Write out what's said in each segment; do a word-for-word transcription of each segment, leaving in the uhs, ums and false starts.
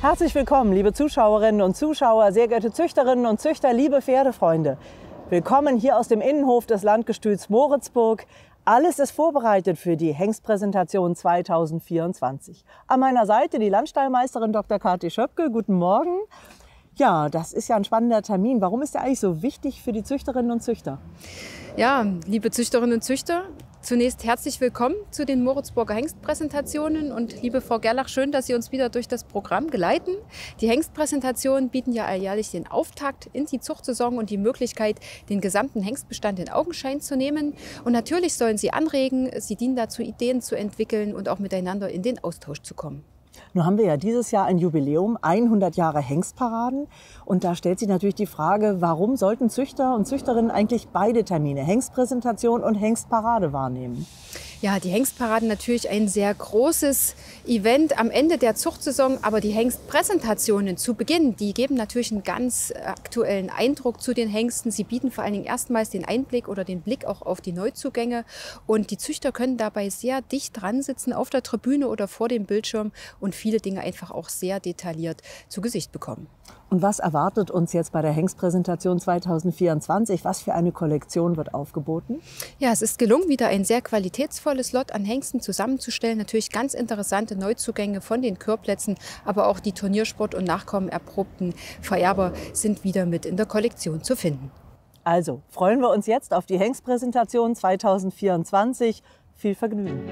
Herzlich willkommen, liebe Zuschauerinnen und Zuschauer, sehr geehrte Züchterinnen und Züchter, liebe Pferdefreunde. Willkommen hier aus dem Innenhof des Landgestüts Moritzburg. Alles ist vorbereitet für die Hengstpräsentation zweitausendvierundzwanzig. An meiner Seite die Landstallmeisterin Doktor Kathi Schöpke. Guten Morgen. Ja, das ist ja ein spannender Termin. Warum ist der eigentlich so wichtig für die Züchterinnen und Züchter? Ja, liebe Züchterinnen und Züchter, zunächst herzlich willkommen zu den Moritzburger Hengstpräsentationen und liebe Frau Gerlach, schön, dass Sie uns wieder durch das Programm geleiten. Die Hengstpräsentationen bieten ja alljährlich den Auftakt in die Zuchtsaison und die Möglichkeit, den gesamten Hengstbestand in Augenschein zu nehmen. Und natürlich sollen sie anregen, sie dienen dazu, Ideen zu entwickeln und auch miteinander in den Austausch zu kommen. Nun haben wir ja dieses Jahr ein Jubiläum, hundert Jahre Hengstparaden. Und da stellt sich natürlich die Frage, warum sollten Züchter und Züchterinnen eigentlich beide Termine, Hengstpräsentation und Hengstparade, wahrnehmen? Ja, die Hengstparaden natürlich ein sehr großes Event am Ende der Zuchtsaison, aber die Hengstpräsentationen zu Beginn, die geben natürlich einen ganz aktuellen Eindruck zu den Hengsten. Sie bieten vor allen Dingen erstmals den Einblick oder den Blick auch auf die Neuzugänge und die Züchter können dabei sehr dicht dran sitzen auf der Tribüne oder vor dem Bildschirm und viele Dinge einfach auch sehr detailliert zu Gesicht bekommen. Und was erwartet uns jetzt bei der Hengstpräsentation zweitausendvierundzwanzig? Was für eine Kollektion wird aufgeboten? Ja, es ist gelungen, wieder ein sehr qualitätsvolles Lot an Hengsten zusammenzustellen. Natürlich ganz interessante Neuzugänge von den Kürplätzen, aber auch die Turniersport- und Nachkommen erprobten Vererber sind wieder mit in der Kollektion zu finden. Also freuen wir uns jetzt auf die Hengstpräsentation zweitausendvierundzwanzig. Viel Vergnügen!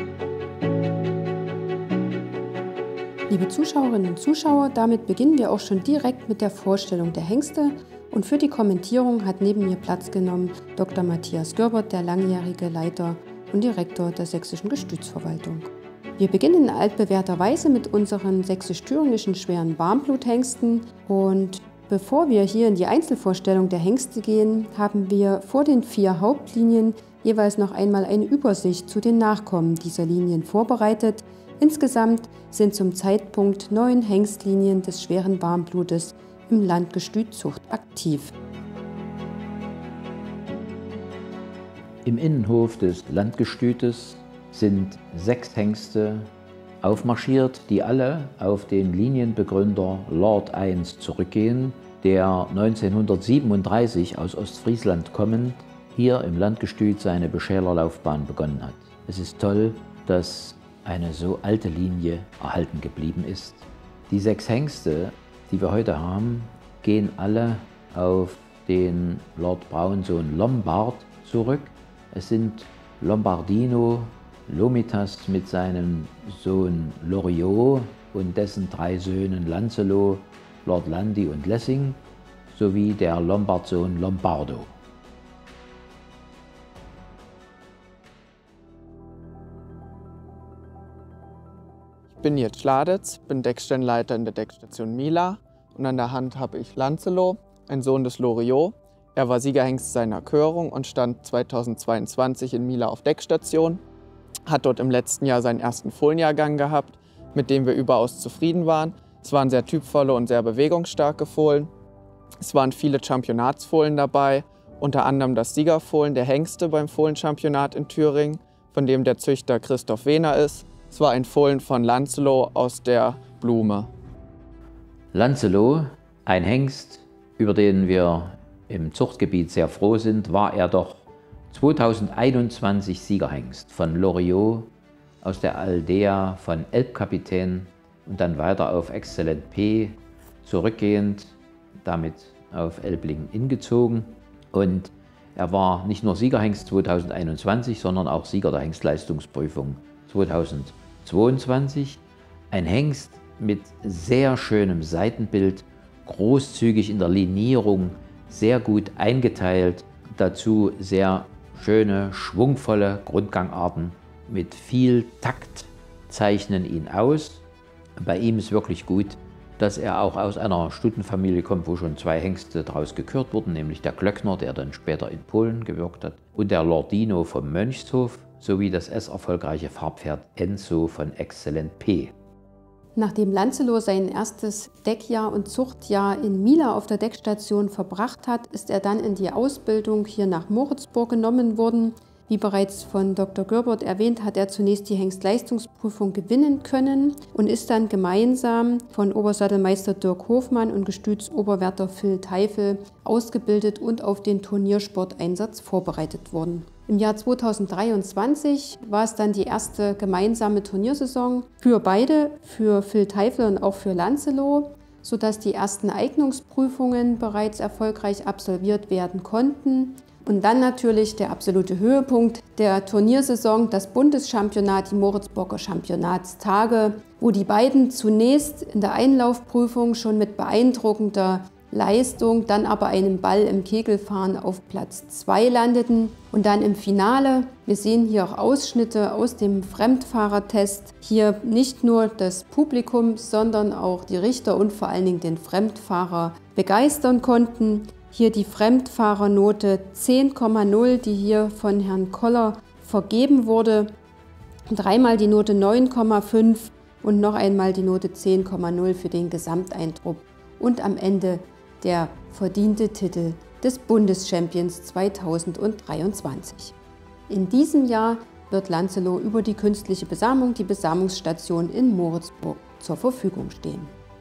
Liebe Zuschauerinnen und Zuschauer, damit beginnen wir auch schon direkt mit der Vorstellung der Hengste. Und für die Kommentierung hat neben mir Platz genommen Doktor Matthias Görbert, der langjährige Leiter und Direktor der Sächsischen Gestütsverwaltung. Wir beginnen in altbewährter Weise mit unseren sächsisch-thüringischen schweren Warmbluthengsten. Und bevor wir hier in die Einzelvorstellung der Hengste gehen, haben wir vor den vier Hauptlinien jeweils noch einmal eine Übersicht zu den Nachkommen dieser Linien vorbereitet. Insgesamt sind zum Zeitpunkt neun Hengstlinien des schweren Warmblutes im Landgestüt Zucht aktiv. Im Innenhof des Landgestütes sind sechs Hengste aufmarschiert, die alle auf den Linienbegründer Lord eins zurückgehen, der neunzehnhundertsiebenunddreißig aus Ostfriesland kommend hier im Landgestüt seine Beschälerlaufbahn begonnen hat. Es ist toll, dass eine so alte Linie erhalten geblieben ist. Die sechs Hengste, die wir heute haben, gehen alle auf den Lord Braunsohn Lombard zurück. Es sind Lombardino, Lomitas mit seinem Sohn Loriot und dessen drei Söhnen Lancelot, Lord Landi und Lessing, sowie der Lombardsohn Lombardo. Ich bin Jett Schladitz, bin Deckstellenleiter in der Deckstation Mila und an der Hand habe ich Lancelot, ein Sohn des Loriot. Er war Siegerhengst seiner Körung und stand zweitausendzweiundzwanzig in Mila auf Deckstation, hat dort im letzten Jahr seinen ersten Fohlenjahrgang gehabt, mit dem wir überaus zufrieden waren. Es waren sehr typvolle und sehr bewegungsstarke Fohlen. Es waren viele Championatsfohlen dabei, unter anderem das Siegerfohlen der Hengste beim Fohlenchampionat in Thüringen, von dem der Züchter Christoph Wehner ist. Es war ein Fohlen von Lancelot aus der Blume. Lancelot, ein Hengst, über den wir im Zuchtgebiet sehr froh sind, war er doch zweitausendeinundzwanzig Siegerhengst von Loriot aus der Aldea von Elbkapitän und dann weiter auf Exzellent P, zurückgehend damit auf Elblingen Inn gezogen. Und er war nicht nur Siegerhengst zweitausendeinundzwanzig, sondern auch Sieger der Hengstleistungsprüfung zweitausendzweiundzwanzig. Ein Hengst mit sehr schönem Seitenbild, großzügig in der Linierung, sehr gut eingeteilt, dazu sehr schöne, schwungvolle Grundgangarten. Mit viel Takt zeichnen ihn aus. Bei ihm ist wirklich gut, dass er auch aus einer Stuttenfamilie kommt, wo schon zwei Hengste daraus gekürt wurden, nämlich der Glöckner, der dann später in Polen gewirkt hat, und der Lordino vom Mönchshof, sowie das S-erfolgreiche Farbpferd Enzo von Exzellent P. Nachdem Lancelot sein erstes Deckjahr und Zuchtjahr in Mila auf der Deckstation verbracht hat, ist er dann in die Ausbildung hier nach Moritzburg genommen worden. Wie bereits von Doktor Görbert erwähnt, hat er zunächst die Hengstleistungsprüfung gewinnen können und ist dann gemeinsam von Obersattelmeister Dirk Hofmann und Gestütsoberwärter Phil Teifel ausgebildet und auf den Turniersporteinsatz vorbereitet worden. Im Jahr zweitausenddreiundzwanzig war es dann die erste gemeinsame Turniersaison für beide, für Phil Teifel und auch für Lanzelow, sodass die ersten Eignungsprüfungen bereits erfolgreich absolviert werden konnten. Und dann natürlich der absolute Höhepunkt der Turniersaison, das Bundeschampionat, die Moritzburger Championatstage, wo die beiden zunächst in der Einlaufprüfung schon mit beeindruckender Leistung, dann aber einem Ball im Kegelfahren auf Platz zwei landeten und dann im Finale. Wir sehen hier auch Ausschnitte aus dem Fremdfahrertest. Hier nicht nur das Publikum, sondern auch die Richter und vor allen Dingen den Fremdfahrer begeistern konnten. Hier die Fremdfahrernote zehn Komma null, die hier von Herrn Koller vergeben wurde. Dreimal die Note neun Komma fünf und noch einmal die Note zehn Komma null für den Gesamteindruck. Und am Ende der verdiente Titel des Bundeschampions zweitausenddreiundzwanzig. In diesem Jahr wird Lanzelow über die künstliche Besamung, die Besamungsstation in Moritzburg, zur Verfügung stehen.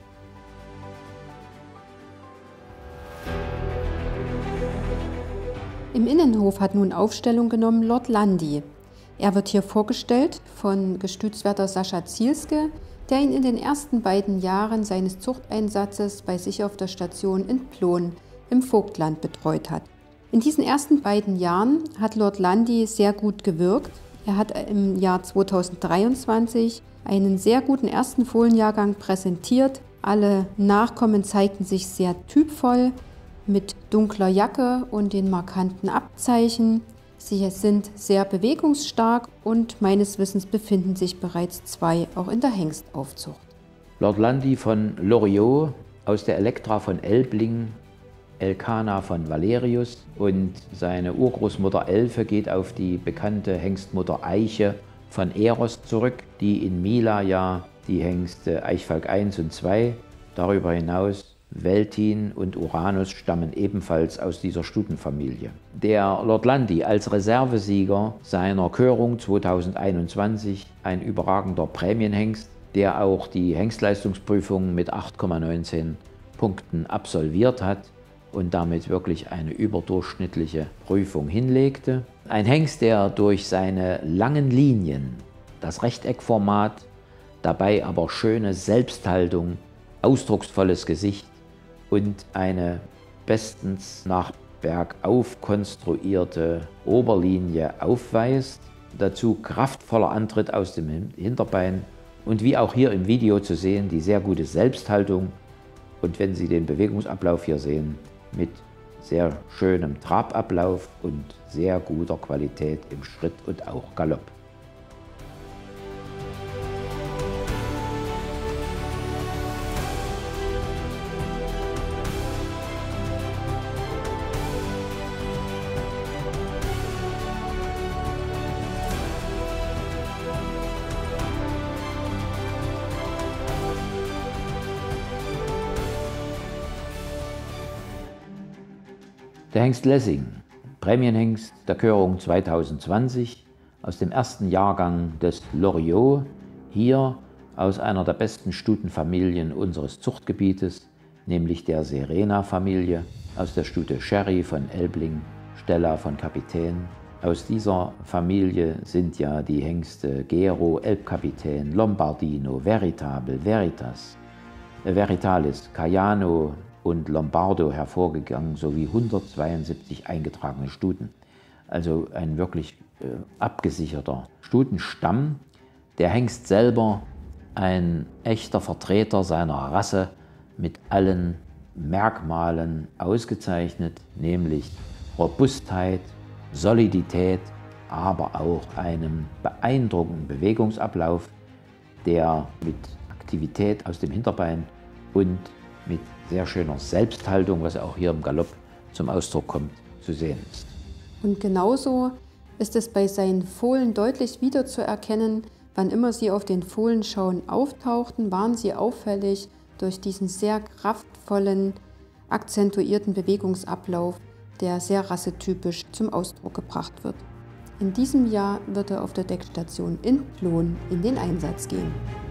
Im Innenhof hat nun Aufstellung genommen Lord Landi. Er wird hier vorgestellt von Gestütswärter Sascha Zielske, der ihn in den ersten beiden Jahren seines Zuchteinsatzes bei sich auf der Station in Plon im Vogtland betreut hat. In diesen ersten beiden Jahren hat Lord Landi sehr gut gewirkt. Er hat im Jahr zweitausenddreiundzwanzig einen sehr guten ersten Fohlenjahrgang präsentiert. Alle Nachkommen zeigten sich sehr typvoll mit dunkler Jacke und den markanten Abzeichen. Sie sind sehr bewegungsstark und meines Wissens befinden sich bereits zwei auch in der Hengstaufzucht. Lord Landi von Loriot, aus der Elektra von Elbling, Elkana von Valerius und seine Urgroßmutter Elfe geht auf die bekannte Hengstmutter Eiche von Eros zurück, die in Mila ja die Hengste Eichfalk eins und zwei, darüber hinaus Veltin und Uranus stammen ebenfalls aus dieser Stutenfamilie. Der Lord Landi als Reservesieger seiner Körung zweitausendeinundzwanzig, ein überragender Prämienhengst, der auch die Hengstleistungsprüfung mit acht Komma neunzehn Punkten absolviert hat und damit wirklich eine überdurchschnittliche Prüfung hinlegte. Ein Hengst, der durch seine langen Linien, das Rechteckformat, dabei aber schöne Selbsthaltung, ausdrucksvolles Gesicht und eine bestens nach bergauf konstruierte Oberlinie aufweist. Dazu kraftvoller Antritt aus dem Hinterbein und wie auch hier im Video zu sehen, die sehr gute Selbsthaltung und wenn Sie den Bewegungsablauf hier sehen, mit sehr schönem Trabablauf und sehr guter Qualität im Schritt und auch Galopp. Der Hengst Lessing, Prämienhengst der Körung zweitausendzwanzig, aus dem ersten Jahrgang des Loriot, hier aus einer der besten Stutenfamilien unseres Zuchtgebietes, nämlich der Serena-Familie, aus der Stute Sherry von Elbling, Stella von Kapitän. Aus dieser Familie sind ja die Hengste Gero, Elbkapitän, Lombardino, Veritable, Veritas, Veritalis, Caiano und Lombardo hervorgegangen, sowie hundertzweiundsiebzig eingetragene Stuten. Also ein wirklich äh, abgesicherter Stutenstamm. Der Hengst selber ein echter Vertreter seiner Rasse, mit allen Merkmalen ausgezeichnet, nämlich Robustheit, Solidität, aber auch einem beeindruckenden Bewegungsablauf, der mit Aktivität aus dem Hinterbein und mit sehr schöner Selbsthaltung, was auch hier im Galopp zum Ausdruck kommt, zu sehen ist. Und genauso ist es bei seinen Fohlen deutlich wiederzuerkennen. Wann immer sie auf den Fohlenschauen auftauchten, waren sie auffällig durch diesen sehr kraftvollen, akzentuierten Bewegungsablauf, der sehr rassetypisch zum Ausdruck gebracht wird. In diesem Jahr wird er auf der Deckstation in Plon in den Einsatz gehen.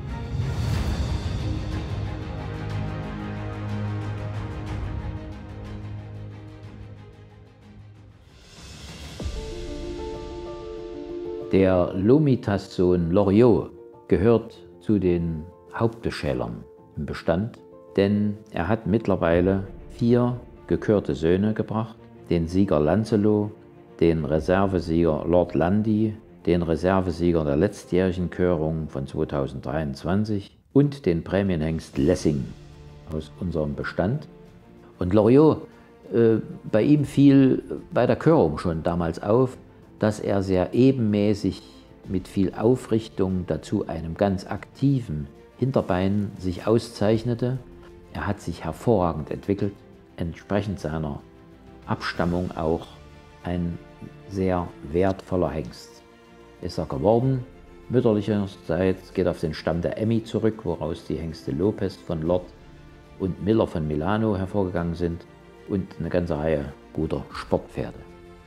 Der Lomitas-Sohn Loriot gehört zu den Hauptbeschälern im Bestand, denn er hat mittlerweile vier gekörte Söhne gebracht: den Sieger Lancelot, den Reservesieger Lord Lundie, den Reservesieger der letztjährigen Körung von zweitausenddreiundzwanzig und den Prämienhengst Lessing aus unserem Bestand. Und Loriot, äh, bei ihm fiel bei der Körung schon damals auf, dass er sehr ebenmäßig mit viel Aufrichtung, dazu einem ganz aktiven Hinterbein sich auszeichnete. Er hat sich hervorragend entwickelt, entsprechend seiner Abstammung auch ein sehr wertvoller Hengst ist er geworden. Mütterlicherseits geht auf den Stamm der Emmy zurück, woraus die Hengste Lopez von Lord und Miller von Milano hervorgegangen sind und eine ganze Reihe guter Sportpferde.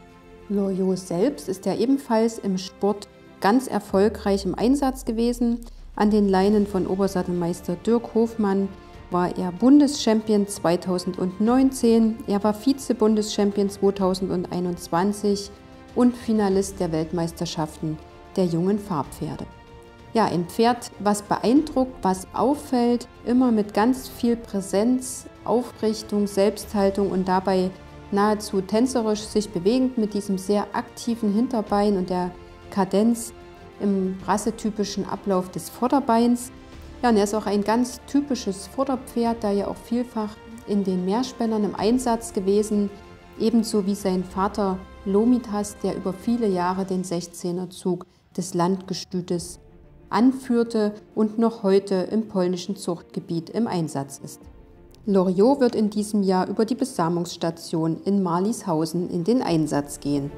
Loriot selbst ist ja ebenfalls im Sport ganz erfolgreich im Einsatz gewesen. An den Leinen von Obersattelmeister Dirk Hofmann war er Bundeschampion zweitausendneunzehn, er war Vize-Bundeschampion zweitausendeinundzwanzig und Finalist der Weltmeisterschaften der jungen Fahrpferde. Ja, ein Pferd, was beeindruckt, was auffällt, immer mit ganz viel Präsenz, Aufrichtung, Selbsthaltung und dabei nahezu tänzerisch sich bewegend mit diesem sehr aktiven Hinterbein und der Kadenz im rassetypischen Ablauf des Vorderbeins. Ja, und er ist auch ein ganz typisches Vorderpferd, da ja auch vielfach in den Meerspännern im Einsatz gewesen, ebenso wie sein Vater Lomitas, der über viele Jahre den Sechzehnerzug des Landgestütes anführte und noch heute im polnischen Zuchtgebiet im Einsatz ist. Loriot wird in diesem Jahr über die Besamungsstation in Marlieshausen in den Einsatz gehen.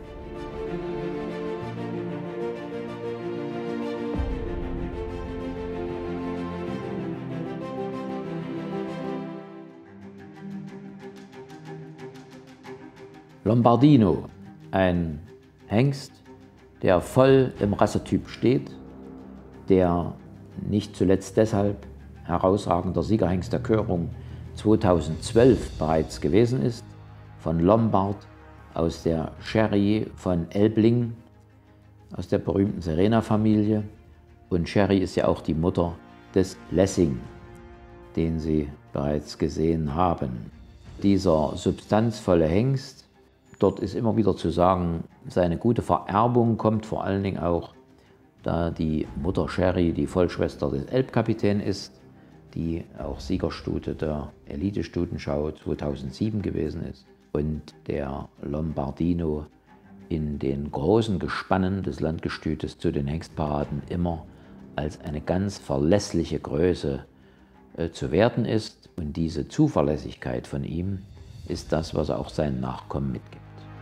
Lombardino, ein Hengst, der voll im Rassetyp steht, der nicht zuletzt deshalb herausragender Siegerhengst der Körung zweitausendzwölf bereits gewesen ist, von Lombard aus der Sherry von Elbling, aus der berühmten Serena-Familie. Und Sherry ist ja auch die Mutter des Lessing, den Sie bereits gesehen haben. Dieser substanzvolle Hengst, dort ist immer wieder zu sagen, seine gute Vererbung kommt vor allen Dingen auch, da die Mutter Sherry die Vollschwester des Elbkapitän ist, die auch Siegerstute der Elite-Stutenschau zweitausendsieben gewesen ist und der Lombardino in den großen Gespannen des Landgestütes zu den Hengstparaden immer als eine ganz verlässliche Größe äh, zu werten ist. Und diese Zuverlässigkeit von ihm ist das, was er auch seinen Nachkommen mitgibt.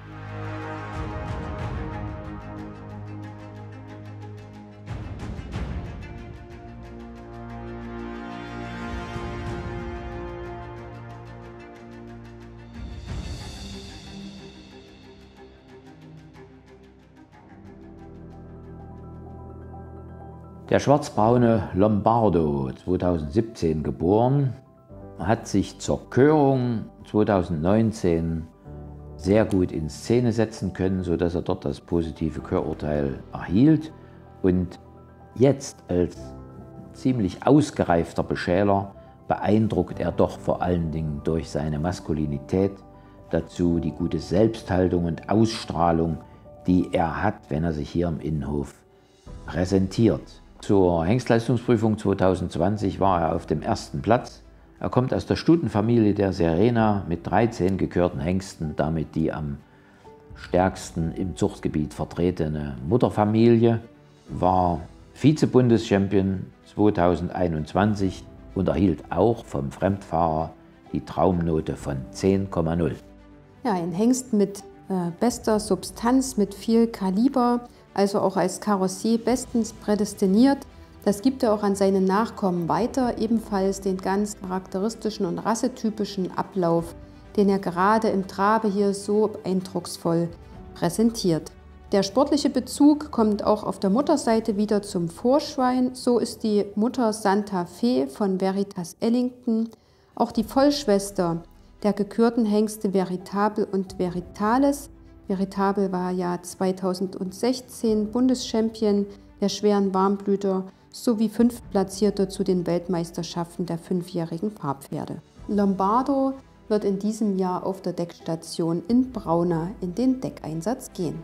Der schwarzbraune Lombardo, zweitausendsiebzehn geboren, hat sich zur Körung zweitausendneunzehn sehr gut in Szene setzen können, sodass er dort das positive Körurteil erhielt. Und jetzt als ziemlich ausgereifter Beschäler beeindruckt er doch vor allen Dingen durch seine Maskulinität, dazu die gute Selbsthaltung und Ausstrahlung, die er hat, wenn er sich hier im Innenhof präsentiert. Zur Hengstleistungsprüfung zweitausendzwanzig war er auf dem ersten Platz. Er kommt aus der Stutenfamilie der Serena mit dreizehn gekörten Hengsten, damit die am stärksten im Zuchtgebiet vertretene Mutterfamilie, war Vize-Bundeschampion zweitausendeinundzwanzig und erhielt auch vom Fremdfahrer die Traumnote von zehn Komma null. Ja, ein Hengst mit äh, bester Substanz, mit viel Kaliber, also auch als Karossier bestens prädestiniert. Das gibt er auch an seine Nachkommen weiter, ebenfalls den ganz charakteristischen und rassetypischen Ablauf, den er gerade im Trabe hier so eindrucksvoll präsentiert. Der sportliche Bezug kommt auch auf der Mutterseite wieder zum Vorschwein. So ist die Mutter Santa Fe von Veritas Ellington auch die Vollschwester der gekürten Hengste Veritable und Veritales. Veritable war ja zweitausendsechzehn Bundeschampion der schweren Warmblüter sowie Fünftplatzierter zu den Weltmeisterschaften der fünfjährigen Farbpferde. Lombardo wird in diesem Jahr auf der Deckstation in Brauna in den Deckeinsatz gehen.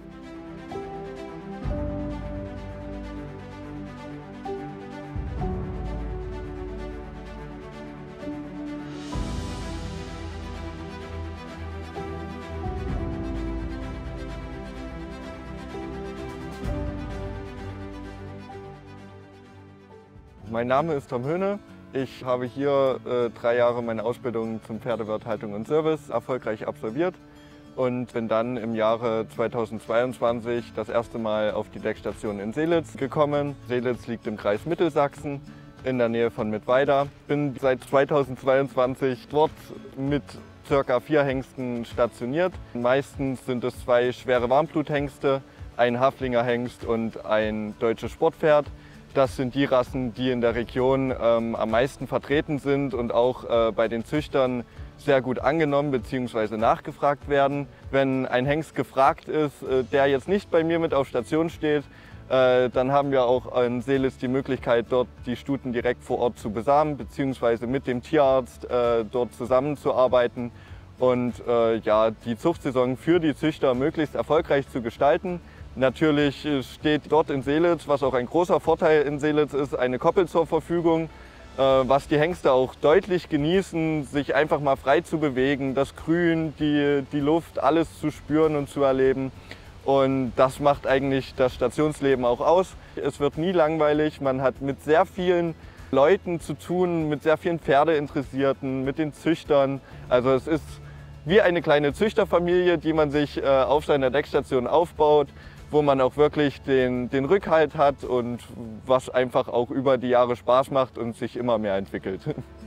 Mein Name ist Tom Höhne. Ich habe hier äh, drei Jahre meine Ausbildung zum Pferdewirt, Haltung und Service erfolgreich absolviert und bin dann im Jahre zweitausendzweiundzwanzig das erste Mal auf die Deckstation in Seelitz gekommen. Seelitz liegt im Kreis Mittelsachsen in der Nähe von Mittweida. Ich bin seit zweitausendzweiundzwanzig dort mit ca. vier Hengsten stationiert. Meistens sind es zwei schwere Warmbluthengste, ein Haflinger Hengst und ein deutsches Sportpferd. Das sind die Rassen, die in der Region ähm, am meisten vertreten sind und auch äh, bei den Züchtern sehr gut angenommen bzw. nachgefragt werden. Wenn ein Hengst gefragt ist, äh, der jetzt nicht bei mir mit auf Station steht, äh, dann haben wir auch in Seelitz die Möglichkeit, dort die Stuten direkt vor Ort zu besamen bzw. mit dem Tierarzt äh, dort zusammenzuarbeiten und äh, ja, die Zuchtsaison für die Züchter möglichst erfolgreich zu gestalten. Natürlich steht dort in Seelitz, was auch ein großer Vorteil in Seelitz ist, eine Koppel zur Verfügung, was die Hengste auch deutlich genießen, sich einfach mal frei zu bewegen, das Grün, die, die Luft, alles zu spüren und zu erleben. Und das macht eigentlich das Stationsleben auch aus. Es wird nie langweilig, man hat mit sehr vielen Leuten zu tun, mit sehr vielen Pferdeinteressierten, mit den Züchtern. Also es ist wie eine kleine Züchterfamilie, die man sich äh, auf seiner Deckstation aufbaut, wo man auch wirklich den, den Rückhalt hat und was einfach auch über die Jahre Spaß macht und sich immer mehr entwickelt.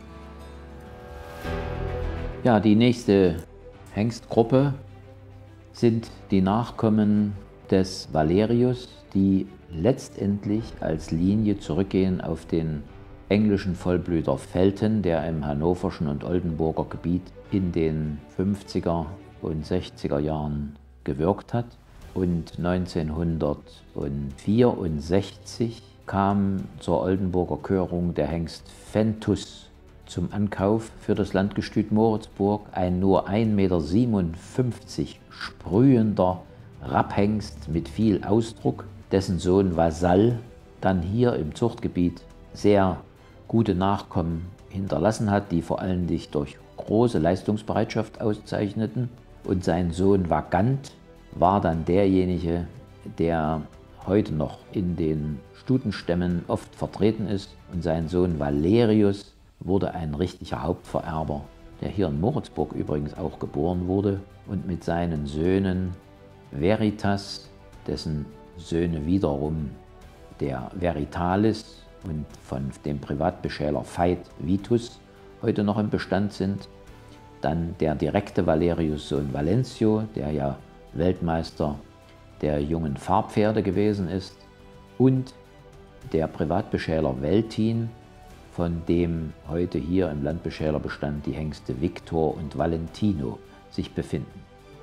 Ja, die nächste Hengstgruppe sind die Nachkommen des Valerius, die letztendlich als Linie zurückgehen auf den englischen Vollblüter Felton, der im hannoverschen und Oldenburger Gebiet in den fünfziger und sechziger Jahren gewirkt hat. Und neunzehnhundertvierundsechzig kam zur Oldenburger Körung der Hengst Ventus zum Ankauf für das Landgestüt Moritzburg, ein nur ein Meter siebenundfünfzig sprühender Rapphengst mit viel Ausdruck, dessen Sohn Vasall dann hier im Zuchtgebiet sehr gute Nachkommen hinterlassen hat, die vor allem sich durch große Leistungsbereitschaft auszeichneten. Und sein Sohn Vagant war dann derjenige, der heute noch in den Stutenstämmen oft vertreten ist. Und sein Sohn Valerius wurde ein richtiger Hauptvererber, der hier in Moritzburg übrigens auch geboren wurde und mit seinen Söhnen Veritas, dessen Söhne wiederum der Veritalis und von dem Privatbeschäler Veit Vitus heute noch im Bestand sind. Dann der direkte Valerius-Sohn Valencio, der ja Weltmeister der jungen Farbpferde gewesen ist, und der Privatbeschäler Veltin, von dem heute hier im Landbeschälerbestand die Hengste Victor und Valentino sich befinden.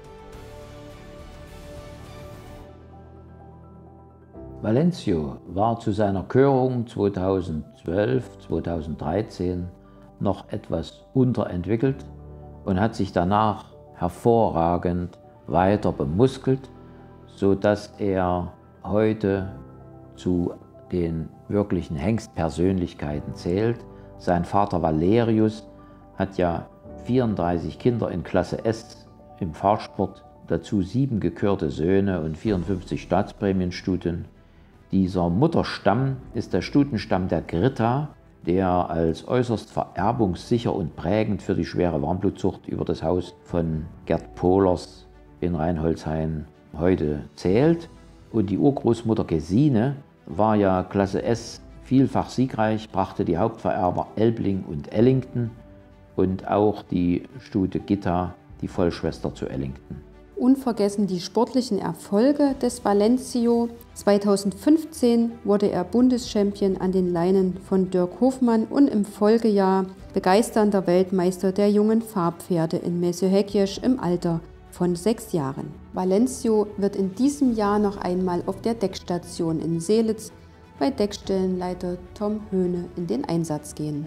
Valencio war zu seiner Körung zweitausendzwölf, zweitausenddreizehn noch etwas unterentwickelt und hat sich danach hervorragend weiter bemuskelt, sodass er heute zu den wirklichen Hengstpersönlichkeiten zählt. Sein Vater Valerius hat ja vierunddreißig Kinder in Klasse S im Fahrsport, dazu sieben gekürte Söhne und vierundfünfzig Staatsprämienstuten. Dieser Mutterstamm ist der Stutenstamm der Gritta, der als äußerst vererbungssicher und prägend für die schwere Warmblutzucht über das Haus von Gerd Pohlers in Reinholdshain heute zählt. Und die Urgroßmutter Gesine war ja Klasse S vielfach siegreich, brachte die Hauptvererber Elbling und Ellington und auch die Stute Gitta, die Vollschwester zu Ellington. Unvergessen die sportlichen Erfolge des Valentio. zweitausendfünfzehn wurde er Bundeschampion an den Leinen von Dirk Hofmann und im Folgejahr begeisternder Weltmeister der jungen Fahrpferde in Meßjohekiesch im Alter von sechs Jahren. Valentio wird in diesem Jahr noch einmal auf der Deckstation in Seelitz bei Deckstellenleiter Tom Höhne in den Einsatz gehen.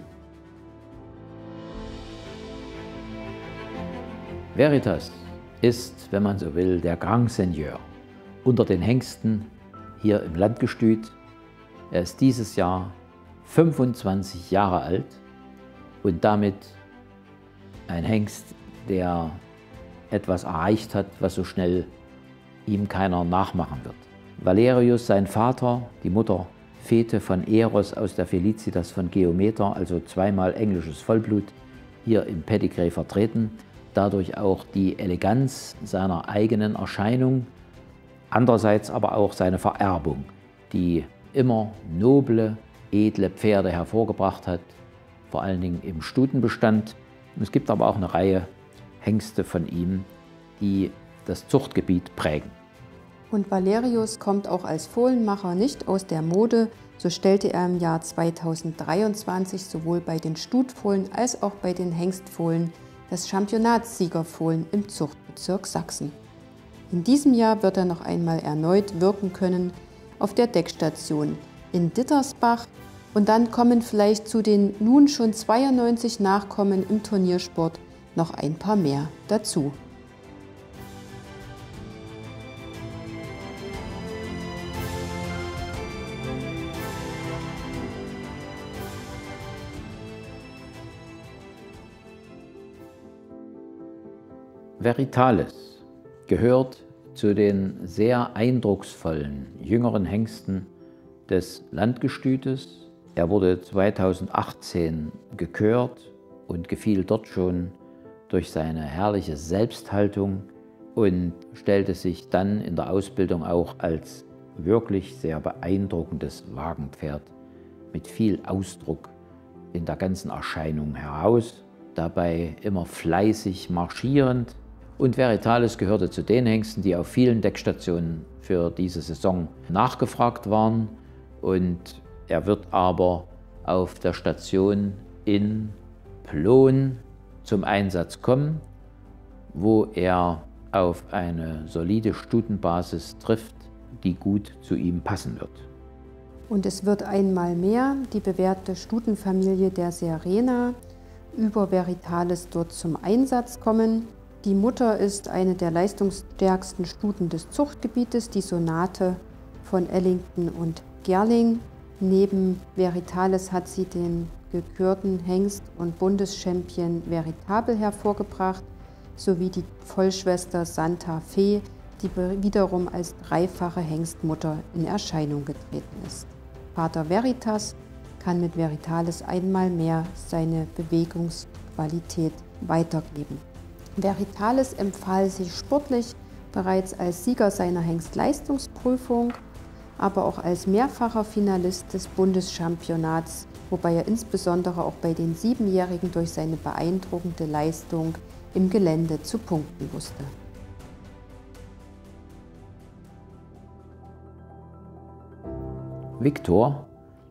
Veritas ist, wenn man so will, der Grand Seigneur unter den Hengsten hier im Landgestüt. Er ist dieses Jahr fünfundzwanzig Jahre alt und damit ein Hengst, der etwas erreicht hat, was so schnell ihm keiner nachmachen wird. Valerius, sein Vater, die Mutter Fete von Eros aus der Felicitas von Geometer, also zweimal englisches Vollblut, hier im Pedigree vertreten. Dadurch auch die Eleganz seiner eigenen Erscheinung, andererseits aber auch seine Vererbung, die immer noble, edle Pferde hervorgebracht hat, vor allen Dingen im Stutenbestand. Es gibt aber auch eine Reihe Hengste von ihm, die das Zuchtgebiet prägen. Und Valerius kommt auch als Fohlenmacher nicht aus der Mode. So stellte er im Jahr zweitausenddreiundzwanzig sowohl bei den Stutfohlen als auch bei den Hengstfohlen das Championatssiegerfohlen im Zuchtbezirk Sachsen. In diesem Jahr wird er noch einmal erneut wirken können auf der Deckstation in Dittersbach. Und dann kommen vielleicht zu den nun schon zweiundneunzig Nachkommen im Turniersport noch ein paar mehr dazu. Veritalis gehört zu den sehr eindrucksvollen jüngeren Hengsten des Landgestütes. Er wurde zweitausendachtzehn gekürt und gefiel dort schon durch seine herrliche Selbsthaltung und stellte sich dann in der Ausbildung auch als wirklich sehr beeindruckendes Wagenpferd mit viel Ausdruck in der ganzen Erscheinung heraus, dabei immer fleißig marschierend. Und Veritalis gehörte zu den Hengsten, die auf vielen Deckstationen für diese Saison nachgefragt waren. Und er wird aber auf der Station in Plon zum Einsatz kommen, wo er auf eine solide Stutenbasis trifft, die gut zu ihm passen wird. Und es wird einmal mehr die bewährte Stutenfamilie der Serena über Veritalis dort zum Einsatz kommen. Die Mutter ist eine der leistungsstärksten Stuten des Zuchtgebietes, die Sonate von Ellington und Gerling. Neben Veritalis hat sie den gekürten Hengst und Bundeschampion Veritable hervorgebracht, sowie die Vollschwester Santa Fe, die wiederum als dreifache Hengstmutter in Erscheinung getreten ist. Vater Veritas kann mit Veritalis einmal mehr seine Bewegungsqualität weitergeben. Veritalis empfahl sich sportlich bereits als Sieger seiner Hengstleistungsprüfung, aber auch als mehrfacher Finalist des Bundeschampionats, wobei er insbesondere auch bei den Siebenjährigen durch seine beeindruckende Leistung im Gelände zu punkten wusste. Viktor,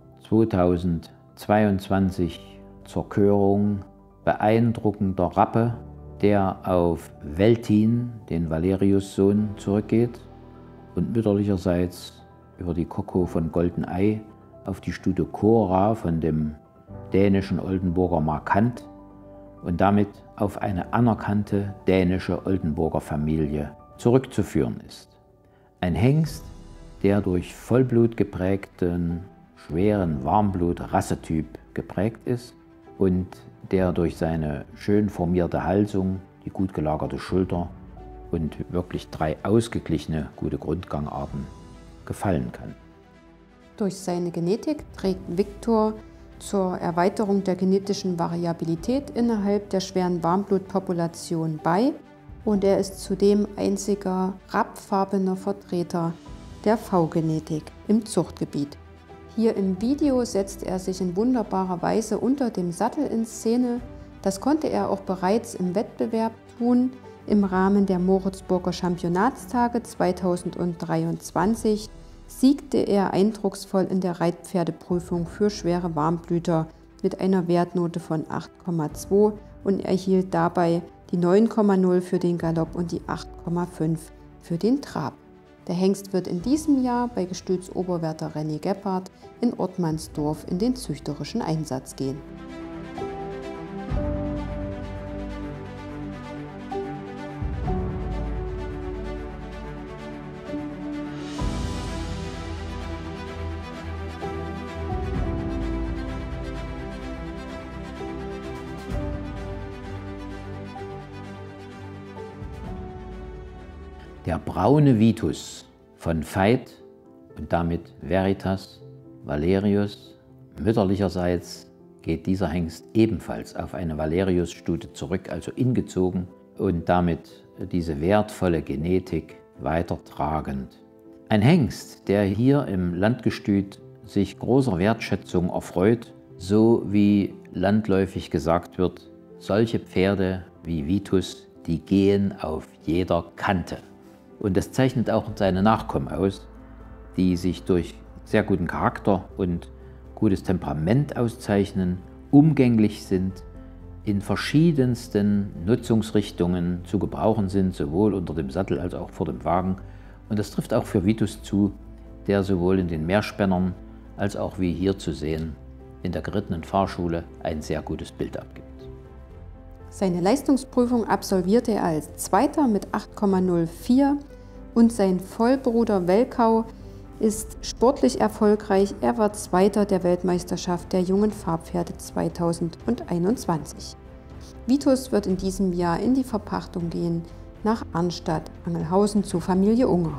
zweitausendzweiundzwanzig zur Körung, beeindruckender Rappe, der auf Veltin, den Valerius-Sohn, zurückgeht und mütterlicherseits über die Coco von Goldenei auf die Stute Cora von dem dänischen Oldenburger Markant und damit auf eine anerkannte dänische Oldenburger Familie zurückzuführen ist. Ein Hengst, der durch Vollblut geprägten, schweren Warmblut-Rassetyp geprägt ist und der durch seine schön formierte Halsung, die gut gelagerte Schulter und wirklich drei ausgeglichene, gute Grundgangarten gefallen kann. Durch seine Genetik trägt Viktor zur Erweiterung der genetischen Variabilität innerhalb der schweren Warmblutpopulation bei und er ist zudem einziger rappfarbener Vertreter der V-Genetik im Zuchtgebiet. Hier im Video setzt er sich in wunderbarer Weise unter dem Sattel in Szene. Das konnte er auch bereits im Wettbewerb tun. Im Rahmen der Moritzburger Championatstage zweitausenddreiundzwanzig siegte er eindrucksvoll in der Reitpferdeprüfung für schwere Warmblüter mit einer Wertnote von acht Komma zwei und erhielt dabei die neun Komma null für den Galopp und die acht Komma fünf für den Trab. Der Hengst wird in diesem Jahr bei Gestützoberwärter René Gebhardt in Ortmannsdorf in den züchterischen Einsatz gehen. Der braune Vitus von Veit und damit Veritas Valerius. Mütterlicherseits geht dieser Hengst ebenfalls auf eine Valerius-Stute zurück, also ingezogen und damit diese wertvolle Genetik weitertragend. Ein Hengst, der hier im Landgestüt sich großer Wertschätzung erfreut, so wie landläufig gesagt wird, solche Pferde wie Vitus, die gehen auf jeder Kante. Und das zeichnet auch seine Nachkommen aus, die sich durch sehr guten Charakter und gutes Temperament auszeichnen, umgänglich sind, in verschiedensten Nutzungsrichtungen zu gebrauchen sind, sowohl unter dem Sattel als auch vor dem Wagen. Und das trifft auch für Vitus zu, der sowohl in den Mehrspännern als auch wie hier zu sehen in der gerittenen Fahrschule ein sehr gutes Bild abgibt. Seine Leistungsprüfung absolvierte er als Zweiter mit acht Komma null vier und sein Vollbruder Welkau ist sportlich erfolgreich. Er war Zweiter der Weltmeisterschaft der jungen Fahrpferde zweitausendeinundzwanzig. Vitus wird in diesem Jahr in die Verpachtung gehen nach Arnstadt-Angelhausen zur Familie Unger.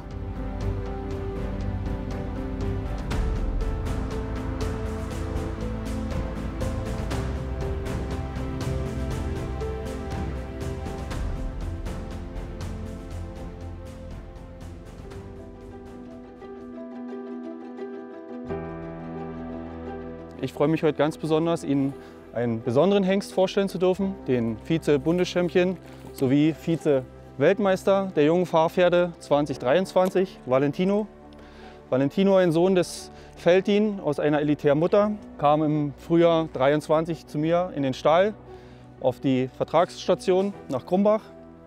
Ich freue mich heute ganz besonders, Ihnen einen besonderen Hengst vorstellen zu dürfen, den Vize-Bundeschampion sowie Vize-Weltmeister der jungen Fahrpferde zweitausenddreiundzwanzig, Valentino. Valentino, ein Sohn des Veltin aus einer elitären Mutter, kam im Frühjahr dreiundzwanzig zu mir in den Stall auf die Vertragsstation nach Krumbach.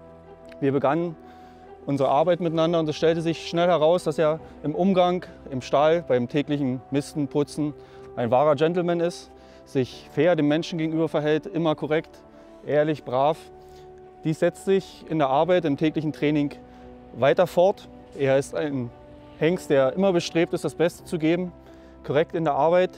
Wir begannen unsere Arbeit miteinander und es stellte sich schnell heraus, dass er im Umgang, im Stall, beim täglichen Misten, Putzen ein wahrer Gentleman ist, sich fair dem Menschen gegenüber verhält, immer korrekt, ehrlich, brav. Dies setzt sich in der Arbeit, im täglichen Training weiter fort. Er ist ein Hengst, der immer bestrebt ist, das Beste zu geben, korrekt in der Arbeit.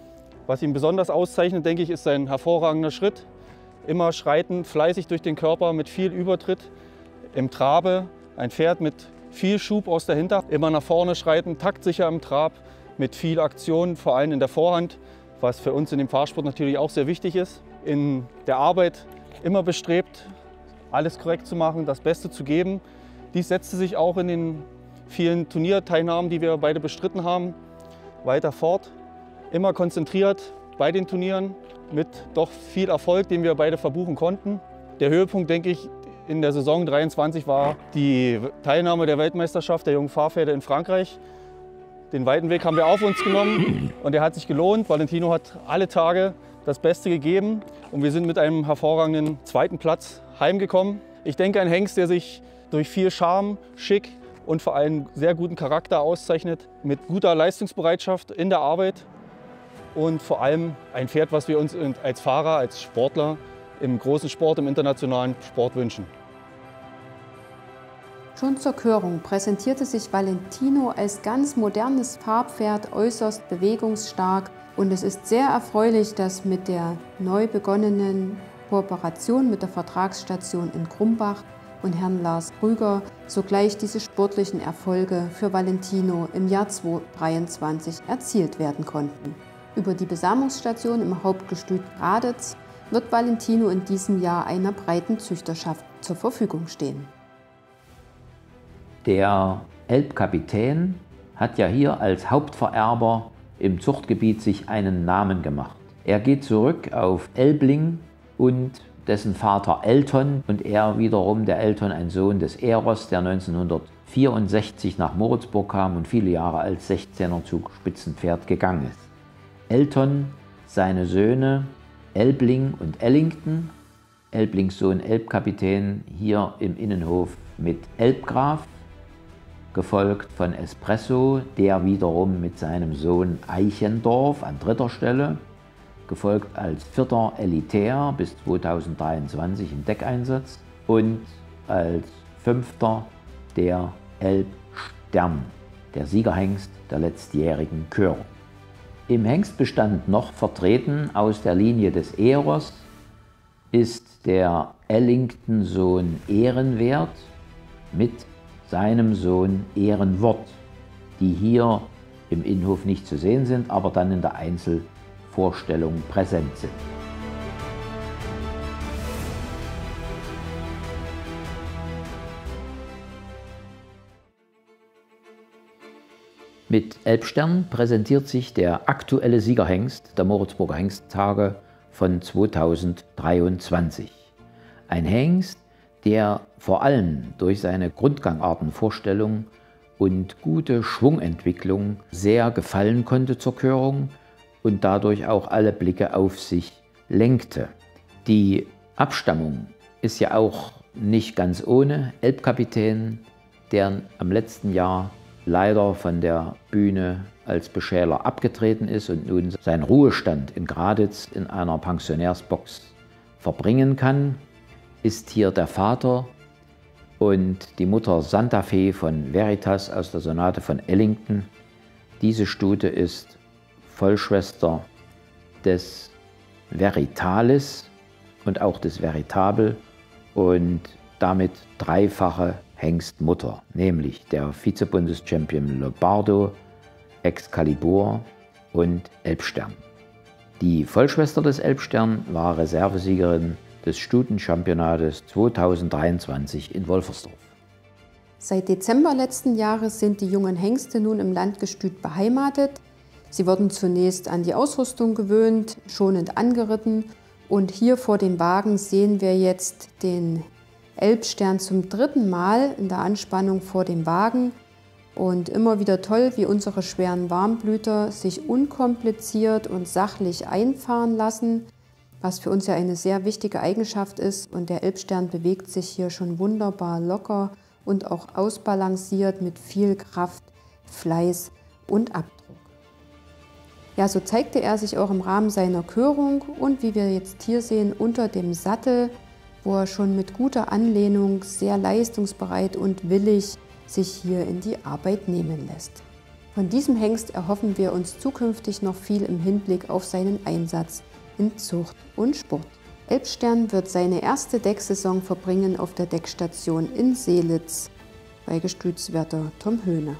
Was ihn besonders auszeichnet, denke ich, ist sein hervorragender Schritt. Immer schreitend, fleißig durch den Körper, mit viel Übertritt, im Trabe, ein Pferd mit viel Schub aus der Hinterhand, immer nach vorne schreiten, taktsicher im Trab, mit viel Aktion, vor allem in der Vorhand, was für uns in dem Fahrsport natürlich auch sehr wichtig ist. In der Arbeit immer bestrebt, alles korrekt zu machen, das Beste zu geben. Dies setzte sich auch in den vielen Turnierteilnahmen, die wir beide bestritten haben, weiter fort. Immer konzentriert bei den Turnieren mit doch viel Erfolg, den wir beide verbuchen konnten. Der Höhepunkt, denke ich, in der Saison dreiundzwanzig war die Teilnahme der Weltmeisterschaft der jungen Fahrpferde in Frankreich. Den weiten Weg haben wir auf uns genommen und der hat sich gelohnt. Valentino hat alle Tage das Beste gegeben und wir sind mit einem hervorragenden zweiten Platz heimgekommen. Ich denke, ein Hengst, der sich durch viel Charme, Schick und vor allem sehr guten Charakter auszeichnet, mit guter Leistungsbereitschaft in der Arbeit und vor allem ein Pferd, was wir uns als Fahrer, als Sportler im großen Sport, im internationalen Sport wünschen. Schon zur Körung präsentierte sich Valentino als ganz modernes Fahrpferd, äußerst bewegungsstark. Und es ist sehr erfreulich, dass mit der neu begonnenen Kooperation mit der Vertragsstation in Krumbach und Herrn Lars Krüger sogleich diese sportlichen Erfolge für Valentino im Jahr zweitausenddreiundzwanzig erzielt werden konnten. Über die Besamungsstation im Hauptgestüt Graditz wird Valentino in diesem Jahr einer breiten Züchterschaft zur Verfügung stehen. Der Elbkapitän hat ja hier als Hauptvererber im Zuchtgebiet sich einen Namen gemacht. Er geht zurück auf Elbling und dessen Vater Elton und er wiederum, der Elton, ein Sohn des Eros, der neunzehnhundertvierundsechzig nach Moritzburg kam und viele Jahre als sechzehner Zug Spitzenpferd gegangen ist. Elton, seine Söhne Elbling und Ellington, Elblings Sohn Elbkapitän hier im Innenhof mit Elbgraf, gefolgt von Espresso, der wiederum mit seinem Sohn Eichendorff an dritter Stelle, gefolgt als vierter Elitär bis zweitausenddreiundzwanzig im Deckeinsatz und als fünfter der Elbstern, der Siegerhengst der letztjährigen Körung. Im Hengstbestand noch vertreten aus der Linie des Eros ist der Ellington-Sohn Ehrenwert mit seinem Sohn Ehrenwort, die hier im Innenhof nicht zu sehen sind, aber dann in der Einzelvorstellung präsent sind. Mit Elbstern präsentiert sich der aktuelle Siegerhengst der Moritzburger Hengsttage von zweitausenddreiundzwanzig. Ein Hengst, der vor allem durch seine Grundgangartenvorstellung und gute Schwungentwicklung sehr gefallen konnte zur Körung und dadurch auch alle Blicke auf sich lenkte. Die Abstammung ist ja auch nicht ganz ohne. Elbkapitän, der am letzten Jahr leider von der Bühne als Beschäler abgetreten ist und nun seinen Ruhestand in Graditz in einer Pensionärsbox verbringen kann, ist hier der Vater und die Mutter Santa Fe von Veritas aus der Sonate von Ellington. Diese Stute ist Vollschwester des Veritalis und auch des Veritable und damit dreifache Hengstmutter, nämlich der Vizebundeschampion Lombardo, Excalibur und Elbstern. Die Vollschwester des Elbstern war Reservesiegerin des Stutenchampionates zweitausenddreiundzwanzig in Wolfersdorf. Seit Dezember letzten Jahres sind die jungen Hengste nun im Landgestüt beheimatet. Sie wurden zunächst an die Ausrüstung gewöhnt, schonend angeritten und hier vor dem Wagen sehen wir jetzt den Elbstern zum dritten Mal in der Anspannung vor dem Wagen und immer wieder toll, wie unsere schweren Warmblüter sich unkompliziert und sachlich einfahren lassen, was für uns ja eine sehr wichtige Eigenschaft ist und der Elbstern bewegt sich hier schon wunderbar locker und auch ausbalanciert mit viel Kraft, Fleiß und Abdruck. Ja, so zeigte er sich auch im Rahmen seiner Körung und wie wir jetzt hier sehen, unter dem Sattel, wo er schon mit guter Anlehnung sehr leistungsbereit und willig sich hier in die Arbeit nehmen lässt. Von diesem Hengst erhoffen wir uns zukünftig noch viel im Hinblick auf seinen Einsatz in Zucht und Sport. Elbstern wird seine erste Decksaison verbringen auf der Deckstation in Seelitz bei Gestütswärter Tom Höhne.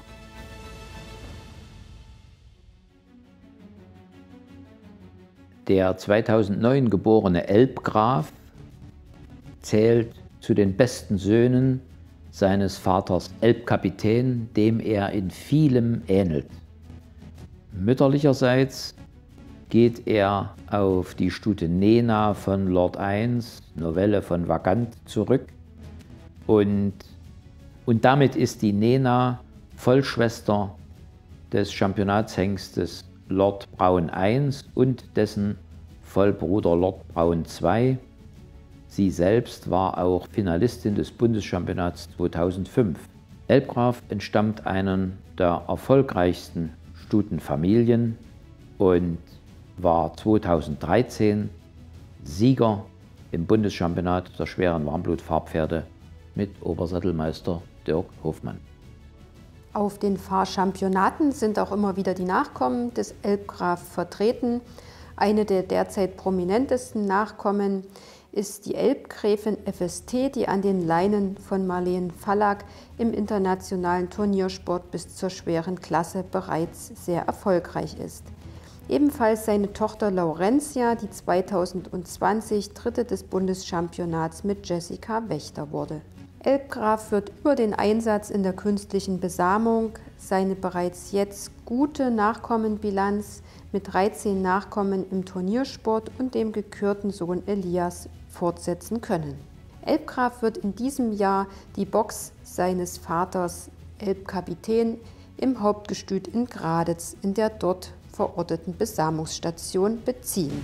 Der zweitausendneun geborene Elbgraf zählt zu den besten Söhnen seines Vaters Elbkapitän, dem er in vielem ähnelt. Mütterlicherseits geht er auf die Stute Nena von Lord eins, Novelle von Vagant, zurück und, und damit ist die Nena Vollschwester des Championatshengstes Lord Braun eins und dessen Vollbruder Lord Braun zwei. Sie selbst war auch Finalistin des Bundeschampionats zweitausendfünf. Elbgraf entstammt einer der erfolgreichsten Stutenfamilien und war zweitausenddreizehn Sieger im Bundeschampionat der schweren Warmblutfarbpferde mit Obersattelmeister Dirk Hofmann. Auf den Fahrchampionaten sind auch immer wieder die Nachkommen des Elbgraf vertreten. Eine der derzeit prominentesten Nachkommen ist die Elbgräfin F S T, die an den Leinen von Marleen Fallack im internationalen Turniersport bis zur schweren Klasse bereits sehr erfolgreich ist. Ebenfalls seine Tochter Laurentia, die zweitausendzwanzig Dritte des Bundeschampionats mit Jessica Wächter wurde. Elbgraf wird über den Einsatz in der künstlichen Besamung seine bereits jetzt gute Nachkommenbilanz mit dreizehn Nachkommen im Turniersport und dem gekürten Sohn Elias fortsetzen können. Elbgraf wird in diesem Jahr die Box seines Vaters Elbkapitän im Hauptgestüt in Graditz in der dort verorteten Besamungsstation beziehen.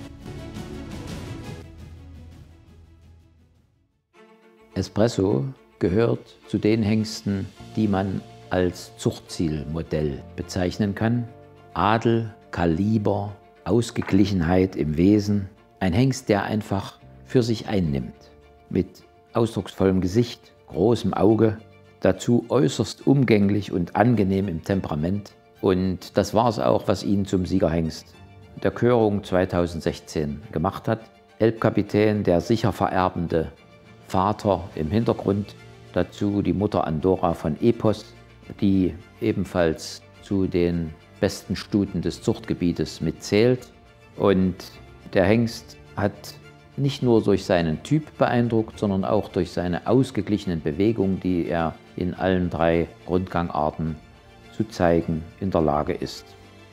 Espresso gehört zu den Hengsten, die man als Zuchtzielmodell bezeichnen kann. Adel, Kaliber, Ausgeglichenheit im Wesen. Ein Hengst, der einfach für sich einnimmt. Mit ausdrucksvollem Gesicht, großem Auge, dazu äußerst umgänglich und angenehm im Temperament. Und das war es auch, was ihn zum Siegerhengst der Körung zweitausendsechzehn gemacht hat. Elbkapitän, der sicher vererbende Vater im Hintergrund, dazu die Mutter Andorra von Epos, die ebenfalls zu den besten Stuten des Zuchtgebietes mitzählt. Und der Hengst hat nicht nur durch seinen Typ beeindruckt, sondern auch durch seine ausgeglichenen Bewegungen, die er in allen drei Grundgangarten zu zeigen in der Lage ist.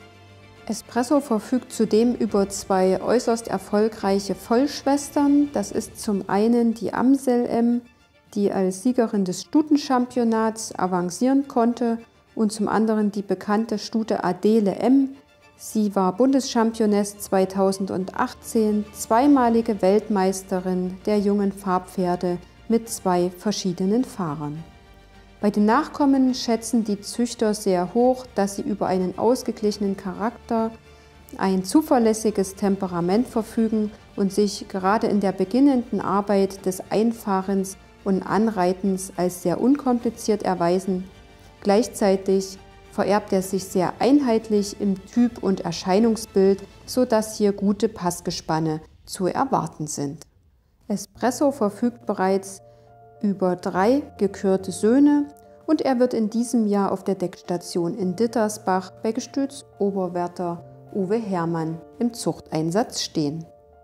Espresso verfügt zudem über zwei äußerst erfolgreiche Vollschwestern. Das ist zum einen die Amsel M, die als Siegerin des Stutenchampionats avancieren konnte, und zum anderen die bekannte Stute Adele M. Sie war Bundeschampioness zweitausendachtzehn, zweimalige Weltmeisterin der jungen Farbpferde mit zwei verschiedenen Fahrern. Bei den Nachkommen schätzen die Züchter sehr hoch, dass sie über einen ausgeglichenen Charakter, ein zuverlässiges Temperament verfügen und sich gerade in der beginnenden Arbeit des Einfahrens und Anreitens als sehr unkompliziert erweisen. Gleichzeitig vererbt er sich sehr einheitlich im Typ und Erscheinungsbild, sodass hier gute Passgespanne zu erwarten sind. Espresso verfügt bereits über drei gekürte Söhne und er wird in diesem Jahr auf der Deckstation in Dittersbach bei Gestützoberwärter Uwe Herrmann im Zuchteinsatz stehen.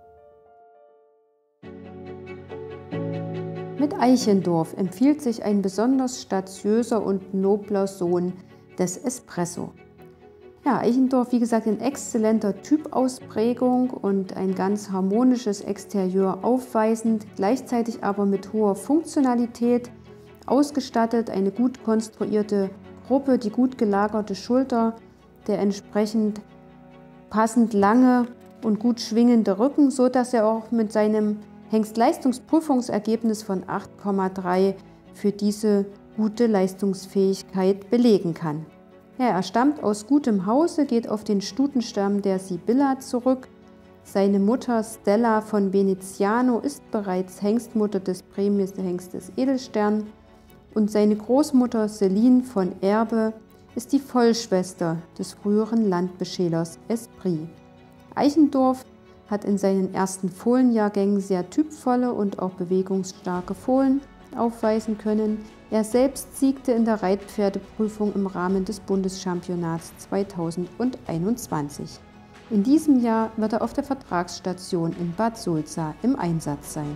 Mit Eichendorff empfiehlt sich ein besonders statiöser und nobler Sohn des Espresso. Ja, Eichendorff, wie gesagt, in exzellenter Typausprägung und ein ganz harmonisches Exterieur aufweisend, gleichzeitig aber mit hoher Funktionalität ausgestattet, eine gut konstruierte Gruppe, die gut gelagerte Schulter, der entsprechend passend lange und gut schwingende Rücken, so dass er auch mit seinem Hengstleistungsprüfungsergebnis von acht Komma drei für diese gute Leistungsfähigkeit belegen kann. Ja, er stammt aus gutem Hause, geht auf den Stutenstamm der Sibylla zurück. Seine Mutter Stella von Veneziano ist bereits Hengstmutter des Prämiehengstes Edelstern und seine Großmutter Celine von Erbe ist die Vollschwester des früheren Landbeschälers Esprit. Eichendorff hat in seinen ersten Fohlenjahrgängen sehr typvolle und auch bewegungsstarke Fohlen aufweisen können. Er selbst siegte in der Reitpferdeprüfung im Rahmen des Bundeschampionats zweitausendeinundzwanzig. In diesem Jahr wird er auf der Vertragsstation in Bad Sulza im Einsatz sein.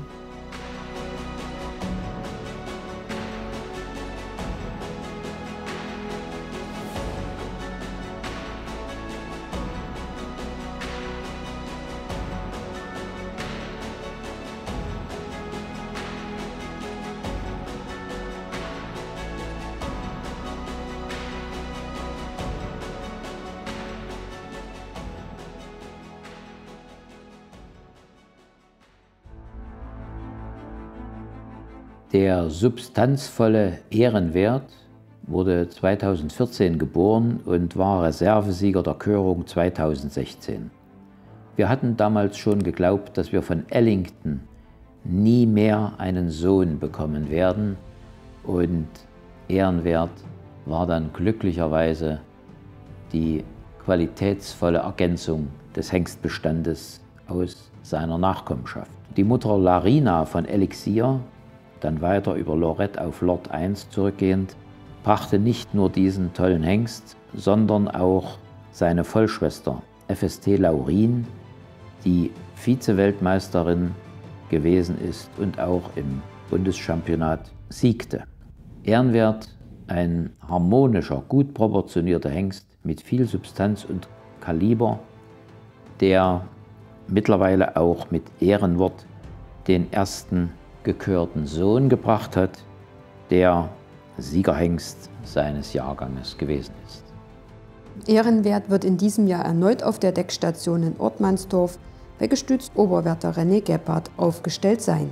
Der substanzvolle Ehrenwert wurde zweitausendvierzehn geboren und war Reservesieger der Körung zweitausendsechzehn. Wir hatten damals schon geglaubt, dass wir von Ellington nie mehr einen Sohn bekommen werden, und Ehrenwert war dann glücklicherweise die qualitätsvolle Ergänzung des Hengstbestandes aus seiner Nachkommenschaft. Die Mutter Larina von Elixier, dann weiter über Lorette auf Lord eins zurückgehend, brachte nicht nur diesen tollen Hengst, sondern auch seine Vollschwester F S T Laurin, die Vize-Weltmeisterin gewesen ist und auch im Bundeschampionat siegte. Ehrenwert, ein harmonischer, gut proportionierter Hengst mit viel Substanz und Kaliber, der mittlerweile auch mit Ehrenwort den ersten gekörten Sohn gebracht hat, der Siegerhengst seines Jahrganges gewesen ist. Ehrenwert wird in diesem Jahr erneut auf der Deckstation in Ortmannsdorf bei Gestüts Oberwärter René Gebhardt aufgestellt sein.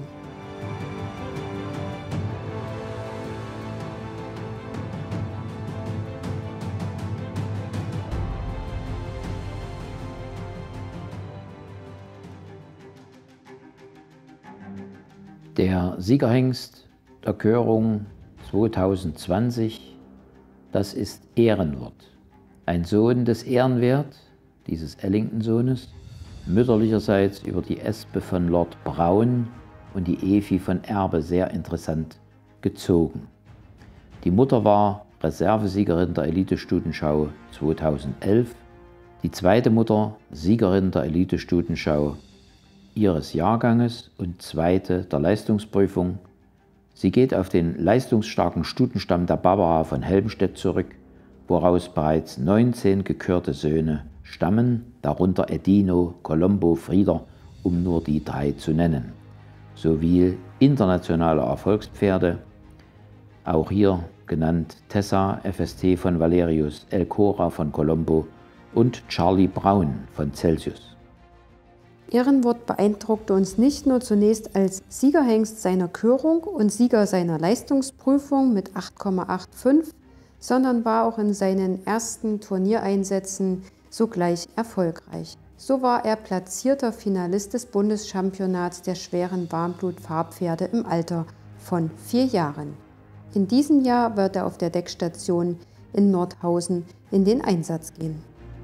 Der Siegerhengst der Körung zweitausendzwanzig, das ist Ehrenwort. Ein Sohn des Ehrenwert, dieses Ellington-Sohnes, mütterlicherseits über die Espe von Lord Braun und die Evi von Erbe sehr interessant gezogen. Die Mutter war Reservesiegerin der Elitestutenschau zweitausendelf, die zweite Mutter Siegerin der Elitestutenschau ihres Jahrganges und zweite der Leistungsprüfung. Sie geht auf den leistungsstarken Stutenstamm der Barbara von Helmstedt zurück, woraus bereits neunzehn gekörte Söhne stammen, darunter Edino, Colombo, Frieder, um nur die drei zu nennen, sowie internationale Erfolgspferde, auch hier genannt Tessa, F S T von Valerius, El Cora von Colombo und Charlie Brown von Celsius. Ehrenwort beeindruckte uns nicht nur zunächst als Siegerhengst seiner Körung und Sieger seiner Leistungsprüfung mit acht Komma fünfundachtzig, sondern war auch in seinen ersten Turniereinsätzen sogleich erfolgreich. So war er platzierter Finalist des Bundeschampionats der schweren Warmblut-Fahrpferde im Alter von vier Jahren. In diesem Jahr wird er auf der Deckstation in Nordhausen in den Einsatz gehen.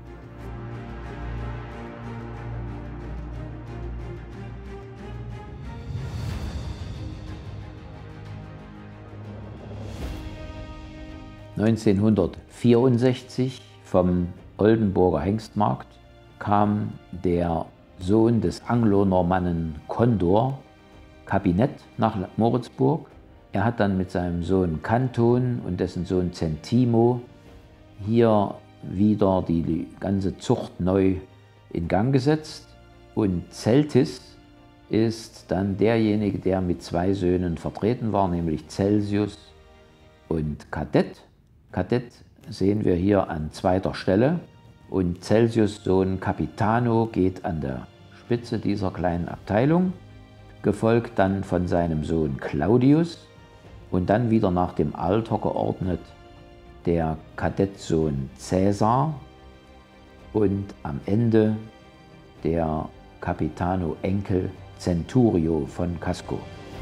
neunzehnhundertvierundsechzig vom Oldenburger Hengstmarkt kam der Sohn des Anglo-Normannen Condor, Kabinett, nach Moritzburg. Er hat dann mit seinem Sohn Kanton und dessen Sohn Centimo hier wieder die ganze Zucht neu in Gang gesetzt. Und Celtis ist dann derjenige, der mit zwei Söhnen vertreten war, nämlich Celsius und Kadett. Kadett sehen wir hier an zweiter Stelle und Celsius' Sohn Capitano geht an der Spitze dieser kleinen Abteilung, gefolgt dann von seinem Sohn Claudius und dann wieder nach dem Alter geordnet der Kadettsohn Cäsar und am Ende der Capitano-Enkel Centurio von Casco.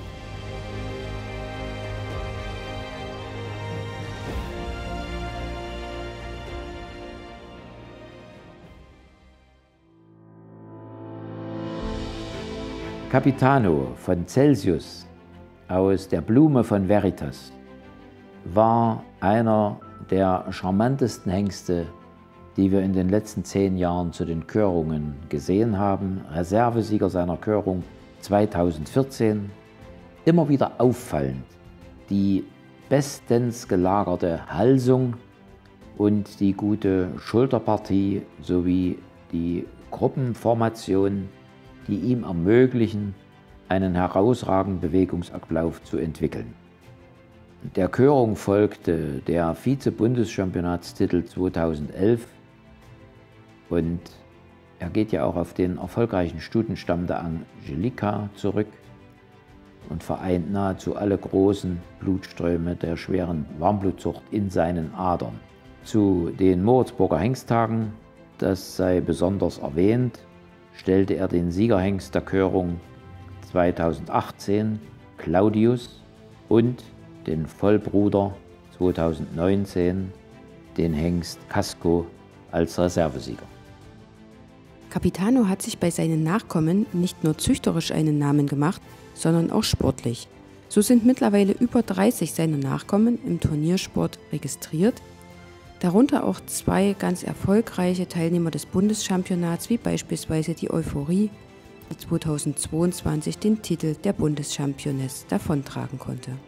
Capitano von Celsius aus der Blume von Veritas war einer der charmantesten Hengste, die wir in den letzten zehn Jahren zu den Körungen gesehen haben. Reservesieger seiner Körung zweitausendvierzehn. Immer wieder auffallend die bestens gelagerte Halsung und die gute Schulterpartie sowie die Gruppenformation, die ihm ermöglichen, einen herausragenden Bewegungsablauf zu entwickeln. Der Körung folgte der Vize-Bundeschampionatstitel zweitausendelf und er geht ja auch auf den erfolgreichen Stutenstamm der Angelika zurück und vereint nahezu alle großen Blutströme der schweren Warmblutzucht in seinen Adern. Zu den Moritzburger Hengsttagen, das sei besonders erwähnt, stellte er den Siegerhengst der Körung zweitausendachtzehn, Claudius, und den Vollbruder zweitausendneunzehn, den Hengst Casco, als Reservesieger. Capitano hat sich bei seinen Nachkommen nicht nur züchterisch einen Namen gemacht, sondern auch sportlich. So sind mittlerweile über dreißig seiner Nachkommen im Turniersport registriert, darunter auch zwei ganz erfolgreiche Teilnehmer des Bundeschampionats, wie beispielsweise die Euphorie, die zweitausendzweiundzwanzig den Titel der Bundeschampioness davontragen konnte.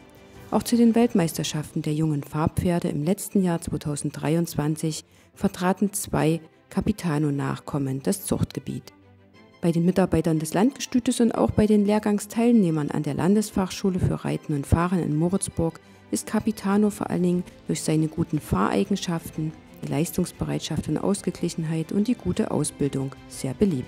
Auch zu den Weltmeisterschaften der jungen Farbpferde im letzten Jahr zweitausenddreiundzwanzig vertraten zwei Capitano-Nachkommen das Zuchtgebiet. Bei den Mitarbeitern des Landgestütes und auch bei den Lehrgangsteilnehmern an der Landesfachschule für Reiten und Fahren in Moritzburg ist Capitano vor allen Dingen durch seine guten Fahreigenschaften, die Leistungsbereitschaft und Ausgeglichenheit und die gute Ausbildung sehr beliebt.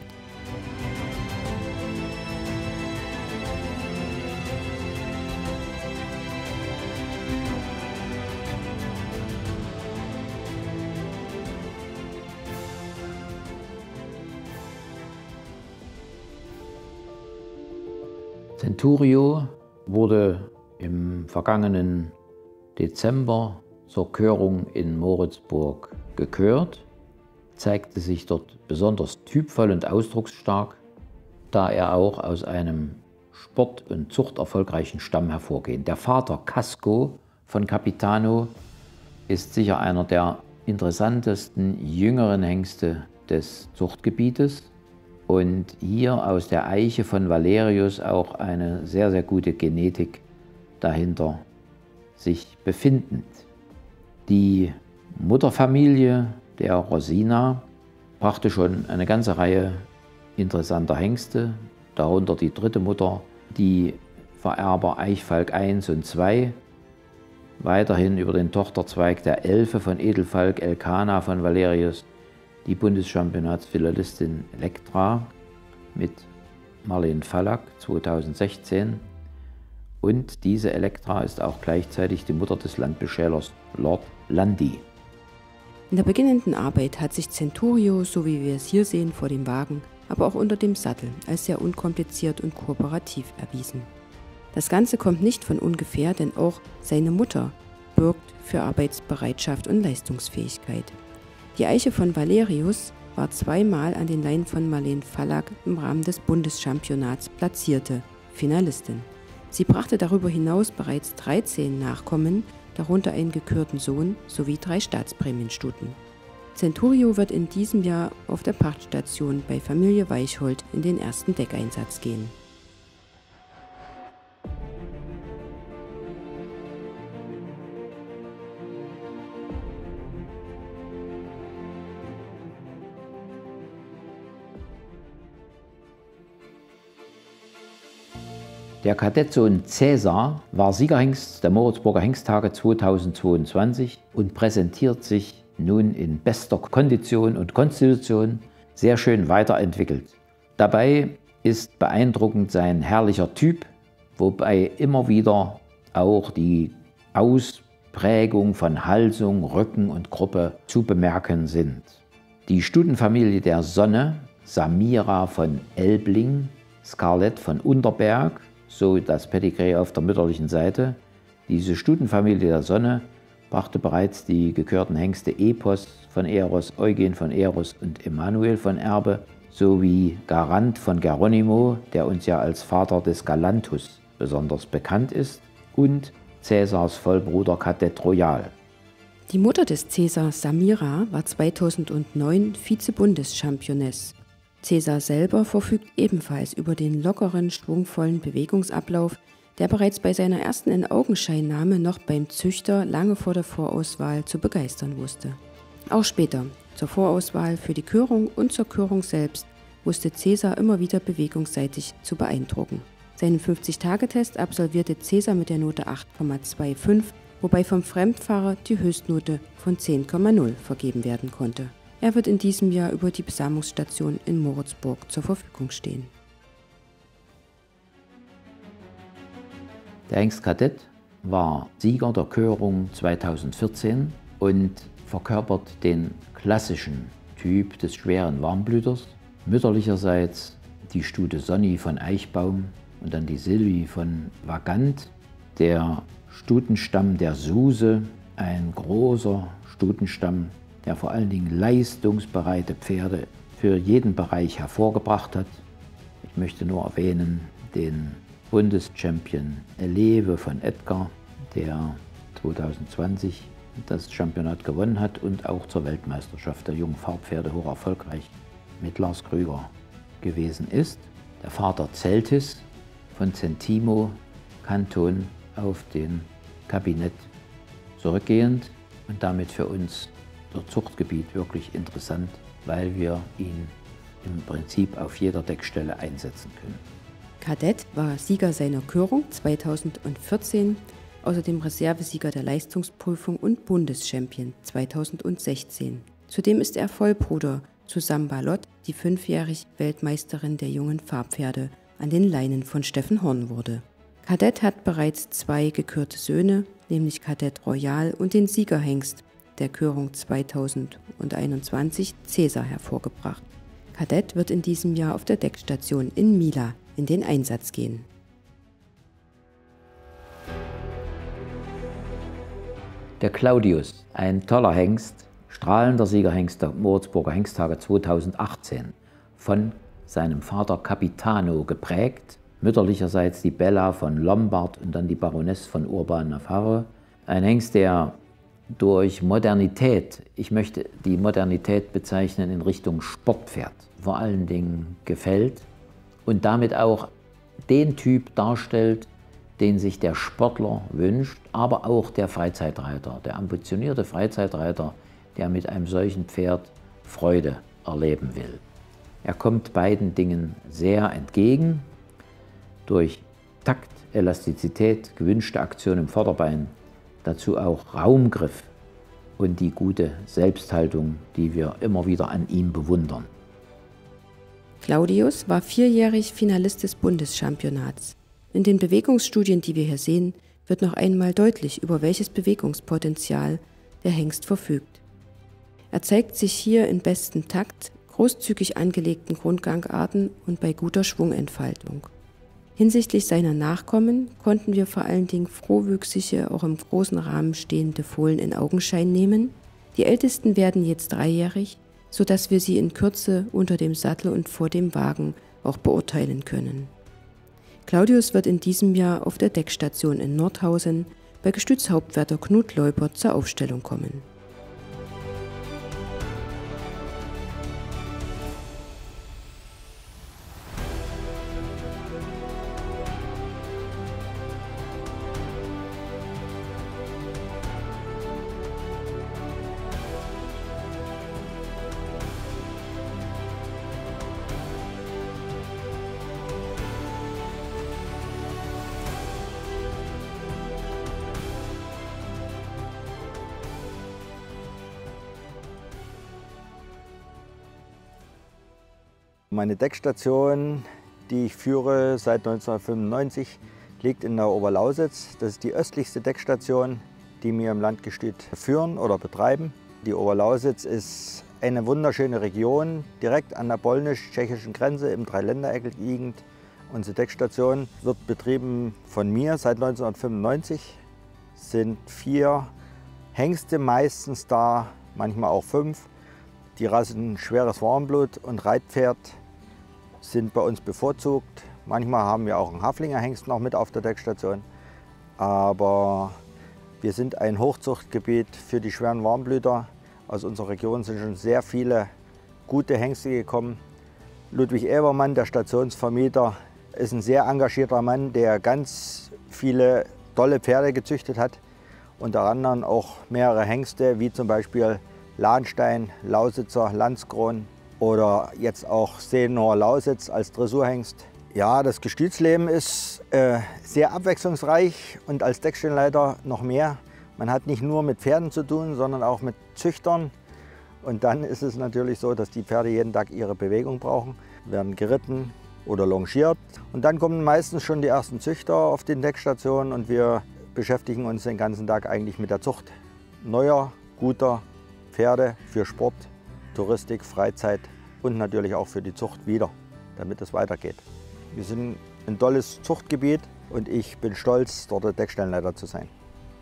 Centurio wurde im vergangenen Dezember zur Körung in Moritzburg gekürt, zeigte sich dort besonders typvoll und ausdrucksstark, da er auch aus einem sport- und zuchterfolgreichen Stamm hervorgeht. Der Vater Casco von Capitano ist sicher einer der interessantesten jüngeren Hengste des Zuchtgebietes. Und hier aus der Eiche von Valerius auch eine sehr, sehr gute Genetik dahinter sich befindend. Die Mutterfamilie der Rosina brachte schon eine ganze Reihe interessanter Hengste, darunter die dritte Mutter, die Vererber Eichfalk eins und zwei, weiterhin über den Tochterzweig der Elfe von Edelfalk Elkana von Valerius, die Bundeschampionatsfinalistin Elektra mit Marleen Fallack zweitausendsechzehn. Und diese Elektra ist auch gleichzeitig die Mutter des Landbeschälers Lord Landi. In der beginnenden Arbeit hat sich Centurio, so wie wir es hier sehen, vor dem Wagen, aber auch unter dem Sattel als sehr unkompliziert und kooperativ erwiesen. Das Ganze kommt nicht von ungefähr, denn auch seine Mutter bürgt für Arbeitsbereitschaft und Leistungsfähigkeit. Die Eiche von Valerius war zweimal an den Leinen von Marleen Fallack im Rahmen des Bundeschampionats platzierte Finalistin. Sie brachte darüber hinaus bereits dreizehn Nachkommen, darunter einen gekürten Sohn sowie drei Staatsprämienstuten. Centurio wird in diesem Jahr auf der Pachtstation bei Familie Weichhold in den ersten Deckeinsatz gehen. Der Kadettsohn Cäsar war Siegerhengst der Moritzburger Hengsttage zweitausendzweiundzwanzig und präsentiert sich nun in bester Kondition und Konstitution sehr schön weiterentwickelt. Dabei ist beeindruckend sein herrlicher Typ, wobei immer wieder auch die Ausprägung von Halsung, Rücken und Gruppe zu bemerken sind. Die Stutenfamilie der Sonne, Samira von Elbling, Scarlett von Unterberg, so das Pedigree auf der mütterlichen Seite. Diese Stutenfamilie der Sonne brachte bereits die gekürten Hengste Epos von Eros, Eugen von Eros und Emanuel von Erbe sowie Garant von Geronimo, der uns ja als Vater des Galantus besonders bekannt ist, und Cäsars Vollbruder Kadett Royal. Die Mutter des Cäsar, Samira, war zweitausendneun Vize-Bundeschampioness. Cäsar selber verfügt ebenfalls über den lockeren, schwungvollen Bewegungsablauf, der bereits bei seiner ersten In-Augenscheinnahme noch beim Züchter lange vor der Vorauswahl zu begeistern wusste. Auch später, zur Vorauswahl für die Körung und zur Körung selbst, wusste Cäsar immer wieder bewegungsseitig zu beeindrucken. Seinen fünfzig-Tage-Test absolvierte Cäsar mit der Note acht Komma fünfundzwanzig, wobei vom Fremdfahrer die Höchstnote von zehn Komma null vergeben werden konnte. Er wird in diesem Jahr über die Besamungsstation in Moritzburg zur Verfügung stehen. Der Hengst Kadett war Sieger der Körung zweitausendvierzehn und verkörpert den klassischen Typ des schweren Warmblüters. Mütterlicherseits die Stute Sonny von Eichbaum und dann die Silvi von Vagant. Der Stutenstamm der Suse, ein großer Stutenstamm, der vor allen Dingen leistungsbereite Pferde für jeden Bereich hervorgebracht hat. Ich möchte nur erwähnen den Bundeschampion Elewe von Edgar, der zweitausendzwanzig das Championat gewonnen hat und auch zur Weltmeisterschaft der jungen Fahrpferde hoch erfolgreich mit Lars Krüger gewesen ist. Der Vater Celtis von Centimo, Kanton auf den Kabinett zurückgehend und damit für uns das Zuchtgebiet wirklich interessant, weil wir ihn im Prinzip auf jeder Deckstelle einsetzen können. Kadett war Sieger seiner Körung zweitausendvierzehn, außerdem Reservesieger der Leistungsprüfung und Bundeschampion zweitausendsechzehn. Zudem ist er Vollbruder zu Samba Lott, die fünfjährig Weltmeisterin der jungen Fahrpferde an den Leinen von Steffen Horn wurde. Kadett hat bereits zwei gekürte Söhne, nämlich Kadett Royal und den Siegerhengst der Körung zweitausendeinundzwanzig, Cäsar, hervorgebracht. Kadett wird in diesem Jahr auf der Deckstation in Mila in den Einsatz gehen. Der Claudius, ein toller Hengst, strahlender Siegerhengst der Moritzburger Hengsttage zweitausendachtzehn, von seinem Vater Capitano geprägt, mütterlicherseits die Bella von Lombard und dann die Baroness von Urban-Navarre. Ein Hengst, der durch Modernität, ich möchte die Modernität bezeichnen in Richtung Sportpferd, vor allen Dingen gefällt und damit auch den Typ darstellt, den sich der Sportler wünscht, aber auch der Freizeitreiter, der ambitionierte Freizeitreiter, der mit einem solchen Pferd Freude erleben will. Er kommt beiden Dingen sehr entgegen, durch Takt, Elastizität, gewünschte Aktion im Vorderbein, dazu auch Raumgriff und die gute Selbsthaltung, die wir immer wieder an ihm bewundern. Claudius war vierjährig Finalist des Bundeschampionats. In den Bewegungsstudien, die wir hier sehen, wird noch einmal deutlich, über welches Bewegungspotenzial der Hengst verfügt. Er zeigt sich hier in bestem Takt, großzügig angelegten Grundgangarten und bei guter Schwungentfaltung. Hinsichtlich seiner Nachkommen konnten wir vor allen Dingen frohwüchsige, auch im großen Rahmen stehende Fohlen in Augenschein nehmen. Die ältesten werden jetzt dreijährig, sodass wir sie in Kürze unter dem Sattel und vor dem Wagen auch beurteilen können. Claudius wird in diesem Jahr auf der Deckstation in Nordhausen bei Gestützhauptwärter Knut Leupert zur Aufstellung kommen. Meine Deckstation, die ich führe seit neunzehnhundertfünfundneunzig, liegt in der Oberlausitz. Das ist die östlichste Deckstation, die wir im Landgestüt führen oder betreiben. Die Oberlausitz ist eine wunderschöne Region, direkt an der polnisch-tschechischen Grenze im Dreiländereck liegend. Unsere Deckstation wird betrieben von mir seit neunzehnhundertfünfundneunzig. Es sind vier Hengste meistens da, manchmal auch fünf. Die Rassen schweres Warmblut und Reitpferd sind bei uns bevorzugt. Manchmal haben wir auch einen Haflinger Hengst noch mit auf der Deckstation. Aber wir sind ein Hochzuchtgebiet für die schweren Warmblüter. Aus unserer Region sind schon sehr viele gute Hengste gekommen. Ludwig Ebermann, der Stationsvermieter, ist ein sehr engagierter Mann, der ganz viele tolle Pferde gezüchtet hat. Unter anderem auch mehrere Hengste, wie zum Beispiel Lahnstein, Lausitzer, Landskron oder jetzt auch Seenor Lausitz als Dressurhengst. Ja, das Gestütsleben ist äh, sehr abwechslungsreich und als Deckstellenleiter noch mehr. Man hat nicht nur mit Pferden zu tun, sondern auch mit Züchtern. Und dann ist es natürlich so, dass die Pferde jeden Tag ihre Bewegung brauchen, werden geritten oder longiert. Und dann kommen meistens schon die ersten Züchter auf den Deckstationen und wir beschäftigen uns den ganzen Tag eigentlich mit der Zucht neuer, guter Pferde für Sport, Touristik, Freizeit und natürlich auch für die Zucht wieder, damit es weitergeht. Wir sind ein tolles Zuchtgebiet und ich bin stolz, dort der Deckstellenleiter zu sein.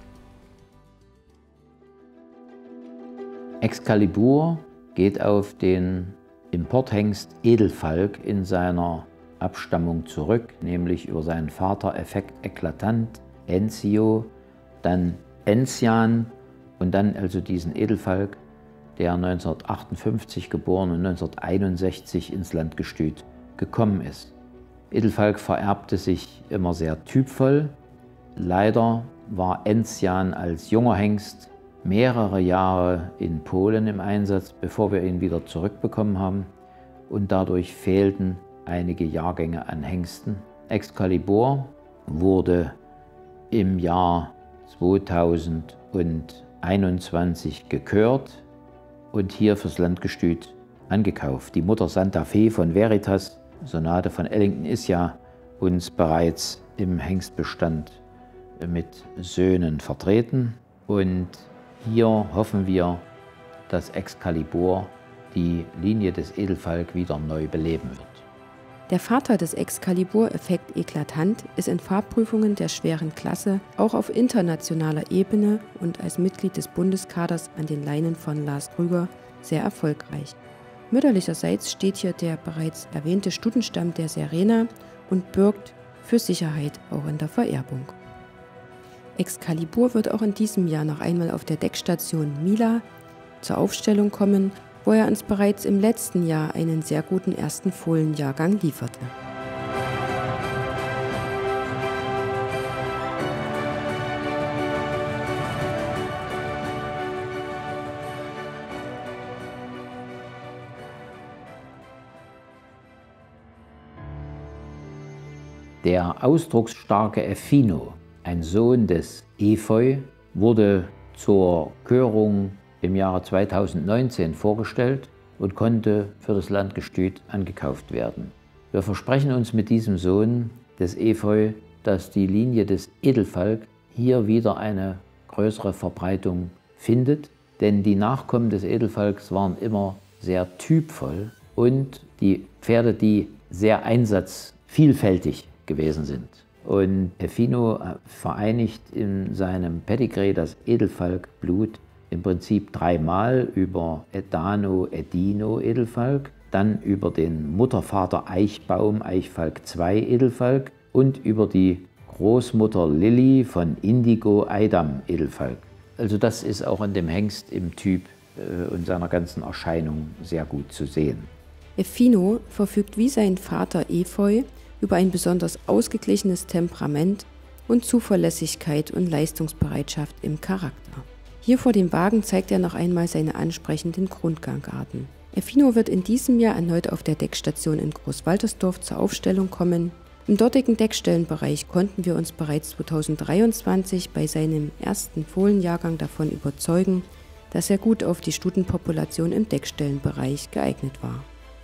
Excalibur geht auf den Importhengst Edelfalk in seiner Abstammung zurück, nämlich über seinen Vater Effekt Eklatant, Enzio, dann Enzian und dann also diesen Edelfalk, der neunzehnhundertachtundfünfzig geboren und neunzehnhunderteinundsechzig ins Landgestüt gekommen ist. Edelfalk vererbte sich immer sehr typvoll. Leider war Enzian als junger Hengst mehrere Jahre in Polen im Einsatz, bevor wir ihn wieder zurückbekommen haben. Und dadurch fehlten einige Jahrgänge an Hengsten. Excalibur wurde im Jahr zweitausendeinundzwanzig gekürt und hier fürs Landgestüt angekauft. Die Mutter Santa Fe von Veritas, Sonate von Ellington, ist ja uns bereits im Hengstbestand mit Söhnen vertreten. Und hier hoffen wir, dass Excalibur die Linie des Edelfalk wieder neu beleben wird. Der Vater des Excalibur-Effekt eklatant ist in Fahrprüfungen der schweren Klasse auch auf internationaler Ebene und als Mitglied des Bundeskaders an den Leinen von Lars Krüger sehr erfolgreich. Mütterlicherseits steht hier der bereits erwähnte Stutenstamm der Serena und bürgt für Sicherheit auch in der Vererbung. Excalibur wird auch in diesem Jahr noch einmal auf der Deckstation Mila zur Aufstellung kommen, wo er uns bereits im letzten Jahr einen sehr guten ersten Fohlenjahrgang lieferte. Der ausdrucksstarke Effino, ein Sohn des Efeu, wurde zur Körung im Jahre zweitausendneunzehn vorgestellt und konnte für das Landgestüt angekauft werden. Wir versprechen uns mit diesem Sohn des Efeu, dass die Linie des Edelfalk hier wieder eine größere Verbreitung findet, denn die Nachkommen des Edelfalks waren immer sehr typvoll und die Pferde, die sehr einsatzvielfältig gewesen sind. Und Effino vereinigt in seinem Pedigree das Edelfalk-Blut im Prinzip dreimal über Edano, Edino Edelfalk, dann über den Muttervater Eichbaum, Eichfalk zwei Edelfalk und über die Großmutter Lilly von Indigo, Eidam Edelfalk. Also das ist auch in dem Hengst im Typ äh, und seiner ganzen Erscheinung sehr gut zu sehen. Effino verfügt wie sein Vater Efeu über ein besonders ausgeglichenes Temperament und Zuverlässigkeit und Leistungsbereitschaft im Charakter. Hier vor dem Wagen zeigt er noch einmal seine ansprechenden Grundgangarten. Effino wird in diesem Jahr erneut auf der Deckstation in Großwaltersdorf zur Aufstellung kommen. Im dortigen Deckstellenbereich konnten wir uns bereits zweitausenddreiundzwanzig bei seinem ersten Fohlenjahrgang davon überzeugen, dass er gut auf die Stutenpopulation im Deckstellenbereich geeignet war.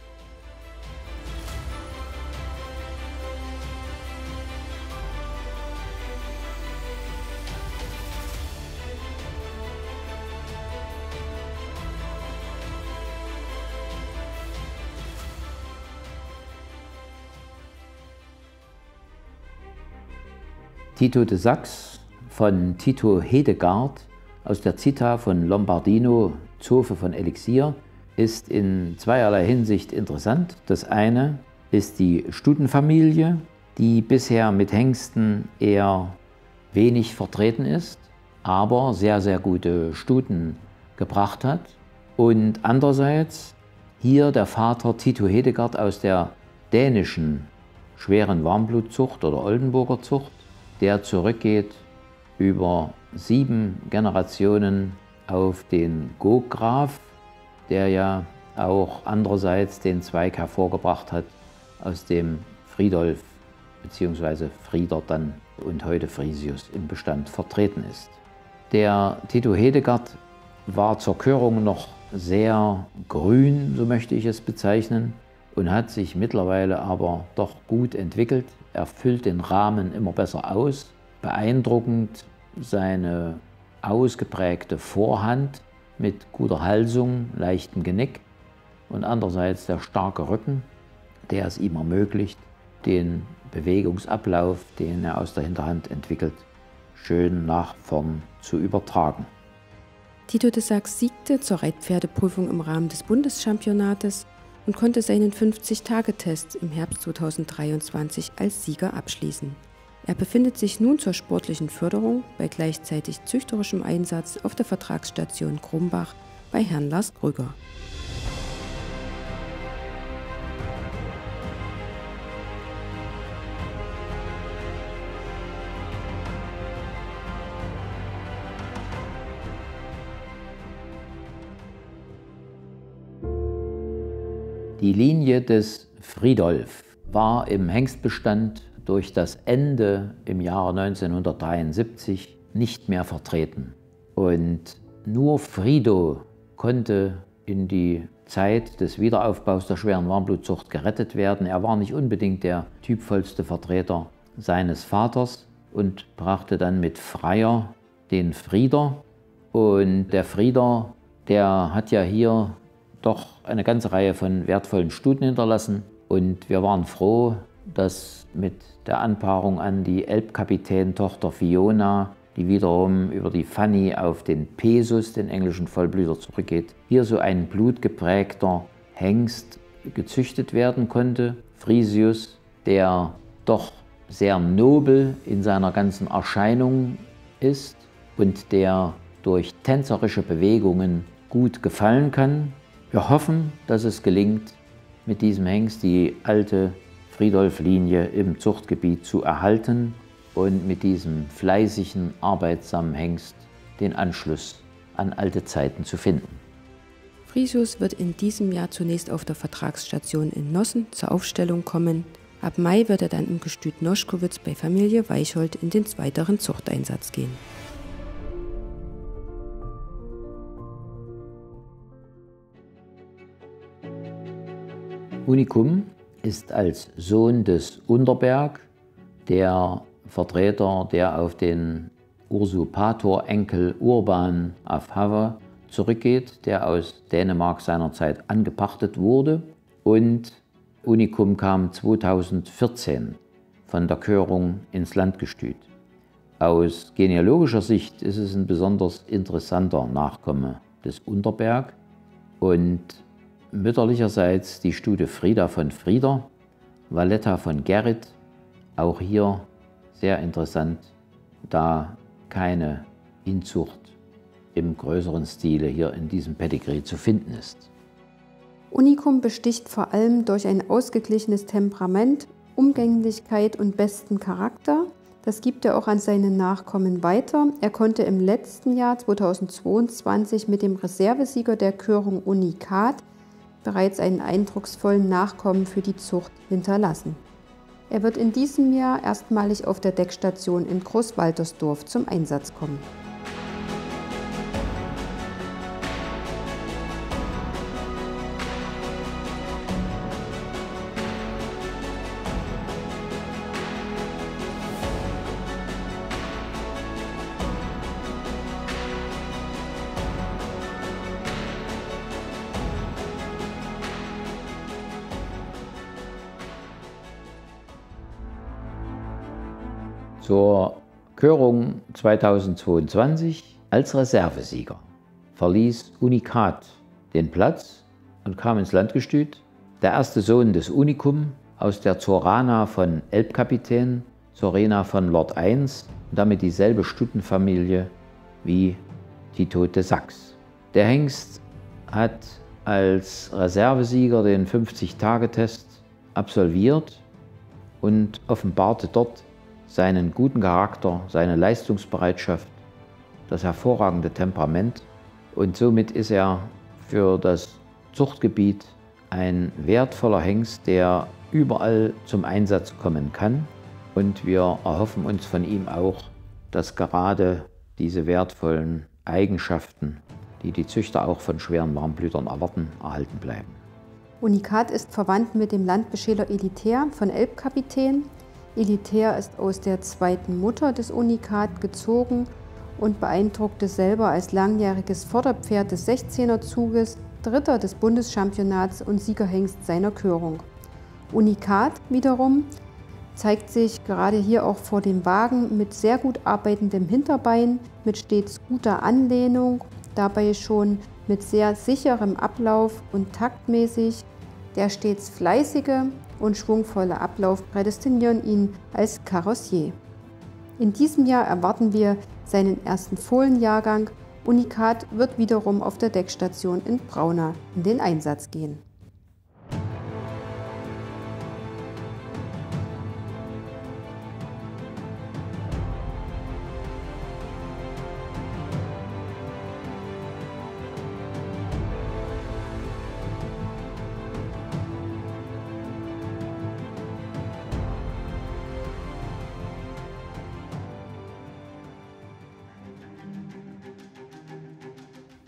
Tito de Sachs von Tito Hedegard aus der Città von Lombardino, Zofe von Elixir, ist in zweierlei Hinsicht interessant. Das eine ist die Stutenfamilie, die bisher mit Hengsten eher wenig vertreten ist, aber sehr, sehr gute Stuten gebracht hat. Und andererseits hier der Vater Tito Hedegard aus der dänischen schweren Warmblutzucht oder Oldenburger Zucht, der zurückgeht über sieben Generationen auf den Gograf, der ja auch andererseits den Zweig hervorgebracht hat, aus dem Friedolf bzw. Frieder dann und heute Frisius im Bestand vertreten ist. Der Tito Hedegard war zur Körung noch sehr grün, so möchte ich es bezeichnen, und hat sich mittlerweile aber doch gut entwickelt. Er füllt den Rahmen immer besser aus. Beeindruckend seine ausgeprägte Vorhand mit guter Halsung, leichtem Genick und andererseits der starke Rücken, der es ihm ermöglicht, den Bewegungsablauf, den er aus der Hinterhand entwickelt, schön nach vorn zu übertragen. Tito de Sachs siegte zur Reitpferdeprüfung im Rahmen des Bundeschampionates und konnte seinen fünfzig-Tage-Test im Herbst zweitausenddreiundzwanzig als Sieger abschließen. Er befindet sich nun zur sportlichen Förderung bei gleichzeitig züchterischem Einsatz auf der Vertragsstation Krumbach bei Herrn Lars Krüger. Die Linie des Friedolf war im Hengstbestand durch das Ende im Jahre neunzehnhundertdreiundsiebzig nicht mehr vertreten. Und nur Frido konnte in die Zeit des Wiederaufbaus der schweren Warmblutzucht gerettet werden. Er war nicht unbedingt der typvollste Vertreter seines Vaters und brachte dann mit Freier den Frieder. Und der Frieder, der hat ja hier doch eine ganze Reihe von wertvollen Stuten hinterlassen. Und wir waren froh, dass mit der Anpaarung an die Elbkapitän-Tochter Fiona, die wiederum über die Fanny auf den Pesus, den englischen Vollblüter, zurückgeht, hier so ein blutgeprägter Hengst gezüchtet werden konnte. Frisius, der doch sehr nobel in seiner ganzen Erscheinung ist und der durch tänzerische Bewegungen gut gefallen kann. Wir hoffen, dass es gelingt, mit diesem Hengst die alte Friedolf-Linie im Zuchtgebiet zu erhalten und mit diesem fleißigen, arbeitsamen Hengst den Anschluss an alte Zeiten zu finden. Frisius wird in diesem Jahr zunächst auf der Vertragsstation in Nossen zur Aufstellung kommen. Ab Mai wird er dann im Gestüt Noschkowitz bei Familie Weichhold in den zweiteren Zuchteinsatz gehen. Unikum ist als Sohn des Unterberg, der Vertreter der auf den Usurpator-Enkel Urban af Have zurückgeht, der aus Dänemark seinerzeit angepachtet wurde. Und Unikum kam zweitausendvierzehn von der Körung ins Landgestüt. Aus genealogischer Sicht ist es ein besonders interessanter Nachkomme des Unterberg und mütterlicherseits die Stute Frieda von Frieder, Valletta von Gerrit, auch hier sehr interessant, da keine Inzucht im größeren Stile hier in diesem Pedigree zu finden ist. Unikum besticht vor allem durch ein ausgeglichenes Temperament, Umgänglichkeit und besten Charakter. Das gibt er auch an seine Nachkommen weiter. Er konnte im letzten Jahr zweitausendzweiundzwanzig mit dem Reservesieger der Körung Unikat bereits einen eindrucksvollen Nachkommen für die Zucht hinterlassen. Er wird in diesem Jahr erstmalig auf der Deckstation in Großwaltersdorf zum Einsatz kommen. Zur Körung zweitausendzweiundzwanzig als Reservesieger verließ Unikat den Platz und kam ins Landgestüt. Der erste Sohn des Unikum aus der Zorana von Elbkapitän, Zorena von Lord eins und damit dieselbe Stutenfamilie wie Tito de Sachs. Der Hengst hat als Reservesieger den fünfzig-Tage-Test absolviert und offenbarte dort seinen guten Charakter, seine Leistungsbereitschaft, das hervorragende Temperament. Und somit ist er für das Zuchtgebiet ein wertvoller Hengst, der überall zum Einsatz kommen kann. Und wir erhoffen uns von ihm auch, dass gerade diese wertvollen Eigenschaften, die die Züchter auch von schweren Warmblütern erwarten, erhalten bleiben. Unikat ist verwandt mit dem Landbeschäler Elitär von Elbkapitän. Elitär ist aus der zweiten Mutter des Unikat gezogen und beeindruckte selber als langjähriges Vorderpferd des sechzehner-Zuges, Dritter des Bundeschampionats und Siegerhengst seiner Körung. Unikat wiederum zeigt sich gerade hier auch vor dem Wagen mit sehr gut arbeitendem Hinterbein, mit stets guter Anlehnung, dabei schon mit sehr sicherem Ablauf und taktmäßig. Der stets fleißige und schwungvolle Ablauf prädestinieren ihn als Karossier. In diesem Jahr erwarten wir seinen ersten Fohlenjahrgang. Unikat wird wiederum auf der Deckstation in Braunau in den Einsatz gehen.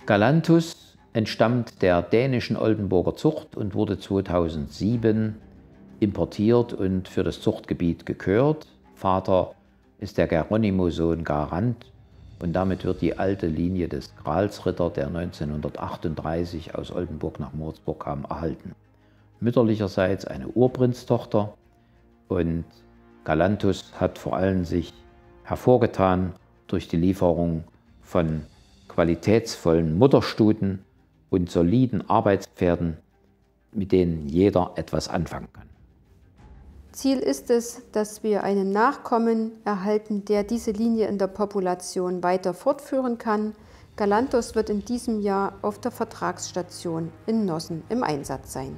Galanthus entstammt der dänischen Oldenburger Zucht und wurde zweitausendsieben importiert und für das Zuchtgebiet gekürt. Vater ist der Geronimo-Sohn Garant und damit wird die alte Linie des Gralsritter, der neunzehnhundertachtunddreißig aus Oldenburg nach Moritzburg kam, erhalten. Mütterlicherseits eine Urprinztochter, und Galanthus hat vor allem sich hervorgetan durch die Lieferung von qualitätsvollen Mutterstuten und soliden Arbeitspferden, mit denen jeder etwas anfangen kann. Ziel ist es, dass wir einen Nachkommen erhalten, der diese Linie in der Population weiter fortführen kann. Galanthus wird in diesem Jahr auf der Vertragsstation in Nossen im Einsatz sein.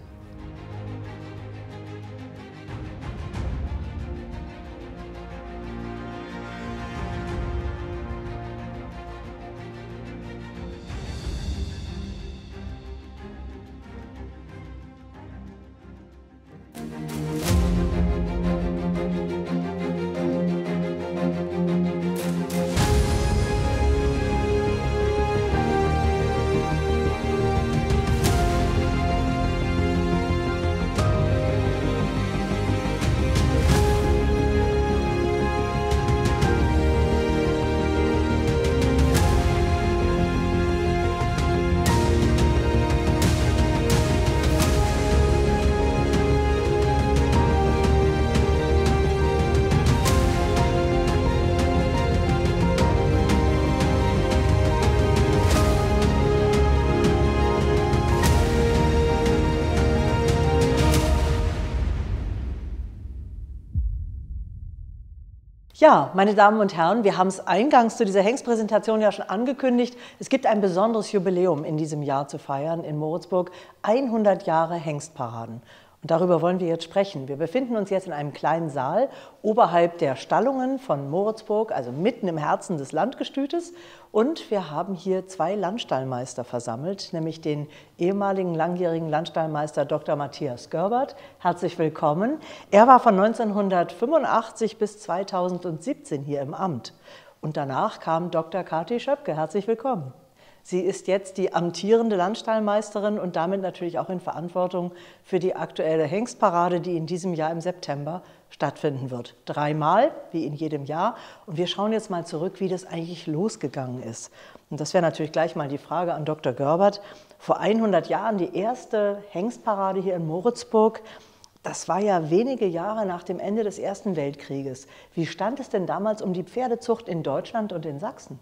Ja, meine Damen und Herren, wir haben es eingangs zu dieser Hengstpräsentation ja schon angekündigt. Es gibt ein besonderes Jubiläum in diesem Jahr zu feiern in Moritzburg. hundert Jahre Hengstparaden. Und darüber wollen wir jetzt sprechen. Wir befinden uns jetzt in einem kleinen Saal oberhalb der Stallungen von Moritzburg, also mitten im Herzen des Landgestütes. Und wir haben hier zwei Landstallmeister versammelt, nämlich den ehemaligen langjährigen Landstallmeister Doktor Matthias Görbert. Herzlich willkommen. Er war von neunzehnhundertfünfundachtzig bis zweitausendsiebzehn hier im Amt. Und danach kam Doktor Kathi Schöpke. Herzlich willkommen. Sie ist jetzt die amtierende Landstallmeisterin und damit natürlich auch in Verantwortung für die aktuelle Hengstparade, die in diesem Jahr im September stattfinden wird. Dreimal, wie in jedem Jahr. Und wir schauen jetzt mal zurück, wie das eigentlich losgegangen ist. Und das wäre natürlich gleich mal die Frage an Doktor Görbert. Vor hundert Jahren die erste Hengstparade hier in Moritzburg. Das war ja wenige Jahre nach dem Ende des Ersten Weltkrieges. Wie stand es denn damals um die Pferdezucht in Deutschland und in Sachsen?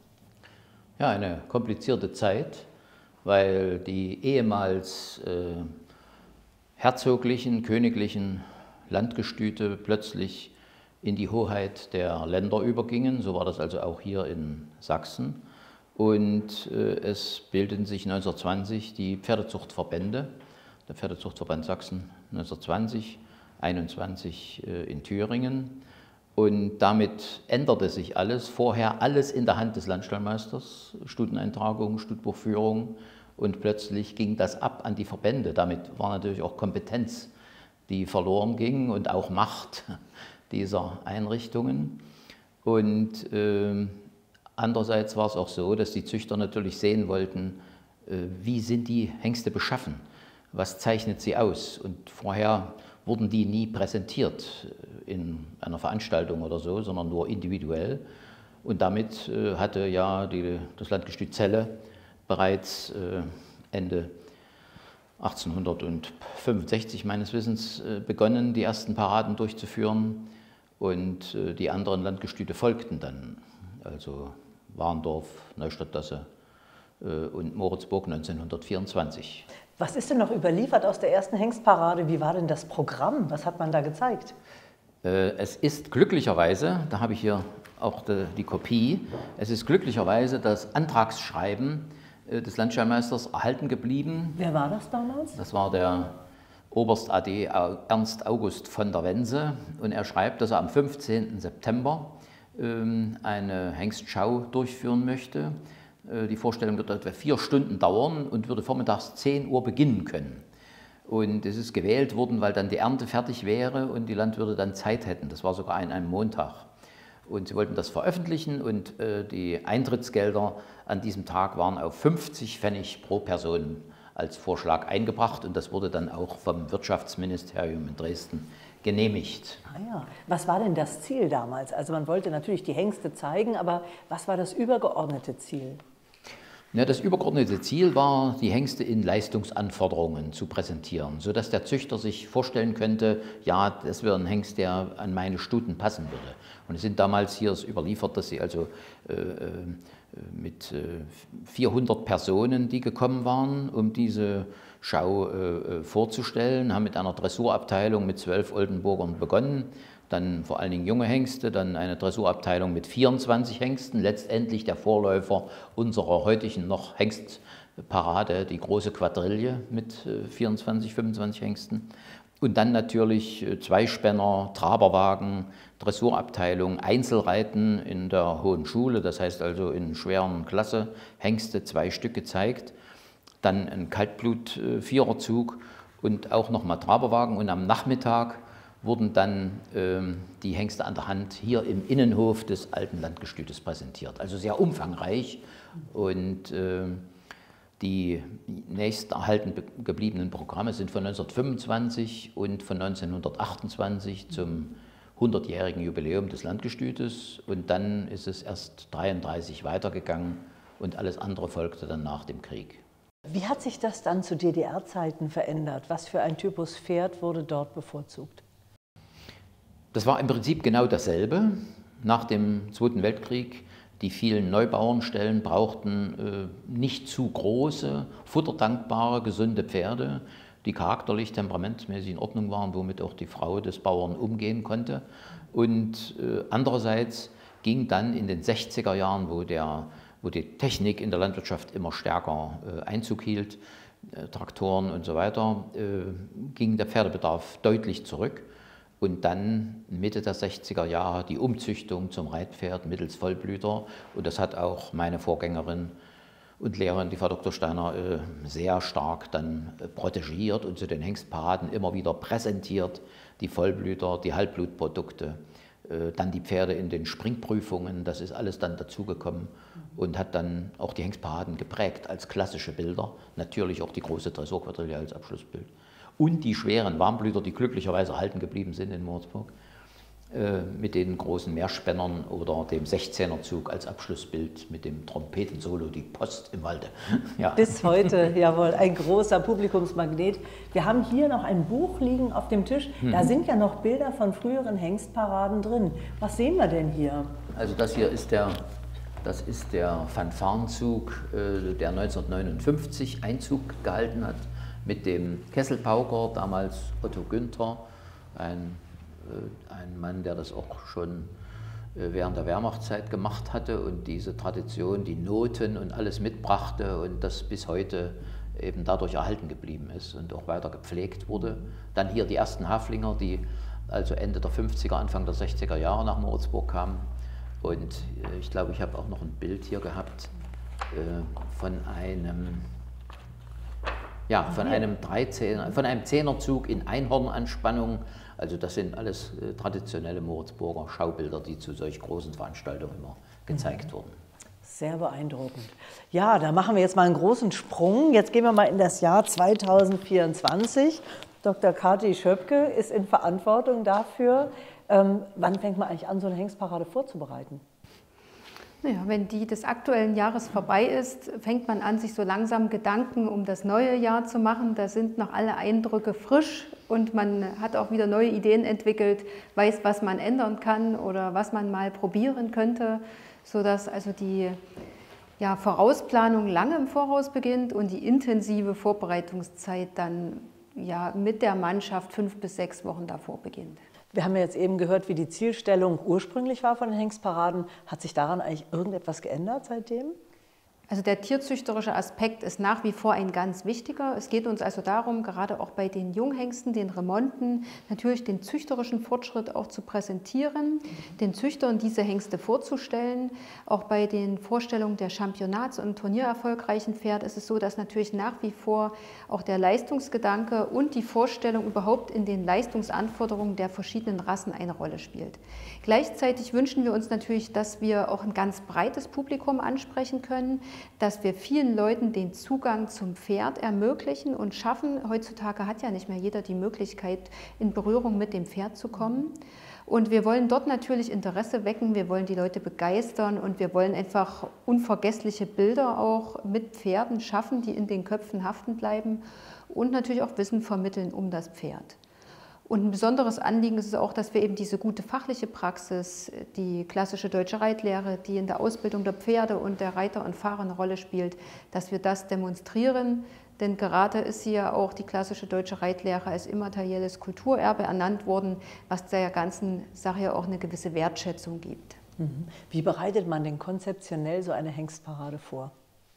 Ja, eine komplizierte Zeit, weil die ehemals äh, herzoglichen, königlichen Landgestüte plötzlich in die Hoheit der Länder übergingen. So war das also auch hier in Sachsen. Und äh, es bildeten sich neunzehnhundertzwanzig die Pferdezuchtverbände, der Pferdezuchtverband Sachsen neunzehnhundertzwanzig, einundzwanzig äh, in Thüringen. Und damit änderte sich alles. Vorher alles in der Hand des Landstallmeisters, Stuteneintragung, Stutbuchführung, und plötzlich ging das ab an die Verbände. Damit war natürlich auch Kompetenz, die verloren ging, und auch Macht dieser Einrichtungen. Und äh, andererseits war es auch so, dass die Züchter natürlich sehen wollten, äh, wie sind die Hengste beschaffen, was zeichnet sie aus. Und vorher wurden die nie präsentiert in einer Veranstaltung oder so, sondern nur individuell. Und damit äh, hatte ja die, das Landgestüt Celle bereits äh, Ende achtzehnhundertfünfundsechzig meines Wissens äh, begonnen, die ersten Paraden durchzuführen. Und äh, die anderen Landgestüte folgten dann, also Warndorf, Neustadt-Dosse äh, und Moritzburg neunzehnhundertvierundzwanzig. Was ist denn noch überliefert aus der ersten Hengstparade? Wie war denn das Programm? Was hat man da gezeigt? Es ist glücklicherweise, da habe ich hier auch die, die Kopie, es ist glücklicherweise das Antragsschreiben des Landstallmeisters erhalten geblieben. Wer war das damals? Das war der Oberst A D Ernst August von der Wense, und er schreibt, dass er am fünfzehnten September eine Hengstschau durchführen möchte. Die Vorstellung wird etwa vier Stunden dauern und würde vormittags zehn Uhr beginnen können. Und es ist gewählt worden, weil dann die Ernte fertig wäre und die Landwirte dann Zeit hätten. Das war sogar an einem Montag. und sie wollten das veröffentlichen und äh, die Eintrittsgelder an diesem Tag waren auf fünfzig Pfennig pro Person als Vorschlag eingebracht und das wurde dann auch vom Wirtschaftsministerium in Dresden genehmigt. Ah ja. Was war denn das Ziel damals? Also man wollte natürlich die Hengste zeigen, aber was war das übergeordnete Ziel? Ja, das übergeordnete Ziel war, die Hengste in Leistungsanforderungen zu präsentieren, sodass der Züchter sich vorstellen könnte, ja, das wäre ein Hengst, der an meine Stuten passen würde. Und es sind damals hier überliefert, dass sie also äh, mit äh, vierhundert Personen, die gekommen waren, um diese Schau äh, vorzustellen, haben mit einer Dressurabteilung mit zwölf Oldenburgern begonnen. Dann vor allen Dingen junge Hengste, dann eine Dressurabteilung mit vierundzwanzig Hengsten, letztendlich der Vorläufer unserer heutigen noch Hengstparade, die große Quadrille mit vierundzwanzig, fünfundzwanzig Hengsten. Und dann natürlich Zweispänner, Traberwagen, Dressurabteilung, Einzelreiten in der Hohen Schule, das heißt also in schweren Klasse, Hengste zwei Stück gezeigt. Dann ein Kaltblut-Viererzug und auch nochmal Traberwagen und am Nachmittag wurden dann ähm, die Hengste an der Hand hier im Innenhof des alten Landgestütes präsentiert. Also sehr umfangreich und äh, die nächsten erhalten gebliebenen Programme sind von neunzehnhundertfünfundzwanzig und von neunzehnhundertachtundzwanzig zum hundertjährigen Jubiläum des Landgestütes und dann ist es erst neunzehnhundertdreiunddreißig weitergegangen und alles andere folgte dann nach dem Krieg. Wie hat sich das dann zu D D R-Zeiten verändert? Was für ein Typus Pferd wurde dort bevorzugt? Das war im Prinzip genau dasselbe. Nach dem Zweiten Weltkrieg, die vielen Neubauernstellen brauchten äh, nicht zu große, futterdankbare, gesunde Pferde, die charakterlich, temperamentmäßig in Ordnung waren, womit auch die Frau des Bauern umgehen konnte. Und äh, andererseits ging dann in den sechziger Jahren, wo, der, wo die Technik in der Landwirtschaft immer stärker äh, Einzug hielt, äh, Traktoren und so weiter, äh, ging der Pferdebedarf deutlich zurück. Und dann Mitte der sechziger Jahre die Umzüchtung zum Reitpferd mittels Vollblüter. Und das hat auch meine Vorgängerin und Lehrerin, die Frau Doktor Steiner, sehr stark dann protegiert und zu den Hengstparaden immer wieder präsentiert. Die Vollblüter, die Halbblutprodukte, dann die Pferde in den Springprüfungen, das ist alles dann dazugekommen und hat dann auch die Hengstparaden geprägt als klassische Bilder. Natürlich auch die große Dressurquadrille als Abschlussbild. Und die schweren Warmblüter, die glücklicherweise erhalten geblieben sind in Moritzburg, äh, mit den großen Mehrspännern oder dem sechzehnerzug als Abschlussbild mit dem Trompetensolo, die Post im Walde. Ja. Bis heute, jawohl, ein großer Publikumsmagnet. Wir haben hier noch ein Buch liegen auf dem Tisch. Mhm. Da sind ja noch Bilder von früheren Hengstparaden drin. Was sehen wir denn hier? Also das hier ist der, das ist der Fanfarenzug, äh, der neunzehnhundertneunundfünfzig Einzug gehalten hat. Mit dem Kesselpauker, damals Otto Günther, ein, äh, ein Mann, der das auch schon äh, während der Wehrmachtszeit gemacht hatte und diese Tradition, die Noten und alles mitbrachte und das bis heute eben dadurch erhalten geblieben ist und auch weiter gepflegt wurde. Dann hier die ersten Haflinger, die also Ende der fünfziger, Anfang der sechziger Jahre nach Moritzburg kamen. Und äh, ich glaube, ich habe auch noch ein Bild hier gehabt äh, von einem Ja, von einem, dreizehner, von einem Zehnerzug in Einhornanspannung. Also das sind alles äh, traditionelle Moritzburger Schaubilder, die zu solch großen Veranstaltungen immer gezeigt mhm. wurden. Sehr beeindruckend. Ja, da machen wir jetzt mal einen großen Sprung. Jetzt gehen wir mal in das Jahr zweitausendvierundzwanzig. Doktor Kathi Schöpke ist in Verantwortung dafür. Ähm, wann fängt man eigentlich an, so eine Hengstparade vorzubereiten? Naja, wenn die des aktuellen Jahres vorbei ist, fängt man an, sich so langsam Gedanken um das neue Jahr zu machen. Da sind noch alle Eindrücke frisch und man hat auch wieder neue Ideen entwickelt, weiß, was man ändern kann oder was man mal probieren könnte, sodass also die ja, Vorausplanung lange im Voraus beginnt und die intensive Vorbereitungszeit dann ja, mit der Mannschaft fünf bis sechs Wochen davor beginnt. Wir haben ja jetzt eben gehört, wie die Zielstellung ursprünglich war von den Hengstparaden. Hat sich daran eigentlich irgendetwas geändert seitdem? Also der tierzüchterische Aspekt ist nach wie vor ein ganz wichtiger. Es geht uns also darum, gerade auch bei den Junghengsten, den Remonten, natürlich den züchterischen Fortschritt auch zu präsentieren, den Züchtern diese Hengste vorzustellen. Auch bei den Vorstellungen der Championats- und turniererfolgreichen Pferde ist es so, dass natürlich nach wie vor auch der Leistungsgedanke und die Vorstellung überhaupt in den Leistungsanforderungen der verschiedenen Rassen eine Rolle spielt. Gleichzeitig wünschen wir uns natürlich, dass wir auch ein ganz breites Publikum ansprechen können, dass wir vielen Leuten den Zugang zum Pferd ermöglichen und schaffen. Heutzutage hat ja nicht mehr jeder die Möglichkeit, in Berührung mit dem Pferd zu kommen. Und wir wollen dort natürlich Interesse wecken, wir wollen die Leute begeistern und wir wollen einfach unvergessliche Bilder auch mit Pferden schaffen, die in den Köpfen haften bleiben und natürlich auch Wissen vermitteln um das Pferd. Und ein besonderes Anliegen ist es auch, dass wir eben diese gute fachliche Praxis, die klassische deutsche Reitlehre, die in der Ausbildung der Pferde und der Reiter und Fahrer eine Rolle spielt, dass wir das demonstrieren. Denn gerade ist sie ja auch die klassische deutsche Reitlehre als immaterielles Kulturerbe ernannt worden, was der ganzen Sache ja auch eine gewisse Wertschätzung gibt. Wie bereitet man denn konzeptionell so eine Hengstparade vor?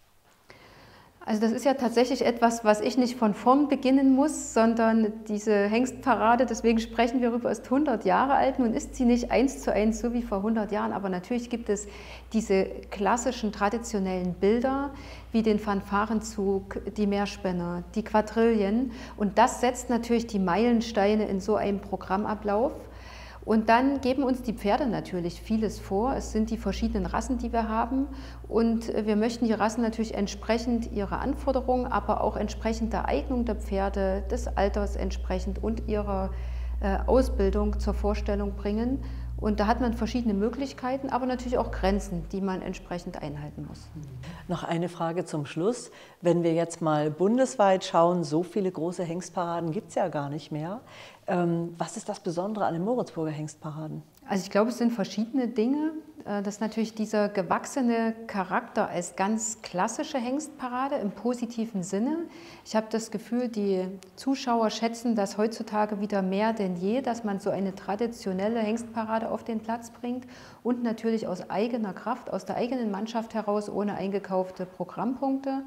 Also das ist ja tatsächlich etwas, was ich nicht von vorn beginnen muss, sondern diese Hengstparade, deswegen sprechen wir darüber, ist hundert Jahre alt. Nun ist sie nicht eins zu eins so wie vor hundert Jahren, aber natürlich gibt es diese klassischen traditionellen Bilder, wie den Fanfarenzug, die Meerspänner, die Quadrillen. Und das setzt natürlich die Meilensteine in so einem Programmablauf. Und dann geben uns die Pferde natürlich vieles vor. Es sind die verschiedenen Rassen, die wir haben. Und wir möchten die Rassen natürlich entsprechend ihrer Anforderungen, aber auch entsprechend der Eignung der Pferde, des Alters entsprechend und ihrer äh, Ausbildung zur Vorstellung bringen. Und da hat man verschiedene Möglichkeiten, aber natürlich auch Grenzen, die man entsprechend einhalten muss. Noch eine Frage zum Schluss. Wenn wir jetzt mal bundesweit schauen, so viele große Hengstparaden gibt es ja gar nicht mehr. Ähm, was ist das Besondere an den Moritzburger Hengstparaden? Also ich glaube, es sind verschiedene Dinge. Das ist natürlich dieser gewachsene Charakter als ganz klassische Hengstparade im positiven Sinne. Ich habe das Gefühl, die Zuschauer schätzen das heutzutage wieder mehr denn je, dass man so eine traditionelle Hengstparade auf den Platz bringt und natürlich aus eigener Kraft, aus der eigenen Mannschaft heraus, ohne eingekaufte Programmpunkte.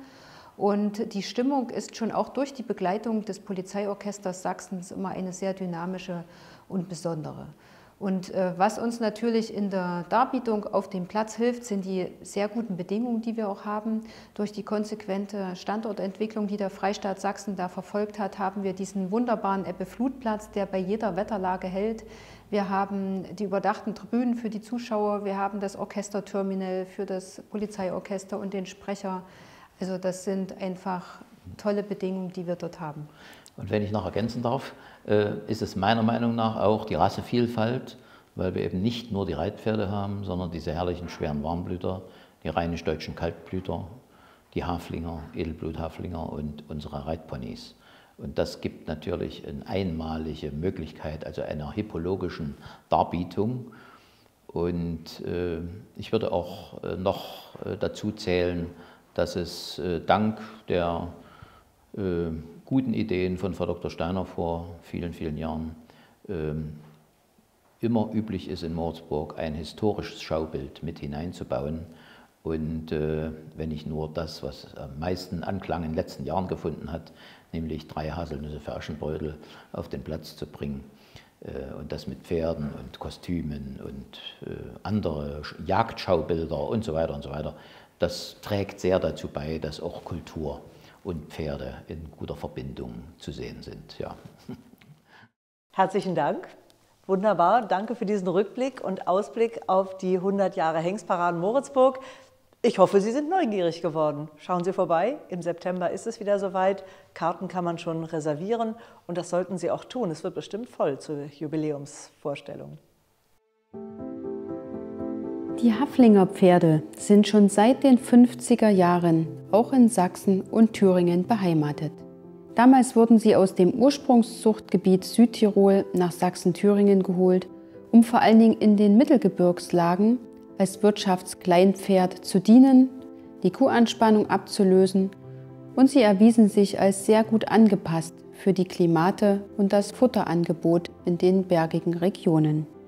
Und die Stimmung ist schon auch durch die Begleitung des Polizeiorchesters Sachsens immer eine sehr dynamische und besondere. Und äh, was uns natürlich in der Darbietung auf dem Platz hilft, sind die sehr guten Bedingungen, die wir auch haben. Durch die konsequente Standortentwicklung, die der Freistaat Sachsen da verfolgt hat, haben wir diesen wunderbaren Ebbe-Flut-Platz, der bei jeder Wetterlage hält. Wir haben die überdachten Tribünen für die Zuschauer, wir haben das Orchesterterminal für das Polizeiorchester und den Sprecher. Also das sind einfach tolle Bedingungen, die wir dort haben. Und wenn ich noch ergänzen darf, ist es meiner Meinung nach auch die Rassevielfalt, weil wir eben nicht nur die Reitpferde haben, sondern diese herrlichen schweren Warmblüter, die rheinisch-deutschen Kaltblüter, die Haflinger, Edelblut-Haflinger und unsere Reitponys. Und das gibt natürlich eine einmalige Möglichkeit, also einer hippologischen Darbietung. Und äh, ich würde auch äh, noch äh, dazu zählen, dass es äh, dank der äh, guten Ideen von Frau Doktor Steiner vor vielen, vielen Jahren ähm, immer üblich ist, in Moritzburg ein historisches Schaubild mit hineinzubauen. Und äh, wenn ich nur das, was am meisten Anklang in den letzten Jahren gefunden hat, nämlich drei Haselnüsse für Aschenbrödel auf den Platz zu bringen, äh, und das mit Pferden und Kostümen und äh, andere Jagdschaubilder und so weiter und so weiter, das trägt sehr dazu bei, dass auch Kultur und Pferde in guter Verbindung zu sehen sind. Ja. Herzlichen Dank. Wunderbar. Danke für diesen Rückblick und Ausblick auf die hundert Jahre Hengstparaden Moritzburg. Ich hoffe, Sie sind neugierig geworden. Schauen Sie vorbei. Im September ist es wieder soweit. Karten kann man schon reservieren und das sollten Sie auch tun. Es wird bestimmt voll zur Jubiläumsvorstellung. Die Haflinger Pferde sind schon seit den fünfziger Jahren auch in Sachsen und Thüringen beheimatet. Damals wurden sie aus dem Ursprungszuchtgebiet Südtirol nach Sachsen-Thüringen geholt, um vor allen Dingen in den Mittelgebirgslagen als Wirtschaftskleinpferd zu dienen, die Kuhanspannung abzulösen und sie erwiesen sich als sehr gut angepasst für die Klimate und das Futterangebot in den bergigen Regionen.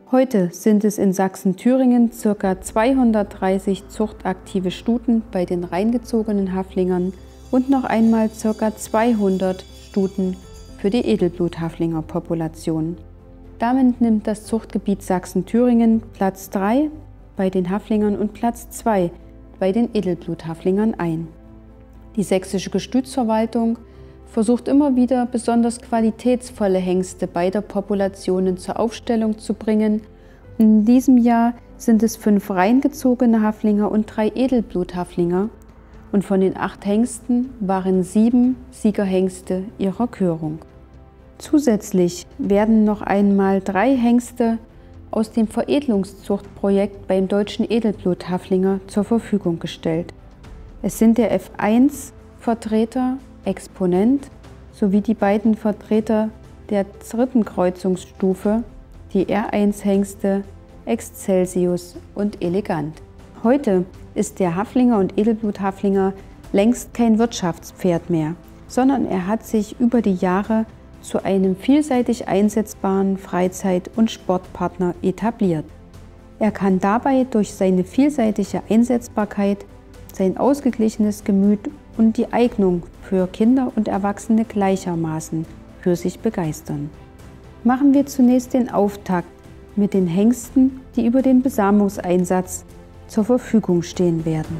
Heute sind es in Sachsen-Thüringen ca. zweihundertdreißig zuchtaktive Stuten bei den reingezogenen Haflingern und noch einmal ca. zweihundert Stuten für die Edelblut-Haflinger-Population. Damit nimmt das Zuchtgebiet Sachsen-Thüringen Platz drei bei den Haflingern und Platz zwei bei den Edelblut-Haflingern ein. Die sächsische Gestütsverwaltung versucht immer wieder besonders qualitätsvolle Hengste beider Populationen zur Aufstellung zu bringen. In diesem Jahr sind es fünf reingezogene Haflinger und drei Edelblut-Haflinger und von den acht Hengsten waren sieben Siegerhengste ihrer Körung. Zusätzlich werden noch einmal drei Hengste aus dem Veredelungszuchtprojekt beim Deutschen Edelblut-Haflinger zur Verfügung gestellt. Es sind der F eins Vertreter Exponent sowie die beiden Vertreter der dritten Kreuzungsstufe, die R eins Hengste Excelsius und Elegant. Heute ist der Haflinger und Edelblut-Haflinger längst kein Wirtschaftspferd mehr, sondern er hat sich über die Jahre zu einem vielseitig einsetzbaren Freizeit- und Sportpartner etabliert. Er kann dabei durch seine vielseitige Einsetzbarkeit, sein ausgeglichenes Gemüt und die Eignung für Kinder und Erwachsene gleichermaßen für sich begeistern. Machen wir zunächst den Auftakt mit den Hengsten, die über den Besamungseinsatz zur Verfügung stehen werden.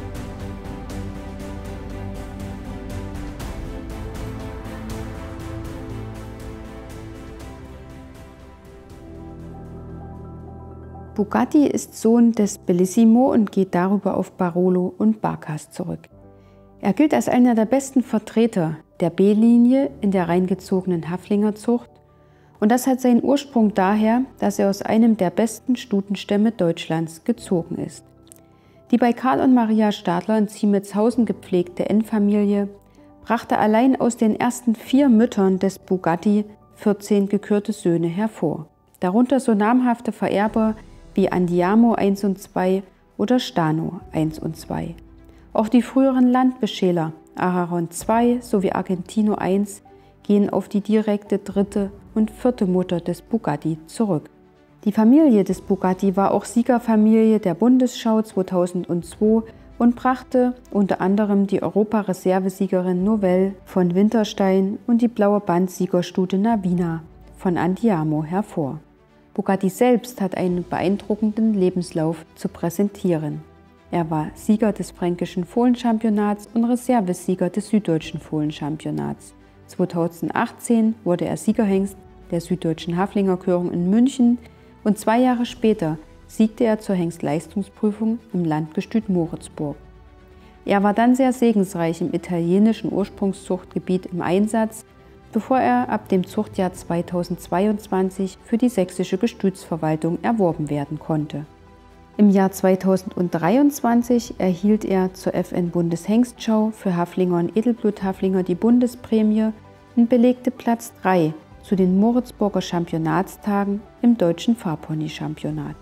Bugatti ist Sohn des Bellissimo und geht darüber auf Barolo und Barkas zurück. Er gilt als einer der besten Vertreter der B-Linie in der reingezogenen Haflingerzucht und das hat seinen Ursprung daher, dass er aus einem der besten Stutenstämme Deutschlands gezogen ist. Die bei Karl und Maria Stadler in Ziemetshausen gepflegte N-Familie brachte allein aus den ersten vier Müttern des Bugatti vierzehn gekürte Söhne hervor, darunter so namhafte Vererber wie Andiamo eins und zwei oder Stano eins und zwei. Auch die früheren Landbeschäler Araron zwei sowie Argentino eins gehen auf die direkte dritte und vierte Mutter des Bugatti zurück. Die Familie des Bugatti war auch Siegerfamilie der Bundesschau zweitausendzwei und brachte unter anderem die Europareservesiegerin Novelle von Winterstein und die blaue Bandsiegerstute Navina von Andiamo hervor. Bugatti selbst hat einen beeindruckenden Lebenslauf zu präsentieren. Er war Sieger des Fränkischen Fohlenchampionats und Reservesieger des Süddeutschen Fohlenchampionats. zweitausendachtzehn wurde er Siegerhengst der Süddeutschen Haflingerkörung in München und zwei Jahre später siegte er zur Hengstleistungsprüfung im Landgestüt Moritzburg. Er war dann sehr segensreich im italienischen Ursprungszuchtgebiet im Einsatz, bevor er ab dem Zuchtjahr zweitausendzweiundzwanzig für die sächsische Gestütsverwaltung erworben werden konnte. Im Jahr zweitausenddreiundzwanzig erhielt er zur F N-Bundeshengstschau für Haflinger und Edelblut-Haflinger die Bundesprämie und belegte Platz drei zu den Moritzburger Championatstagen im Deutschen Fahrpony-Championat.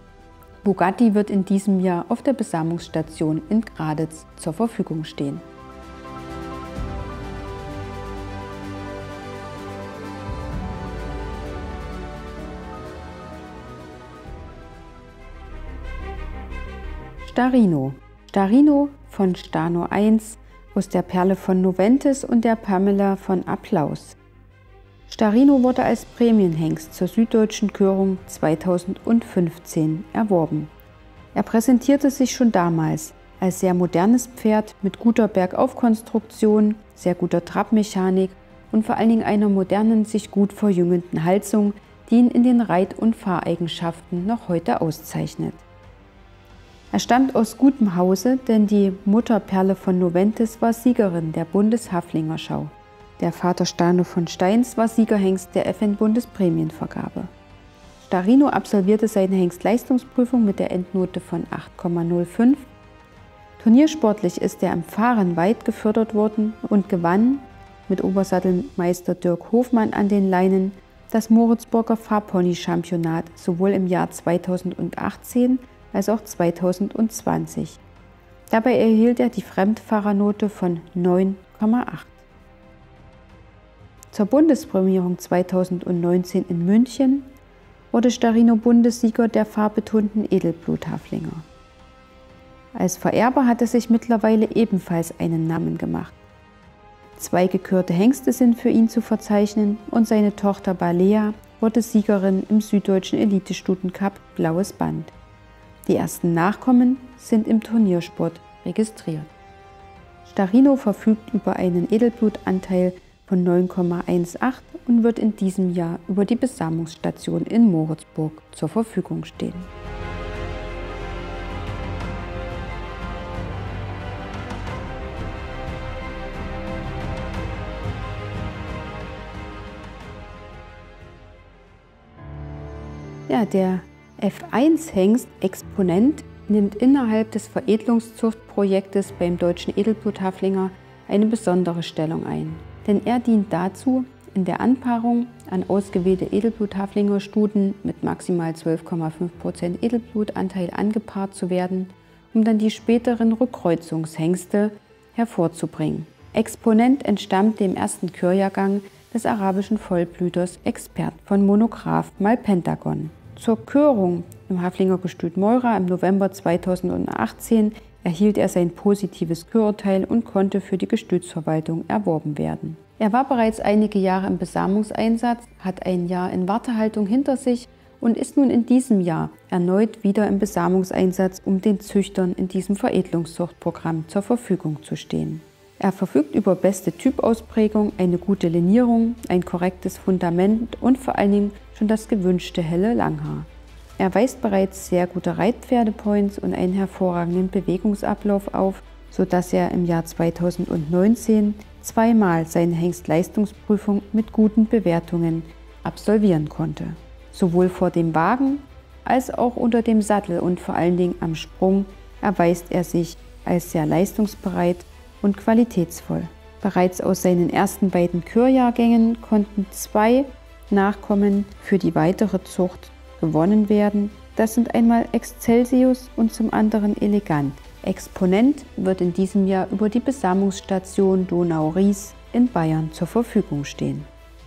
Bugatti wird in diesem Jahr auf der Besamungsstation in Graditz zur Verfügung stehen. Starino. Starino von Stano eins aus der Perle von Noventis und der Pamela von Applaus. Starino wurde als Prämienhengst zur Süddeutschen Körung zweitausendfünfzehn erworben. Er präsentierte sich schon damals als sehr modernes Pferd mit guter Bergaufkonstruktion, sehr guter Trabmechanik und vor allen Dingen einer modernen, sich gut verjüngenden Halsung, die ihn in den Reit- und Fahreigenschaften noch heute auszeichnet. Er stammt aus gutem Hause, denn die Mutter Perle von Noventis war Siegerin der Bundeshaflingerschau. Der Vater Stano von Steins war Siegerhengst der F N-Bundesprämienvergabe. Starino absolvierte seine Hengstleistungsprüfung mit der Endnote von acht Komma null fünf. Turniersportlich ist er im Fahren weit gefördert worden und gewann mit Obersattelmeister Dirk Hofmann an den Leinen das Moritzburger Fahrpony-Championat sowohl im Jahr zweitausendachtzehn als auch zweitausendzwanzig. Dabei erhielt er die Fremdfahrernote von neun Komma acht. Zur Bundesprämierung zweitausendneunzehn in München wurde Starino Bundessieger der farbbetonten Edelblut-Haflinger. Als Vererber hat er sich mittlerweile ebenfalls einen Namen gemacht. Zwei gekürte Hengste sind für ihn zu verzeichnen und seine Tochter Balea wurde Siegerin im Süddeutschen Elitestutencup Blaues Band. Die ersten Nachkommen sind im Turniersport registriert. Starino verfügt über einen Edelblutanteil von neun Komma achtzehn und wird in diesem Jahr über die Besamungsstation in Moritzburg zur Verfügung stehen. Ja, der F eins Hengst Exponent nimmt innerhalb des Veredelungszuchtprojektes beim Deutschen Edelblut-Haflinger eine besondere Stellung ein. Denn er dient dazu, in der Anpaarung an ausgewählte Edelblut-Haflinger-Stuten mit maximal zwölf Komma fünf Prozent Edelblutanteil angepaart zu werden, um dann die späteren Rückkreuzungshengste hervorzubringen. Exponent entstammt dem ersten Kürjahrgang des arabischen Vollblüters Expert von Monograph mal Pentagon. Zur Körung im Haflingergestüt Meura im November zweitausendachtzehn erhielt er sein positives Kürurteil und konnte für die Gestütsverwaltung erworben werden. Er war bereits einige Jahre im Besamungseinsatz, hat ein Jahr in Wartehaltung hinter sich und ist nun in diesem Jahr erneut wieder im Besamungseinsatz, um den Züchtern in diesem Veredelungszuchtprogramm zur Verfügung zu stehen. Er verfügt über beste Typausprägung, eine gute Linierung, ein korrektes Fundament und vor allen Dingen schon das gewünschte helle Langhaar. Er weist bereits sehr gute Reitpferdepoints und einen hervorragenden Bewegungsablauf auf, sodass er im Jahr zweitausendneunzehn zweimal seine Hengstleistungsprüfung mit guten Bewertungen absolvieren konnte. Sowohl vor dem Wagen als auch unter dem Sattel und vor allen Dingen am Sprung erweist er sich als sehr leistungsbereit und qualitätsvoll. Bereits aus seinen ersten beiden Kürjahrgängen konnten zwei Nachkommen für die weitere Zucht gewonnen werden. Das sind einmal Excelsius und zum anderen Elegant. Exponent wird in diesem Jahr über die Besamungsstation Donau-Ries in Bayern zur Verfügung stehen.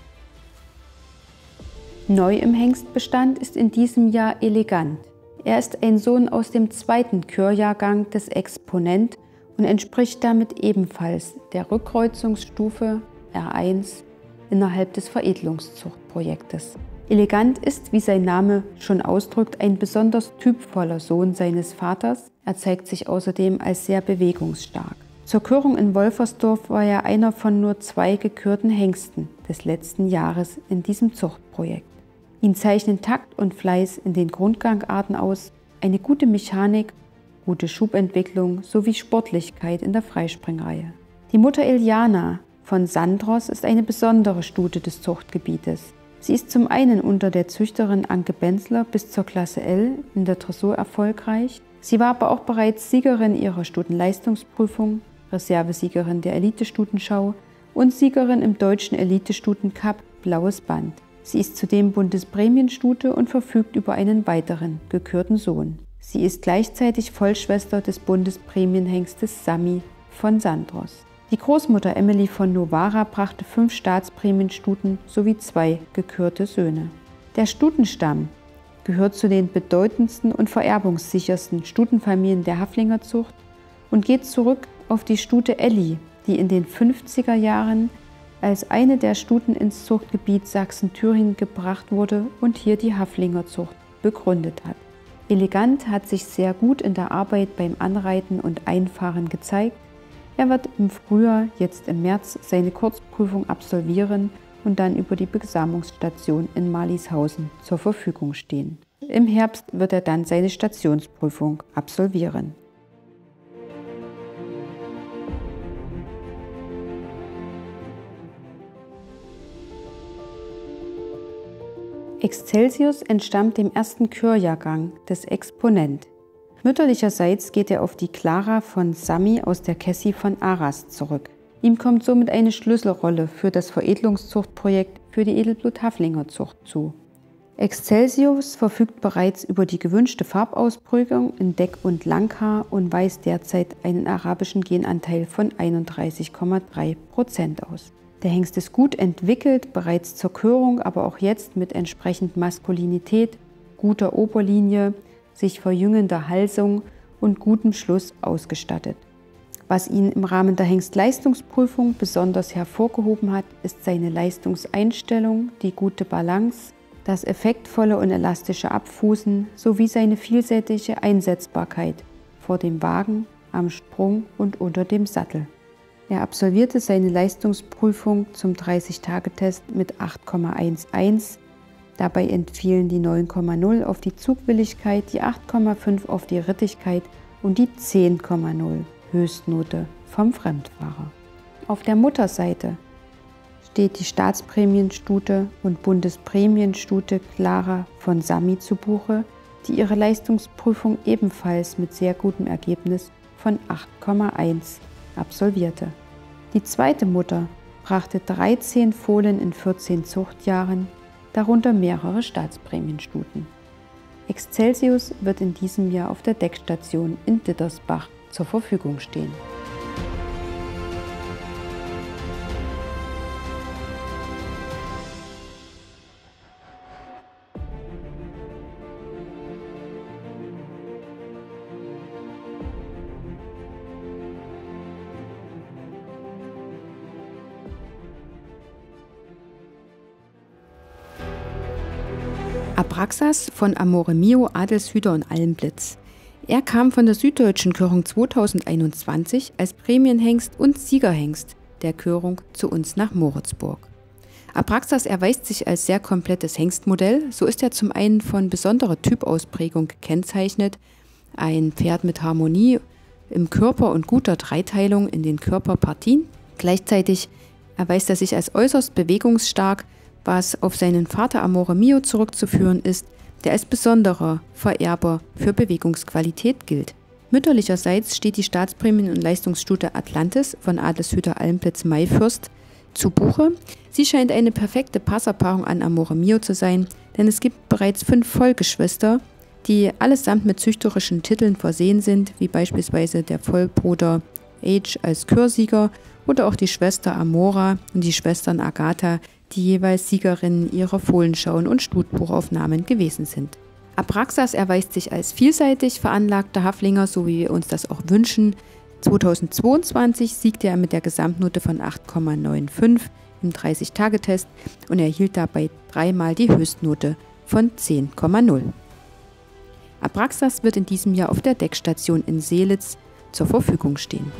Neu im Hengstbestand ist in diesem Jahr Elegant. Er ist ein Sohn aus dem zweiten Kürjahrgang des Exponent und entspricht damit ebenfalls der Rückkreuzungsstufe R eins innerhalb des Veredelungszuchtprojektes. Elegant ist, wie sein Name schon ausdrückt, ein besonders typvoller Sohn seines Vaters. Er zeigt sich außerdem als sehr bewegungsstark. Zur Körung in Wolfersdorf war er einer von nur zwei gekürten Hengsten des letzten Jahres in diesem Zuchtprojekt. Ihn zeichnen Takt und Fleiß in den Grundgangarten aus, eine gute Mechanik, gute Schubentwicklung sowie Sportlichkeit in der Freispringreihe. Die Mutter Iliana von Sandros ist eine besondere Stute des Zuchtgebietes. Sie ist zum einen unter der Züchterin Anke Benzler bis zur Klasse L in der Dressur erfolgreich. Sie war aber auch bereits Siegerin ihrer Stutenleistungsprüfung, Reservesiegerin der Elitestutenschau und Siegerin im Deutschen Elitestutencup Blaues Band. Sie ist zudem Bundesprämienstute und verfügt über einen weiteren gekürten Sohn. Sie ist gleichzeitig Vollschwester des Bundesprämienhengstes Sami von Sandros. Die Großmutter Emily von Novara brachte fünf Staatsprämienstuten sowie zwei gekürte Söhne. Der Stutenstamm gehört zu den bedeutendsten und vererbungssichersten Stutenfamilien der Haflingerzucht und geht zurück auf die Stute Elli, die in den fünfziger Jahren als eine der Stuten ins Zuchtgebiet Sachsen-Thüringen gebracht wurde und hier die Haflingerzucht begründet hat. Elegant hat sich sehr gut in der Arbeit beim Anreiten und Einfahren gezeigt. Er wird im Frühjahr, jetzt im März, seine Kurzprüfung absolvieren und dann über die Besamungsstation in Marlishausen zur Verfügung stehen. Im Herbst wird er dann seine Stationsprüfung absolvieren. Excelsius entstammt dem ersten Kürjahrgang des Exponent. Mütterlicherseits geht er auf die Clara von Sami aus der Kessi von Arras zurück. Ihm kommt somit eine Schlüsselrolle für das Veredelungszuchtprojekt für die Edelblut-Haflingerzucht zu. Excelsius verfügt bereits über die gewünschte Farbausprägung in Deck- und Langhaar und weist derzeit einen arabischen Genanteil von einunddreißig Komma drei Prozent aus. Der Hengst ist gut entwickelt, bereits zur Körung, aber auch jetzt mit entsprechend Maskulinität, guter Oberlinie, sich verjüngender Halsung und gutem Schluss ausgestattet. Was ihn im Rahmen der Hengstleistungsprüfung besonders hervorgehoben hat, ist seine Leistungseinstellung, die gute Balance, das effektvolle und elastische Abfußen sowie seine vielseitige Einsetzbarkeit vor dem Wagen, am Sprung und unter dem Sattel. Er absolvierte seine Leistungsprüfung zum dreißig-Tage-Test mit acht Komma elf. Dabei entfielen die neun Komma null auf die Zugwilligkeit, die acht Komma fünf auf die Rittigkeit und die zehn Komma null Höchstnote vom Fremdfahrer. Auf der Mutterseite steht die Staatsprämienstute und Bundesprämienstute Clara von Sami zu Buche, die ihre Leistungsprüfung ebenfalls mit sehr gutem Ergebnis von acht Komma eins absolvierte. Die zweite Mutter brachte dreizehn Fohlen in vierzehn Zuchtjahren, darunter mehrere Staatsprämienstuten. Excelsius wird in diesem Jahr auf der Deckstation in Dittersbach zur Verfügung stehen. Abraxas von Amore Mio, Adelshüter und Almblitz. Er kam von der Süddeutschen Körung zweitausendeinundzwanzig als Prämienhengst und Siegerhengst der Körung zu uns nach Moritzburg. Abraxas erweist sich als sehr komplettes Hengstmodell. So ist er zum einen von besonderer Typausprägung gekennzeichnet, ein Pferd mit Harmonie im Körper und guter Dreiteilung in den Körperpartien. Gleichzeitig erweist er sich als äußerst bewegungsstark, was auf seinen Vater Amore Mio zurückzuführen ist, der als besonderer Vererber für Bewegungsqualität gilt. Mütterlicherseits steht die Staatsprämien- und Leistungsstute Atlantis von Adelshüter Almblitz Maifürst zu Buche. Sie scheint eine perfekte Passerpaarung an Amore Mio zu sein, denn es gibt bereits fünf Vollgeschwister, die allesamt mit züchterischen Titeln versehen sind, wie beispielsweise der Vollbruder Age als Körsieger oder auch die Schwester Amora und die Schwestern Agatha, die jeweils Siegerinnen ihrer Fohlenschauen und Stutbuchaufnahmen gewesen sind. Abraxas erweist sich als vielseitig veranlagter Haflinger, so wie wir uns das auch wünschen. zweitausendzweiundzwanzig siegte er mit der Gesamtnote von acht Komma fünfundneunzig im dreißig-Tage-Test und erhielt dabei dreimal die Höchstnote von zehn Komma null. Abraxas wird in diesem Jahr auf der Deckstation in Seelitz zur Verfügung stehen.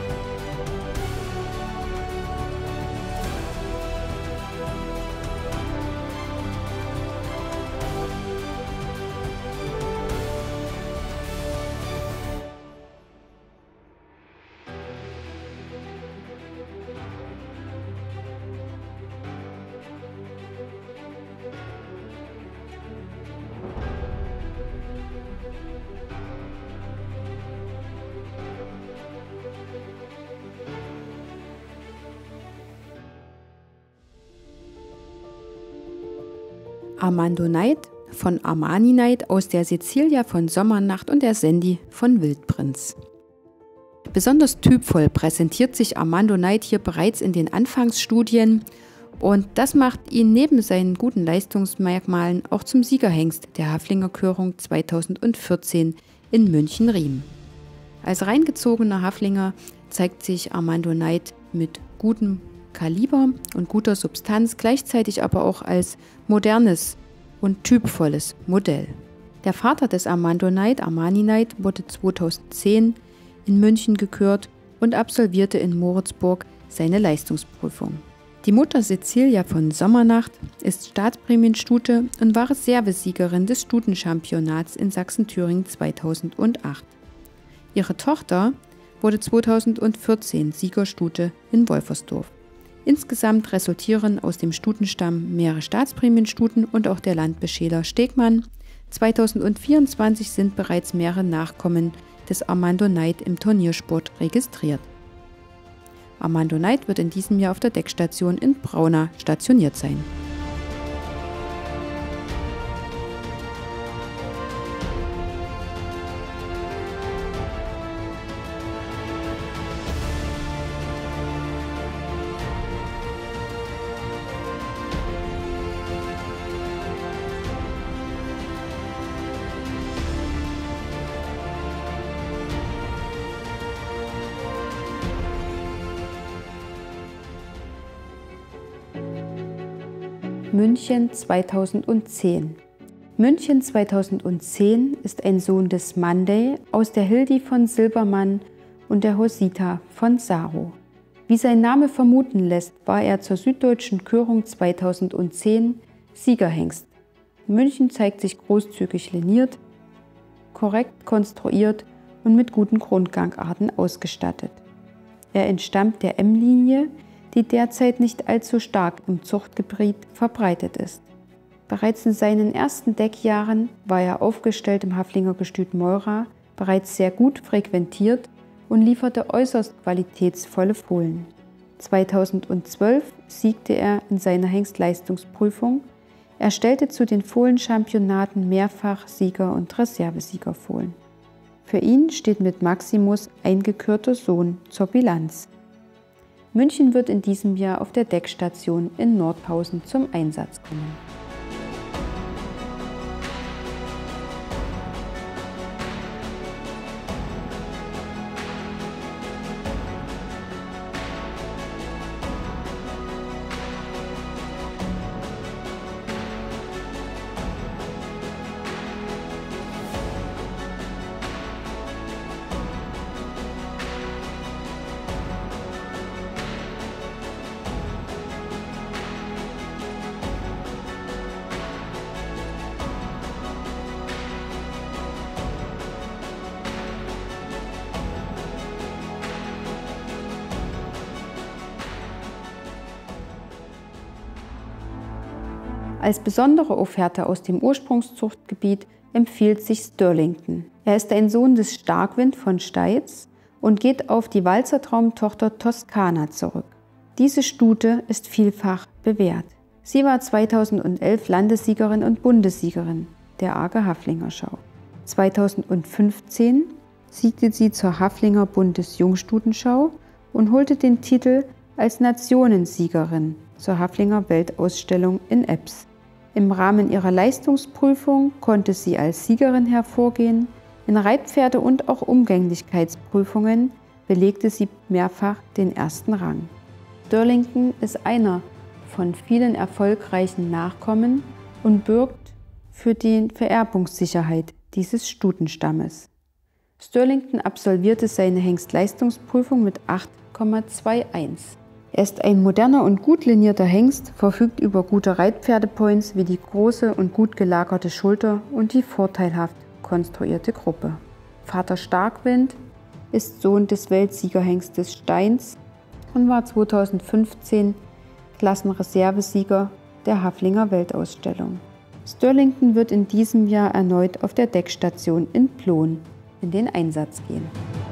Armando Knight von Armani Knight aus der Cecilia von Sommernacht und der Sandy von Wildprinz. Besonders typvoll präsentiert sich Armando Knight hier bereits in den Anfangsstudien und das macht ihn neben seinen guten Leistungsmerkmalen auch zum Siegerhengst der Haflinger Körung zweitausendvierzehn in München-Riem. Als reingezogener Haflinger zeigt sich Armando Knight mit gutem Kaliber und guter Substanz, gleichzeitig aber auch als modernes und typvolles Modell. Der Vater des Armando Knight, Armani Knight, wurde zweitausendzehn in München gekürt und absolvierte in Moritzburg seine Leistungsprüfung. Die Mutter Cecilia von Sommernacht ist Staatsprämienstute und war Reservesiegerin des Stutenchampionats in Sachsen-Thüringen zweitausendacht. Ihre Tochter wurde zweitausendvierzehn Siegerstute in Wolfersdorf. Insgesamt resultieren aus dem Stutenstamm mehrere Staatsprämienstuten und auch der Landbeschäler Stegmann. zweitausendvierundzwanzig sind bereits mehrere Nachkommen des Armando Knight im Turniersport registriert. Armando Knight wird in diesem Jahr auf der Deckstation in Braunau stationiert sein. München zweitausendzehn. München zweitausendzehn ist ein Sohn des Monday aus der Hildi von Silbermann und der Hosita von Saro. Wie sein Name vermuten lässt, war er zur Süddeutschen Körung zweitausendzehn Siegerhengst. München zeigt sich großzügig liniert, korrekt konstruiert und mit guten Grundgangarten ausgestattet. Er entstammt der M-Linie, die derzeit nicht allzu stark im Zuchtgebiet verbreitet ist. Bereits in seinen ersten Deckjahren war er aufgestellt im Haflinger Gestüt Meura bereits sehr gut frequentiert und lieferte äußerst qualitätsvolle Fohlen. zweitausendzwölf siegte er in seiner Hengstleistungsprüfung. Er stellte zu den Fohlenchampionaten mehrfach Sieger- und Reservesiegerfohlen. Für ihn steht mit Maximus ein gekürter Sohn zur Bilanz. München wird in diesem Jahr auf der Deckstation in Nordhausen zum Einsatz kommen. Als besondere Offerte aus dem Ursprungszuchtgebiet empfiehlt sich Sterlington. Er ist ein Sohn des Starkwind von Steitz und geht auf die Walzertraumtochter Toskana zurück. Diese Stute ist vielfach bewährt. Sie war zweitausendelf Landessiegerin und Bundessiegerin der Arge Haflinger Schau. zweitausendfünfzehn siegte sie zur Haflinger Bundesjungstutenschau und holte den Titel als Nationensiegerin zur Haflinger Weltausstellung in Ebbs. Im Rahmen ihrer Leistungsprüfung konnte sie als Siegerin hervorgehen. In Reitpferde- und auch Umgänglichkeitsprüfungen belegte sie mehrfach den ersten Rang. Sterlington ist einer von vielen erfolgreichen Nachkommen und bürgt für die Vererbungssicherheit dieses Stutenstammes. Sterlington absolvierte seine Hengstleistungsprüfung mit acht Komma einundzwanzig. Er ist ein moderner und gut linierter Hengst, verfügt über gute Reitpferdepoints wie die große und gut gelagerte Schulter und die vorteilhaft konstruierte Gruppe. Vater Starkwind ist Sohn des Weltsiegerhengstes Steins und war zweitausendfünfzehn Klassenreservesieger der Haflinger Weltausstellung. Sterlington wird in diesem Jahr erneut auf der Deckstation in Plon in den Einsatz gehen.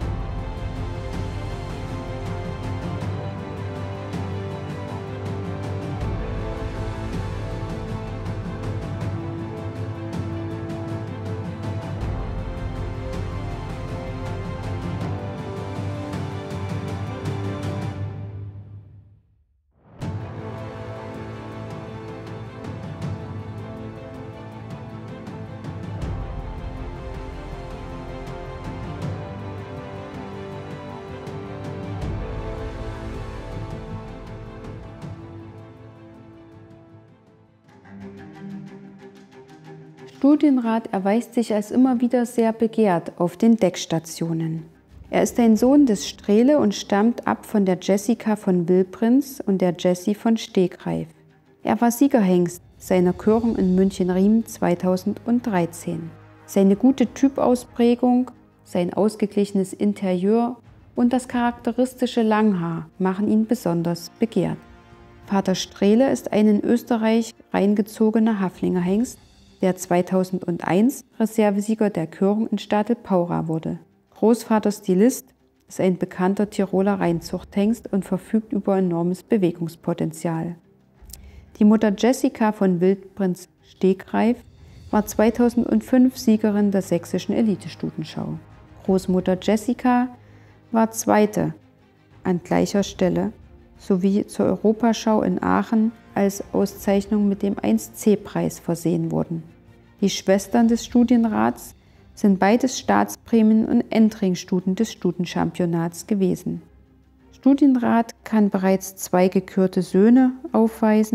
Studienrat erweist sich als immer wieder sehr begehrt auf den Deckstationen. Er ist ein Sohn des Strehle und stammt ab von der Jessica von Wilprinz und der Jessie von Stegreif. Er war Siegerhengst seiner Körung in München-Riem zweitausenddreizehn. Seine gute Typausprägung, sein ausgeglichenes Interieur und das charakteristische Langhaar machen ihn besonders begehrt. Vater Strehle ist ein in Österreich reingezogener Haflinger Hengst, der zweitausendeins Reservesieger der Körung in Stadl-Paura wurde. Großvater Stilist ist ein bekannter Tiroler Reinzuchthengst und verfügt über enormes Bewegungspotenzial. Die Mutter Jessica von Wilprinz Stegreif war zweitausendfünf Siegerin der sächsischen Elitestutenschau. Großmutter Jessica war Zweite an gleicher Stelle sowie zur Europaschau in Aachen als Auszeichnung mit dem eins C Preis versehen wurden. Die Schwestern des Studienrats sind beides Staatsprämien- und Entringstuten des Stutenchampionats gewesen. Studienrat kann bereits zwei gekürte Söhne aufweisen.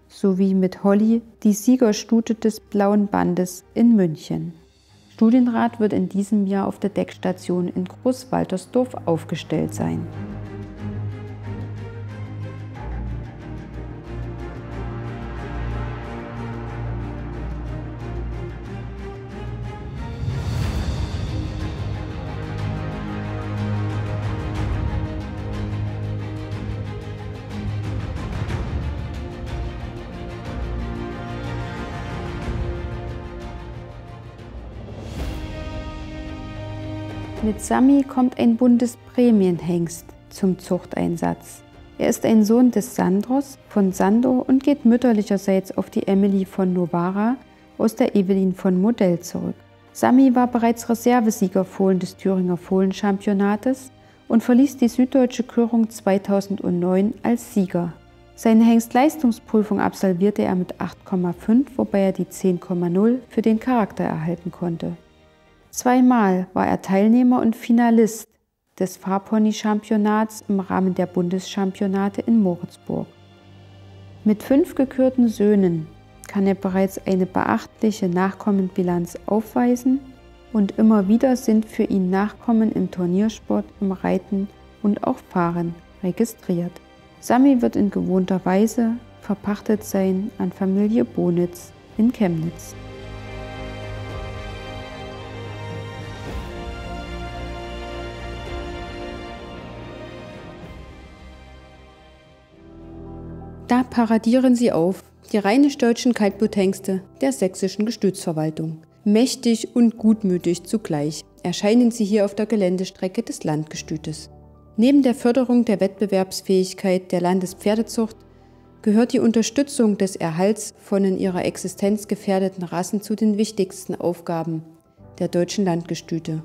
sowie mit Holly, die Siegerstute des Blauen Bandes in München. Studienrat wird in diesem Jahr auf der Deckstation in Großwaltersdorf aufgestellt sein. Mit Sammy kommt ein Bundesprämienhengst zum Zuchteinsatz. Er ist ein Sohn des Sandros von Sando und geht mütterlicherseits auf die Emily von Novara aus der Evelyn von Modell zurück. Sammy war bereits Reservesiegerfohlen des Thüringer Fohlenchampionates und verließ die Süddeutsche Körung zweitausendneun als Sieger. Seine Hengstleistungsprüfung absolvierte er mit acht Komma fünf, wobei er die zehn Komma null für den Charakter erhalten konnte. Zweimal war er Teilnehmer und Finalist des Fahrpony-Championats im Rahmen der Bundeschampionate in Moritzburg. Mit fünf gekürten Söhnen kann er bereits eine beachtliche Nachkommenbilanz aufweisen und immer wieder sind für ihn Nachkommen im Turniersport, im Reiten und auch Fahren registriert. Sammy wird in gewohnter Weise verpachtet sein an Familie Bonitz in Chemnitz. Da paradieren sie auf, die rheinisch-deutschen Kaltbluthengste der sächsischen Gestütsverwaltung. Mächtig und gutmütig zugleich erscheinen sie hier auf der Geländestrecke des Landgestütes. Neben der Förderung der Wettbewerbsfähigkeit der Landespferdezucht gehört die Unterstützung des Erhalts von in ihrer Existenz gefährdeten Rassen zu den wichtigsten Aufgaben der deutschen Landgestüte.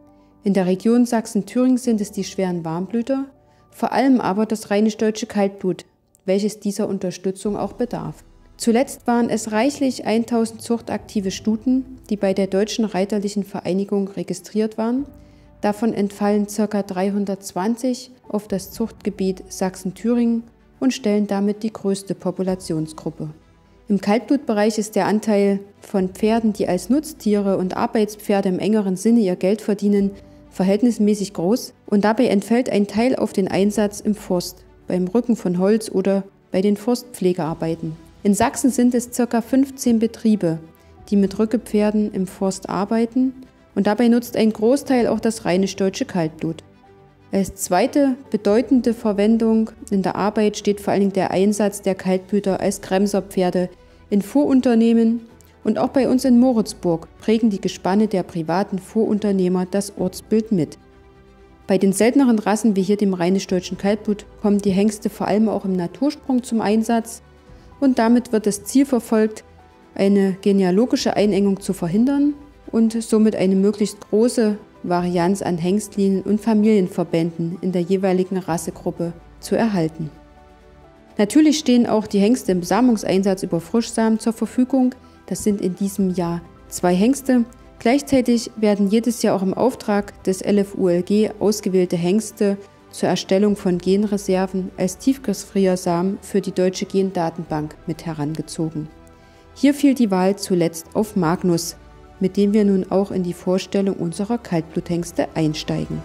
In der Region Sachsen-Thüringen sind es die schweren Warmblüter, vor allem aber das rheinisch-deutsche Kaltblut, welches dieser Unterstützung auch bedarf. Zuletzt waren es reichlich tausend zuchtaktive Stuten, die bei der Deutschen Reiterlichen Vereinigung registriert waren. Davon entfallen ca. dreihundertzwanzig auf das Zuchtgebiet Sachsen-Thüringen und stellen damit die größte Populationsgruppe. Im Kaltblutbereich ist der Anteil von Pferden, die als Nutztiere und Arbeitspferde im engeren Sinne ihr Geld verdienen, verhältnismäßig groß und dabei entfällt ein Teil auf den Einsatz im Forst, beim Rücken von Holz oder bei den Forstpflegearbeiten. In Sachsen sind es ca. fünfzehn Betriebe, die mit Rückepferden im Forst arbeiten und dabei nutzt ein Großteil auch das rheinisch-deutsche Kaltblut. Als zweite bedeutende Verwendung in der Arbeit steht vor allem der Einsatz der Kaltblüter als Kremserpferde in Fuhrunternehmen und auch bei uns in Moritzburg prägen die Gespanne der privaten Fuhrunternehmer das Ortsbild mit. Bei den selteneren Rassen wie hier dem rheinisch-deutschen Kaltblut kommen die Hengste vor allem auch im Natursprung zum Einsatz und damit wird das Ziel verfolgt, eine genealogische Einengung zu verhindern und somit eine möglichst große Varianz an Hengstlinien und Familienverbänden in der jeweiligen Rassegruppe zu erhalten. Natürlich stehen auch die Hengste im Samungseinsatz über Frischsamen zur Verfügung. Das sind in diesem Jahr zwei Hengste. Gleichzeitig werden jedes Jahr auch im Auftrag des L F U L G ausgewählte Hengste zur Erstellung von Genreserven als Tiefkühlfriersamen für die Deutsche Gendatenbank mit herangezogen. Hier fiel die Wahl zuletzt auf Magnus, mit dem wir nun auch in die Vorstellung unserer Kaltbluthengste einsteigen.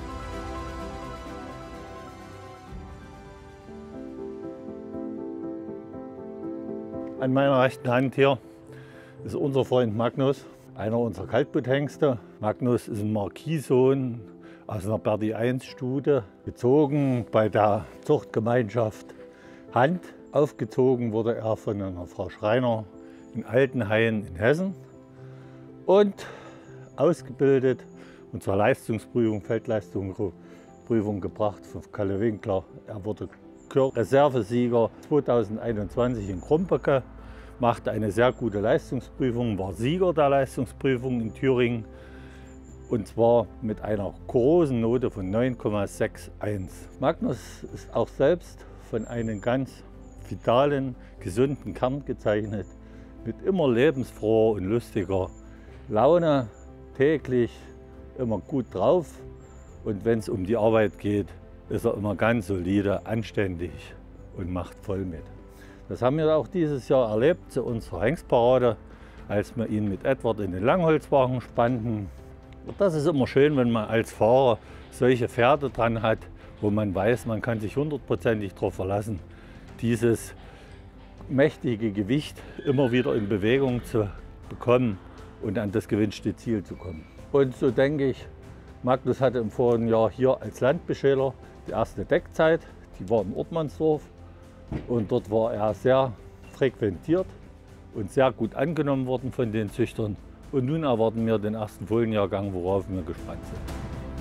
An meiner rechten Hand hier ist unser Freund Magnus, einer unserer Kaltbluthengste. Magnus ist ein Marquis-Sohn aus einer Berti eins Stute, gezogen bei der Zuchtgemeinschaft Hand. Aufgezogen wurde er von einer Frau Schreiner in Altenhain in Hessen und ausgebildet und zur Leistungsprüfung, Feldleistungsprüfung gebracht von Kalle Winkler. Er wurde Reservesieger zweitausendeinundzwanzig in Krumbecke, machte eine sehr gute Leistungsprüfung, war Sieger der Leistungsprüfung in Thüringen und zwar mit einer großen Note von neun Komma einundsechzig. Magnus ist auch selbst von einem ganz vitalen, gesunden Kern gezeichnet, mit immer lebensfroher und lustiger Laune, täglich immer gut drauf und wenn es um die Arbeit geht, ist er immer ganz solide, anständig und macht voll mit. Das haben wir auch dieses Jahr erlebt zu unserer Hengstparade, als wir ihn mit Edward in den Langholzwagen spannten. Und das ist immer schön, wenn man als Fahrer solche Pferde dran hat, wo man weiß, man kann sich hundertprozentig darauf verlassen, dieses mächtige Gewicht immer wieder in Bewegung zu bekommen und an das gewünschte Ziel zu kommen. Und so denke ich, Magnus hatte im vorigen Jahr hier als Landbeschäler die erste Deckzeit, die war im Ortmannsdorf und dort war er sehr frequentiert und sehr gut angenommen worden von den Züchtern. Und nun erwarten wir den ersten Fohlenjahrgang, worauf wir gespannt sind.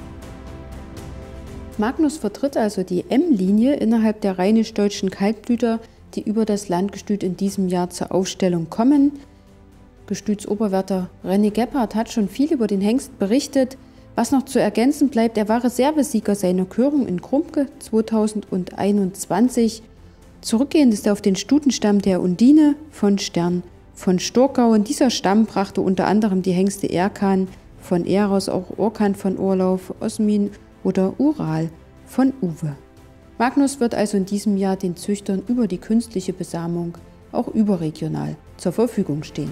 Magnus vertritt also die M-Linie innerhalb der rheinisch-deutschen Kaltblüter, die über das Landgestüt in diesem Jahr zur Aufstellung kommen. Gestütsoberwärter René Gebhardt hat schon viel über den Hengst berichtet. Was noch zu ergänzen bleibt, er war Reservesieger seiner Körung in Krumpke zweitausendeinundzwanzig. Zurückgehend ist er auf den Stutenstamm der Undine von Stern von Storkau. Und dieser Stamm brachte unter anderem die Hengste Erkan von Eros, auch Orkan von Orlauf, Osmin oder Ural von Uwe. Magnus wird also in diesem Jahr den Züchtern über die künstliche Besamung auch überregional zur Verfügung stehen.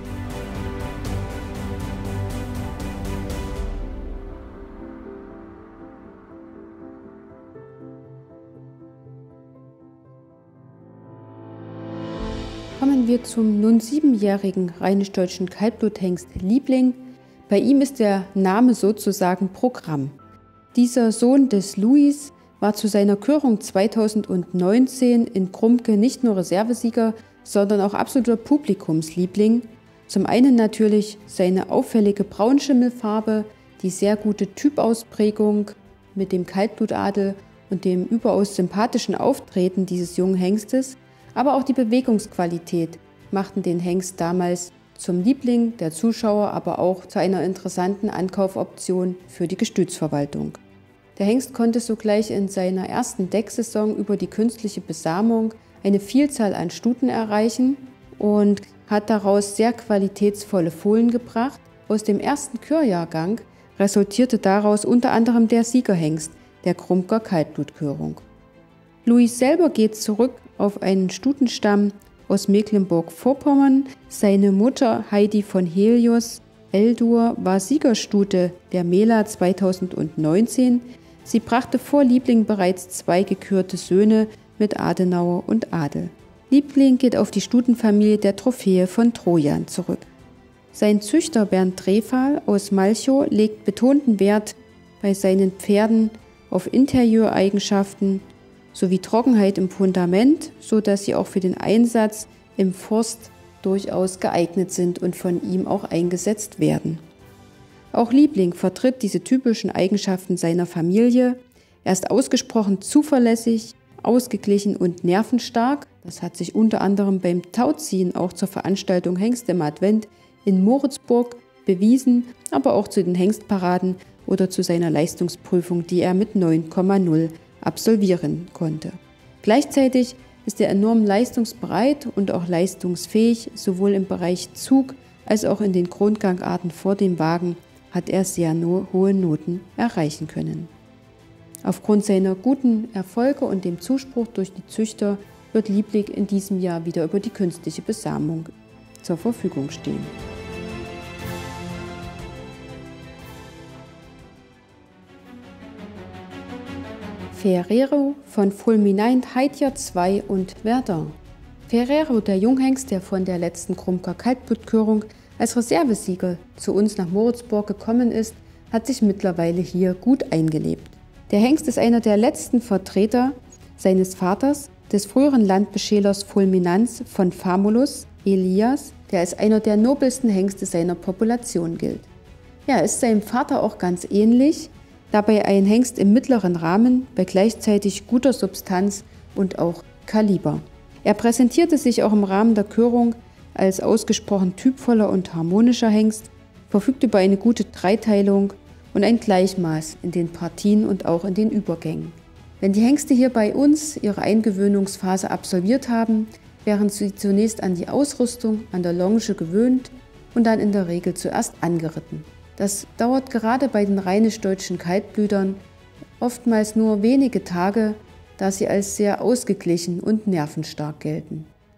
Kommen wir zum nun siebenjährigen rheinisch-deutschen Kaltbluthengst Liebling. Bei ihm ist der Name sozusagen Programm. Dieser Sohn des Louis war zu seiner Körung zweitausendneunzehn in Krumpke nicht nur Reservesieger, sondern auch absoluter Publikumsliebling. Zum einen natürlich seine auffällige Braunschimmelfarbe, die sehr gute Typausprägung mit dem Kaltblutadel und dem überaus sympathischen Auftreten dieses jungen Hengstes, aber auch die Bewegungsqualität machten den Hengst damals zum Liebling der Zuschauer, aber auch zu einer interessanten Ankaufoption für die Gestütsverwaltung. Der Hengst konnte sogleich in seiner ersten Decksaison über die künstliche Besamung eine Vielzahl an Stuten erreichen und hat daraus sehr qualitätsvolle Fohlen gebracht. Aus dem ersten Kürjahrgang resultierte daraus unter anderem der Siegerhengst der Krumpker Kaltblutkörung. Louis selber geht zurück auf einen Stutenstamm aus Mecklenburg-Vorpommern. Seine Mutter Heidi von Helios Eldur war Siegerstute der Mela zweitausendneunzehn. Sie brachte vor Liebling bereits zwei gekürte Söhne mit Adenauer und Adel. Liebling geht auf die Stutenfamilie der Trophäe von Trojan zurück. Sein Züchter Bernd Trefal aus Malchow legt betonten Wert bei seinen Pferden auf Interieureigenschaften sowie Trockenheit im Fundament, sodass sie auch für den Einsatz im Forst durchaus geeignet sind und von ihm auch eingesetzt werden. Auch Liebling vertritt diese typischen Eigenschaften seiner Familie. Er ist ausgesprochen zuverlässig, ausgeglichen und nervenstark. Das hat sich unter anderem beim Tauziehen auch zur Veranstaltung Hengst im Advent in Moritzburg bewiesen, aber auch zu den Hengstparaden oder zu seiner Leistungsprüfung, die er mit neun Komma null absolvieren konnte. Gleichzeitig ist er enorm leistungsbereit und auch leistungsfähig, sowohl im Bereich Zug als auch in den Grundgangarten vor dem Wagen hat er sehr no- hohe Noten erreichen können. Aufgrund seiner guten Erfolge und dem Zuspruch durch die Züchter wird Liebling in diesem Jahr wieder über die künstliche Besamung zur Verfügung stehen. Ferrero von Fulminant Heidja zwei und Verdun. Ferrero, der Junghengst, der von der letzten Krumpker Kaltblutkörung als Reservesieger zu uns nach Moritzburg gekommen ist, hat sich mittlerweile hier gut eingelebt. Der Hengst ist einer der letzten Vertreter seines Vaters, des früheren Landbeschälers Fulminanz von Famulus, Elias, der als einer der nobelsten Hengste seiner Population gilt. Er ist seinem Vater auch ganz ähnlich, dabei ein Hengst im mittleren Rahmen, bei gleichzeitig guter Substanz und auch Kaliber. Er präsentierte sich auch im Rahmen der Körung als ausgesprochen typvoller und harmonischer Hengst, verfügt über eine gute Dreiteilung und ein Gleichmaß in den Partien und auch in den Übergängen. Wenn die Hengste hier bei uns ihre Eingewöhnungsphase absolviert haben, werden sie zunächst an die Ausrüstung, an der Longe gewöhnt und dann in der Regel zuerst angeritten. Das dauert gerade bei den rheinisch-deutschen Kaltblütern oftmals nur wenige Tage, da sie als sehr ausgeglichen und nervenstark gelten.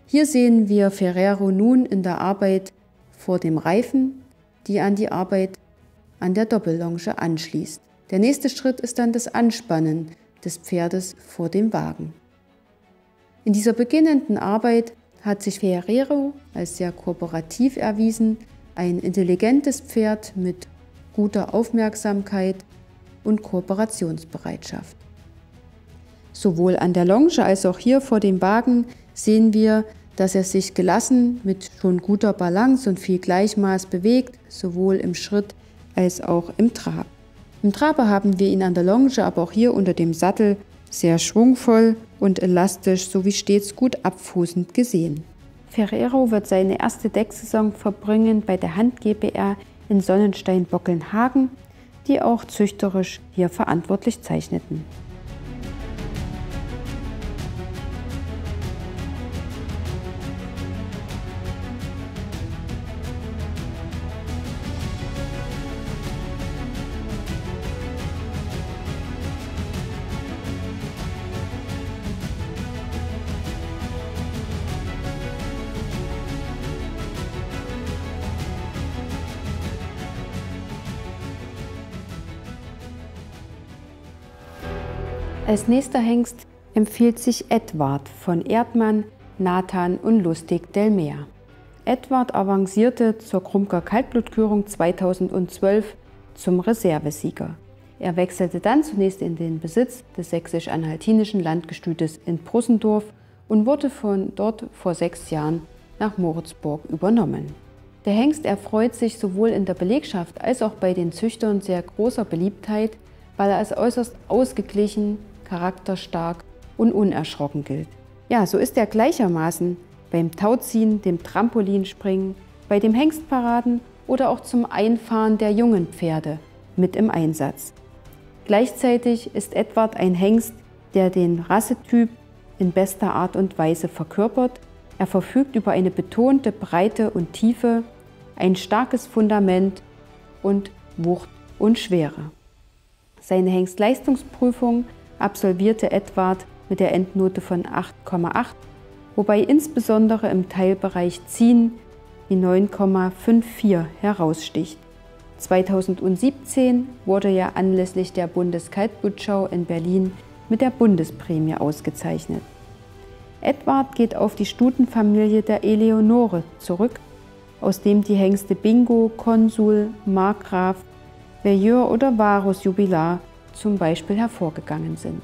Hier sehen wir Ferrero nun in der Arbeit vor dem Reifen, die an die Arbeit an der Doppellonge anschließt. Der nächste Schritt ist dann das Anspannen des Pferdes vor dem Wagen. In dieser beginnenden Arbeit hat sich Ferrero als sehr kooperativ erwiesen, ein intelligentes Pferd mit guter Aufmerksamkeit und Kooperationsbereitschaft. Sowohl an der Longe als auch hier vor dem Wagen sehen wir, dass er sich gelassen mit schon guter Balance und viel Gleichmaß bewegt, sowohl im Schritt als auch im Trab. Im Trabe haben wir ihn an der Longe, aber auch hier unter dem Sattel sehr schwungvoll und elastisch sowie stets gut abfußend gesehen. Ferrero wird seine erste Decksaison verbringen bei der Hand GbR in Sonnenstein-Bockelnhagen, die auch züchterisch hier verantwortlich zeichneten. Als nächster Hengst empfiehlt sich Edward von Erdmann, Nathan und Lustig del Meer. Edward avancierte zur Krumker Kaltblutkürung zweitausendzwölf zum Reservesieger. Er wechselte dann zunächst in den Besitz des sächsisch-anhaltinischen Landgestütes in Prussendorf und wurde von dort vor sechs Jahren nach Moritzburg übernommen. Der Hengst erfreut sich sowohl in der Belegschaft als auch bei den Züchtern sehr großer Beliebtheit, weil er als äußerst ausgeglichen, charakterstark und unerschrocken gilt. Ja, so ist er gleichermaßen beim Tauziehen, dem Trampolinspringen, bei dem Hengstparaden oder auch zum Einfahren der jungen Pferde mit im Einsatz. Gleichzeitig ist Edward ein Hengst, der den Rassetyp in bester Art und Weise verkörpert. Er verfügt über eine betonte Breite und Tiefe, ein starkes Fundament und Wucht und Schwere. Seine Hengstleistungsprüfung absolvierte Edward mit der Endnote von acht Komma acht, wobei insbesondere im Teilbereich Ziehen die neun Komma vierundfünfzig heraussticht. zweitausendsiebzehn wurde er anlässlich der Bundeskaltblutschau in Berlin mit der Bundesprämie ausgezeichnet. Edward geht auf die Stutenfamilie der Eleonore zurück, aus dem die Hengste Bingo, Konsul, Markgraf, Veilleur oder Varus Jubilar zum Beispiel hervorgegangen sind.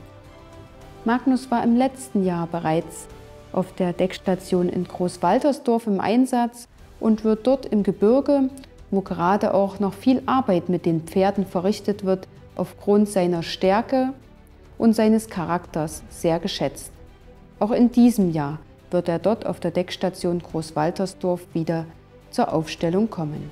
Magnus war im letzten Jahr bereits auf der Deckstation in Großwaltersdorf im Einsatz und wird dort im Gebirge, wo gerade auch noch viel Arbeit mit den Pferden verrichtet wird, aufgrund seiner Stärke und seines Charakters sehr geschätzt. Auch in diesem Jahr wird er dort auf der Deckstation Großwaltersdorf wieder zur Aufstellung kommen.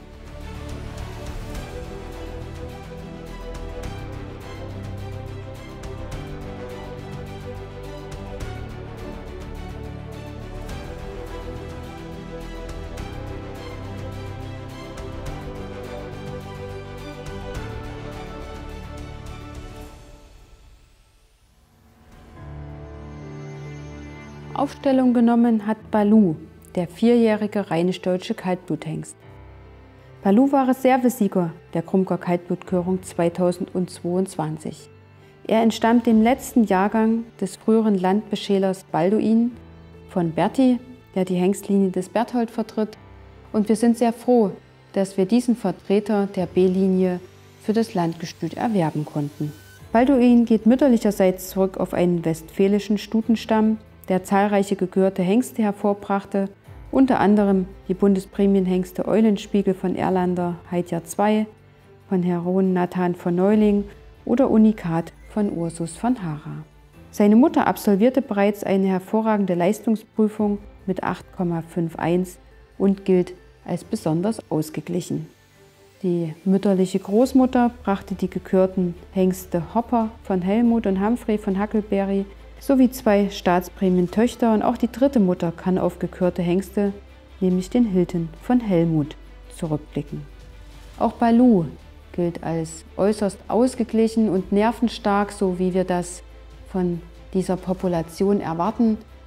Aufstellung genommen hat Baloo, der vierjährige rheinisch-deutsche Kaltbluthengst. Baloo war Reservesieger der Krumker Kaltblutkürung zweitausendzweiundzwanzig. Er entstammt dem letzten Jahrgang des früheren Landbeschälers Balduin von Berti, der die Hengstlinie des Berthold vertritt, und wir sind sehr froh, dass wir diesen Vertreter der B-Linie für das Landgestüt erwerben konnten. Balduin geht mütterlicherseits zurück auf einen westfälischen Stutenstamm, der zahlreiche gekürte Hengste hervorbrachte, unter anderem die Bundesprämienhengste Eulenspiegel von Erlander Heidjar zwei, von Heron Nathan von Neuling oder Unikat von Ursus von Hara. Seine Mutter absolvierte bereits eine hervorragende Leistungsprüfung mit acht Komma einundfünfzig und gilt als besonders ausgeglichen. Die mütterliche Großmutter brachte die gekürten Hengste Hopper von Helmut und Humphrey von Huckleberry sowie zwei Staatsprämientöchter, und auch die dritte Mutter kann auf gekürte Hengste, nämlich den Hilton von Helmut, zurückblicken. Auch Baloo gilt als äußerst ausgeglichen und nervenstark, so wie wir das von dieser Population erwarten.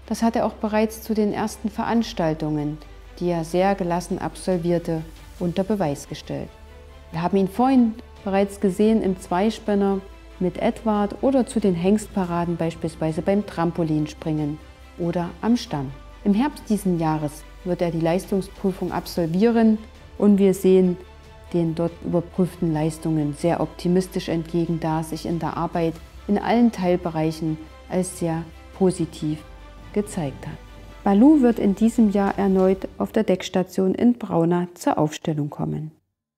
Das hat er auch bereits zu den ersten Veranstaltungen, die er sehr gelassen absolvierte, unter Beweis gestellt. Wir haben ihn vorhin bereits gesehen im Zweispänner mit Edward oder zu den Hengstparaden beispielsweise beim Trampolinspringen oder am Stamm. Im Herbst diesen Jahres wird er die Leistungsprüfung absolvieren und wir sehen den dort überprüften Leistungen sehr optimistisch entgegen, da er sich in der Arbeit in allen Teilbereichen als sehr positiv gezeigt hat. Balu wird in diesem Jahr erneut auf der Deckstation in Braunau zur Aufstellung kommen.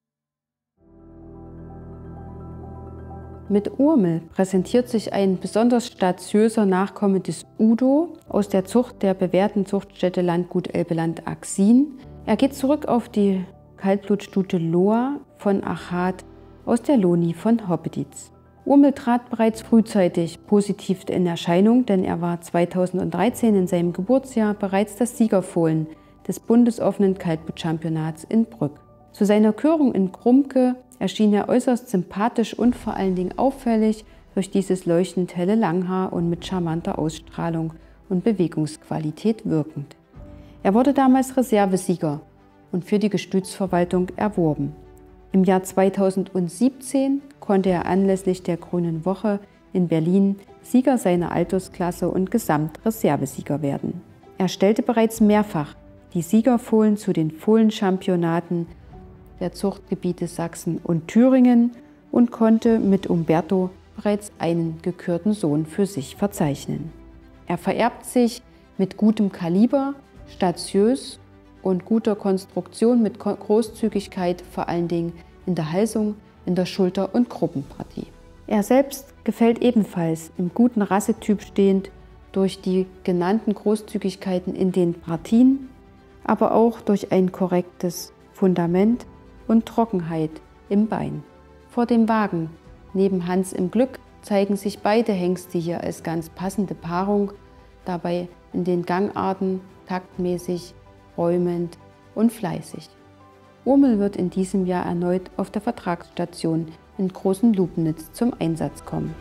Mit Urmel präsentiert sich ein besonders statiöser Nachkomme des Udo aus der Zucht der bewährten Zuchtstätte Landgut Elbeland-Axin. Er geht zurück auf die Kaltblutstute Loa von Achat aus der Loni von Hoppeditz. Urmel trat bereits frühzeitig positiv in Erscheinung, denn er war zweitausenddreizehn in seinem Geburtsjahr bereits das Siegerfohlen des bundesoffenen Kaltblutchampionats in Brück. Zu seiner Körung in Krumke erschien er äußerst sympathisch und vor allen Dingen auffällig durch dieses leuchtend helle Langhaar und mit charmanter Ausstrahlung und Bewegungsqualität wirkend. Er wurde damals Reservesieger und für die Gestütsverwaltung erworben. Im Jahr zweitausendsiebzehn konnte er anlässlich der Grünen Woche in Berlin Sieger seiner Altersklasse und Gesamtreservesieger werden. Er stellte bereits mehrfach die Siegerfohlen zu den Fohlenchampionaten der Zuchtgebiete Sachsen und Thüringen und konnte mit Umberto bereits einen gekürten Sohn für sich verzeichnen. Er vererbt sich mit gutem Kaliber, statiös und guter Konstruktion mit Großzügigkeit, vor allen Dingen in der Halsung, in der Schulter- und Gruppenpartie. Er selbst gefällt ebenfalls im guten Rassetyp stehend durch die genannten Großzügigkeiten in den Partien, aber auch durch ein korrektes Fundament und Trockenheit im Bein. Vor dem Wagen, neben Hans im Glück, zeigen sich beide Hengste hier als ganz passende Paarung, dabei in den Gangarten taktmäßig, räumend und fleißig. Urmel wird in diesem Jahr erneut auf der Vertragsstation in Großen Lubnitz zum Einsatz kommen.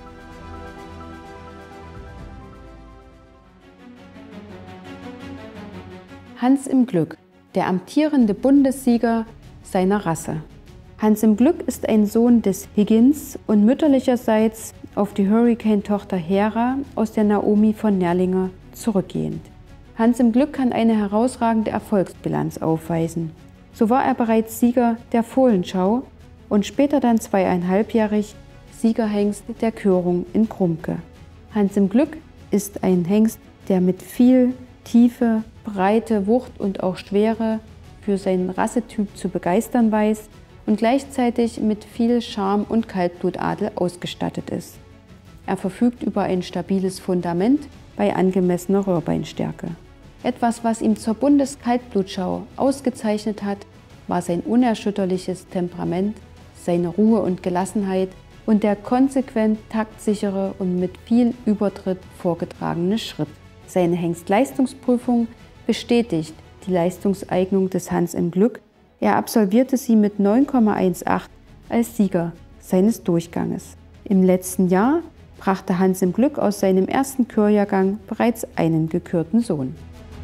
Hans im Glück, der amtierende Bundessieger seiner Rasse. Hans im Glück ist ein Sohn des Higgins und mütterlicherseits auf die Hurricane-Tochter Hera aus der Naomi von Nerlinger zurückgehend. Hans im Glück kann eine herausragende Erfolgsbilanz aufweisen. So war er bereits Sieger der Fohlenschau und später dann zweieinhalbjährig Siegerhengst der Körung in Krumke. Hans im Glück ist ein Hengst, der mit viel Tiefe, Breite, Wucht und auch Schwere für seinen Rassetyp zu begeistern weiß und gleichzeitig mit viel Charme und Kaltblutadel ausgestattet ist. Er verfügt über ein stabiles Fundament bei angemessener Röhrbeinstärke. Etwas, was ihn zur Bundeskaltblutschau ausgezeichnet hat, war sein unerschütterliches Temperament, seine Ruhe und Gelassenheit und der konsequent taktsichere und mit viel Übertritt vorgetragene Schritt. Seine Hengstleistungsprüfung bestätigt die Leistungseignung des Hans im Glück. Er absolvierte sie mit neun Komma achtzehn als Sieger seines Durchganges. Im letzten Jahr brachte Hans im Glück aus seinem ersten Kürjahrgang bereits einen gekürten Sohn.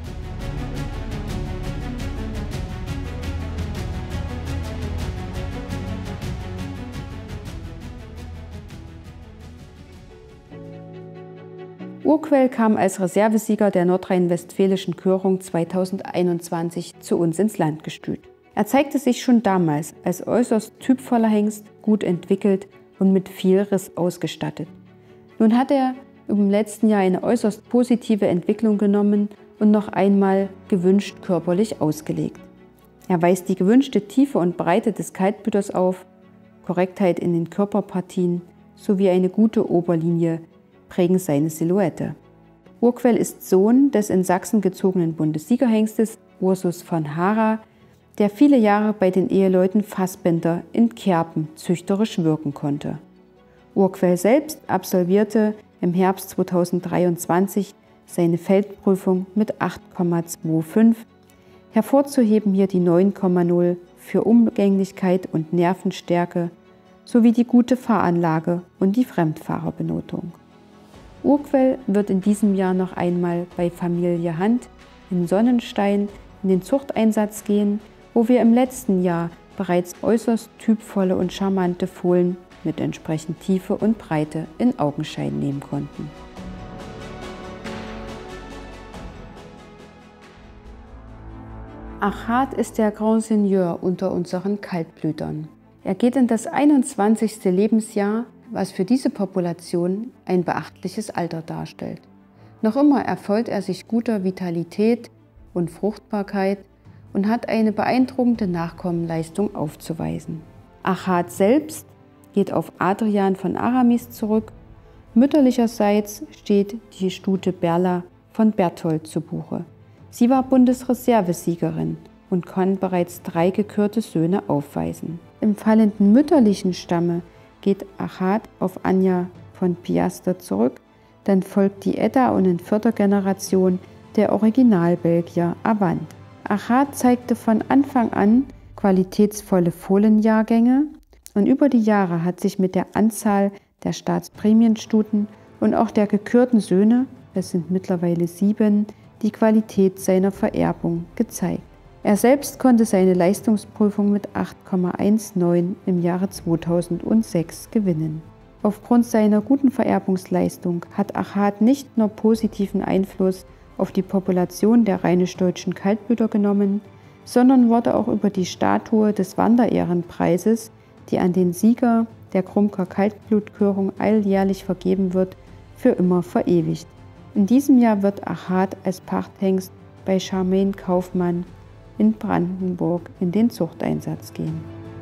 Urquell kam als Reservesieger der nordrhein-westfälischen Körung zweitausendeinundzwanzig zu uns ins Landgestüt. Er zeigte sich schon damals als äußerst typvoller Hengst, gut entwickelt und mit viel Riss ausgestattet. Nun hat er im letzten Jahr eine äußerst positive Entwicklung genommen und noch einmal gewünscht körperlich ausgelegt. Er weist die gewünschte Tiefe und Breite des Kaltblüters auf, Korrektheit in den Körperpartien sowie eine gute Oberlinie prägen seine Silhouette. Urquell ist Sohn des in Sachsen gezogenen Bundessiegerhengstes Ursus von Hara, der viele Jahre bei den Eheleuten Fassbender in Kerpen züchterisch wirken konnte. Urquell selbst absolvierte im Herbst zweitausenddreiundzwanzig seine Feldprüfung mit acht Komma fünfundzwanzig. Hervorzuheben hier die neun Komma null für Umgänglichkeit und Nervenstärke sowie die gute Fahranlage und die Fremdfahrerbenotung. Urquell wird in diesem Jahr noch einmal bei Familie Hand in Sonnenstein in den Zuchteinsatz gehen, wo wir im letzten Jahr bereits äußerst typvolle und charmante Fohlen mit entsprechend Tiefe und Breite in Augenschein nehmen konnten. Achat ist der Grand Seigneur unter unseren Kaltblütern. Er geht in das einundzwanzigste Lebensjahr, was für diese Population ein beachtliches Alter darstellt. Noch immer erfreut er sich guter Vitalität und Fruchtbarkeit und hat eine beeindruckende Nachkommenleistung aufzuweisen. Achat selbst geht auf Adrian von Aramis zurück. Mütterlicherseits steht die Stute Berla von Berthold zu Buche. Sie war Bundesreservesiegerin und kann bereits drei gekürte Söhne aufweisen. Im fallenden mütterlichen Stamme geht Achat auf Anja von Piaster zurück, dann folgt die Edda und in vierter Generation der Original-Belgier Avant. Achat zeigte von Anfang an qualitätsvolle Fohlenjahrgänge und über die Jahre hat sich mit der Anzahl der Staatsprämienstuten und auch der gekürten Söhne, es sind mittlerweile sieben, die Qualität seiner Vererbung gezeigt. Er selbst konnte seine Leistungsprüfung mit acht Komma neunzehn im Jahre zweitausendsechs gewinnen. Aufgrund seiner guten Vererbungsleistung hat Achat nicht nur positiven Einfluss auf die Population der rheinisch-deutschen Kaltblüter genommen, sondern wurde auch über die Statue des Wanderehrenpreises, die an den Sieger der Krumker Kaltblutkörung alljährlich vergeben wird, für immer verewigt. In diesem Jahr wird Achat als Pachthengst bei Charmaine Kaufmann in Brandenburg in den Zuchteinsatz gehen.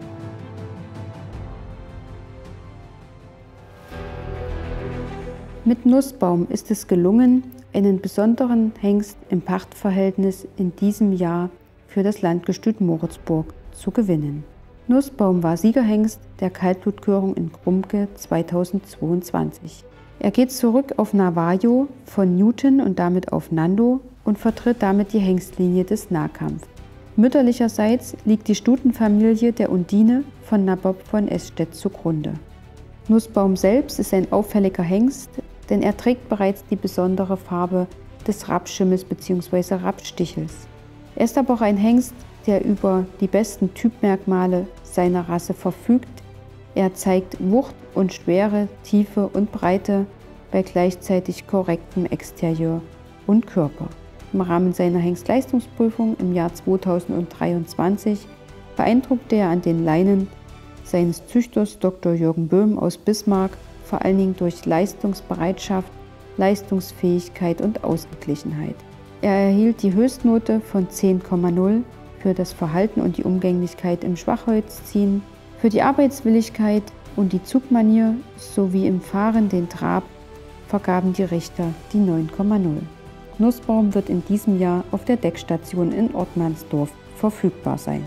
Mit Nussbaum ist es gelungen, einen besonderen Hengst im Pachtverhältnis in diesem Jahr für das Landgestüt Moritzburg zu gewinnen. Nussbaum war Siegerhengst der Kaltblutkörung in Krumke zweitausendzweiundzwanzig. Er geht zurück auf Navajo von Newton und damit auf Nando und vertritt damit die Hengstlinie des Nahkampf. Mütterlicherseits liegt die Stutenfamilie der Undine von Nabob von Esstedt zugrunde. Nussbaum selbst ist ein auffälliger Hengst, denn er trägt bereits die besondere Farbe des Rapsschimmels bzw. Rappsstichels. Er ist aber auch ein Hengst, der über die besten Typmerkmale seiner Rasse verfügt. Er zeigt Wucht und Schwere, Tiefe und Breite bei gleichzeitig korrektem Exterieur und Körper. Im Rahmen seiner Hengstleistungsprüfung im Jahr zweitausenddreiundzwanzig beeindruckte er an den Leinen seines Züchters Doktor Jürgen Böhm aus Bismarck vor allen Dingen durch Leistungsbereitschaft, Leistungsfähigkeit und Ausgeglichenheit. Er erhielt die Höchstnote von zehn Komma null für das Verhalten und die Umgänglichkeit im Schwachholzziehen, für die Arbeitswilligkeit und die Zugmanier sowie im Fahren den Trab vergaben die Richter die neun Komma null. Nussbaum wird in diesem Jahr auf der Deckstation in Ortmannsdorf verfügbar sein.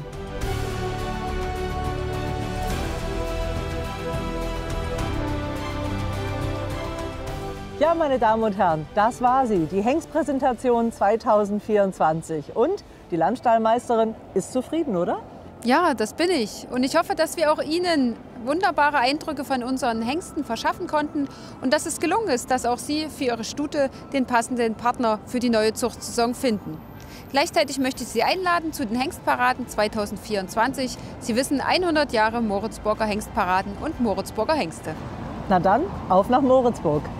Ja, meine Damen und Herren, das war sie, die Hengstpräsentation zweitausendvierundzwanzig. Und die Landstallmeisterin ist zufrieden, oder? Ja, das bin ich. Und ich hoffe, dass wir auch Ihnen wunderbare Eindrücke von unseren Hengsten verschaffen konnten und dass es gelungen ist, dass auch Sie für Ihre Stute den passenden Partner für die neue Zuchtsaison finden. Gleichzeitig möchte ich Sie einladen zu den Hengstparaden zweitausendvierundzwanzig. Sie wissen, hundert Jahre Moritzburger Hengstparaden und Moritzburger Hengste. Na dann, auf nach Moritzburg!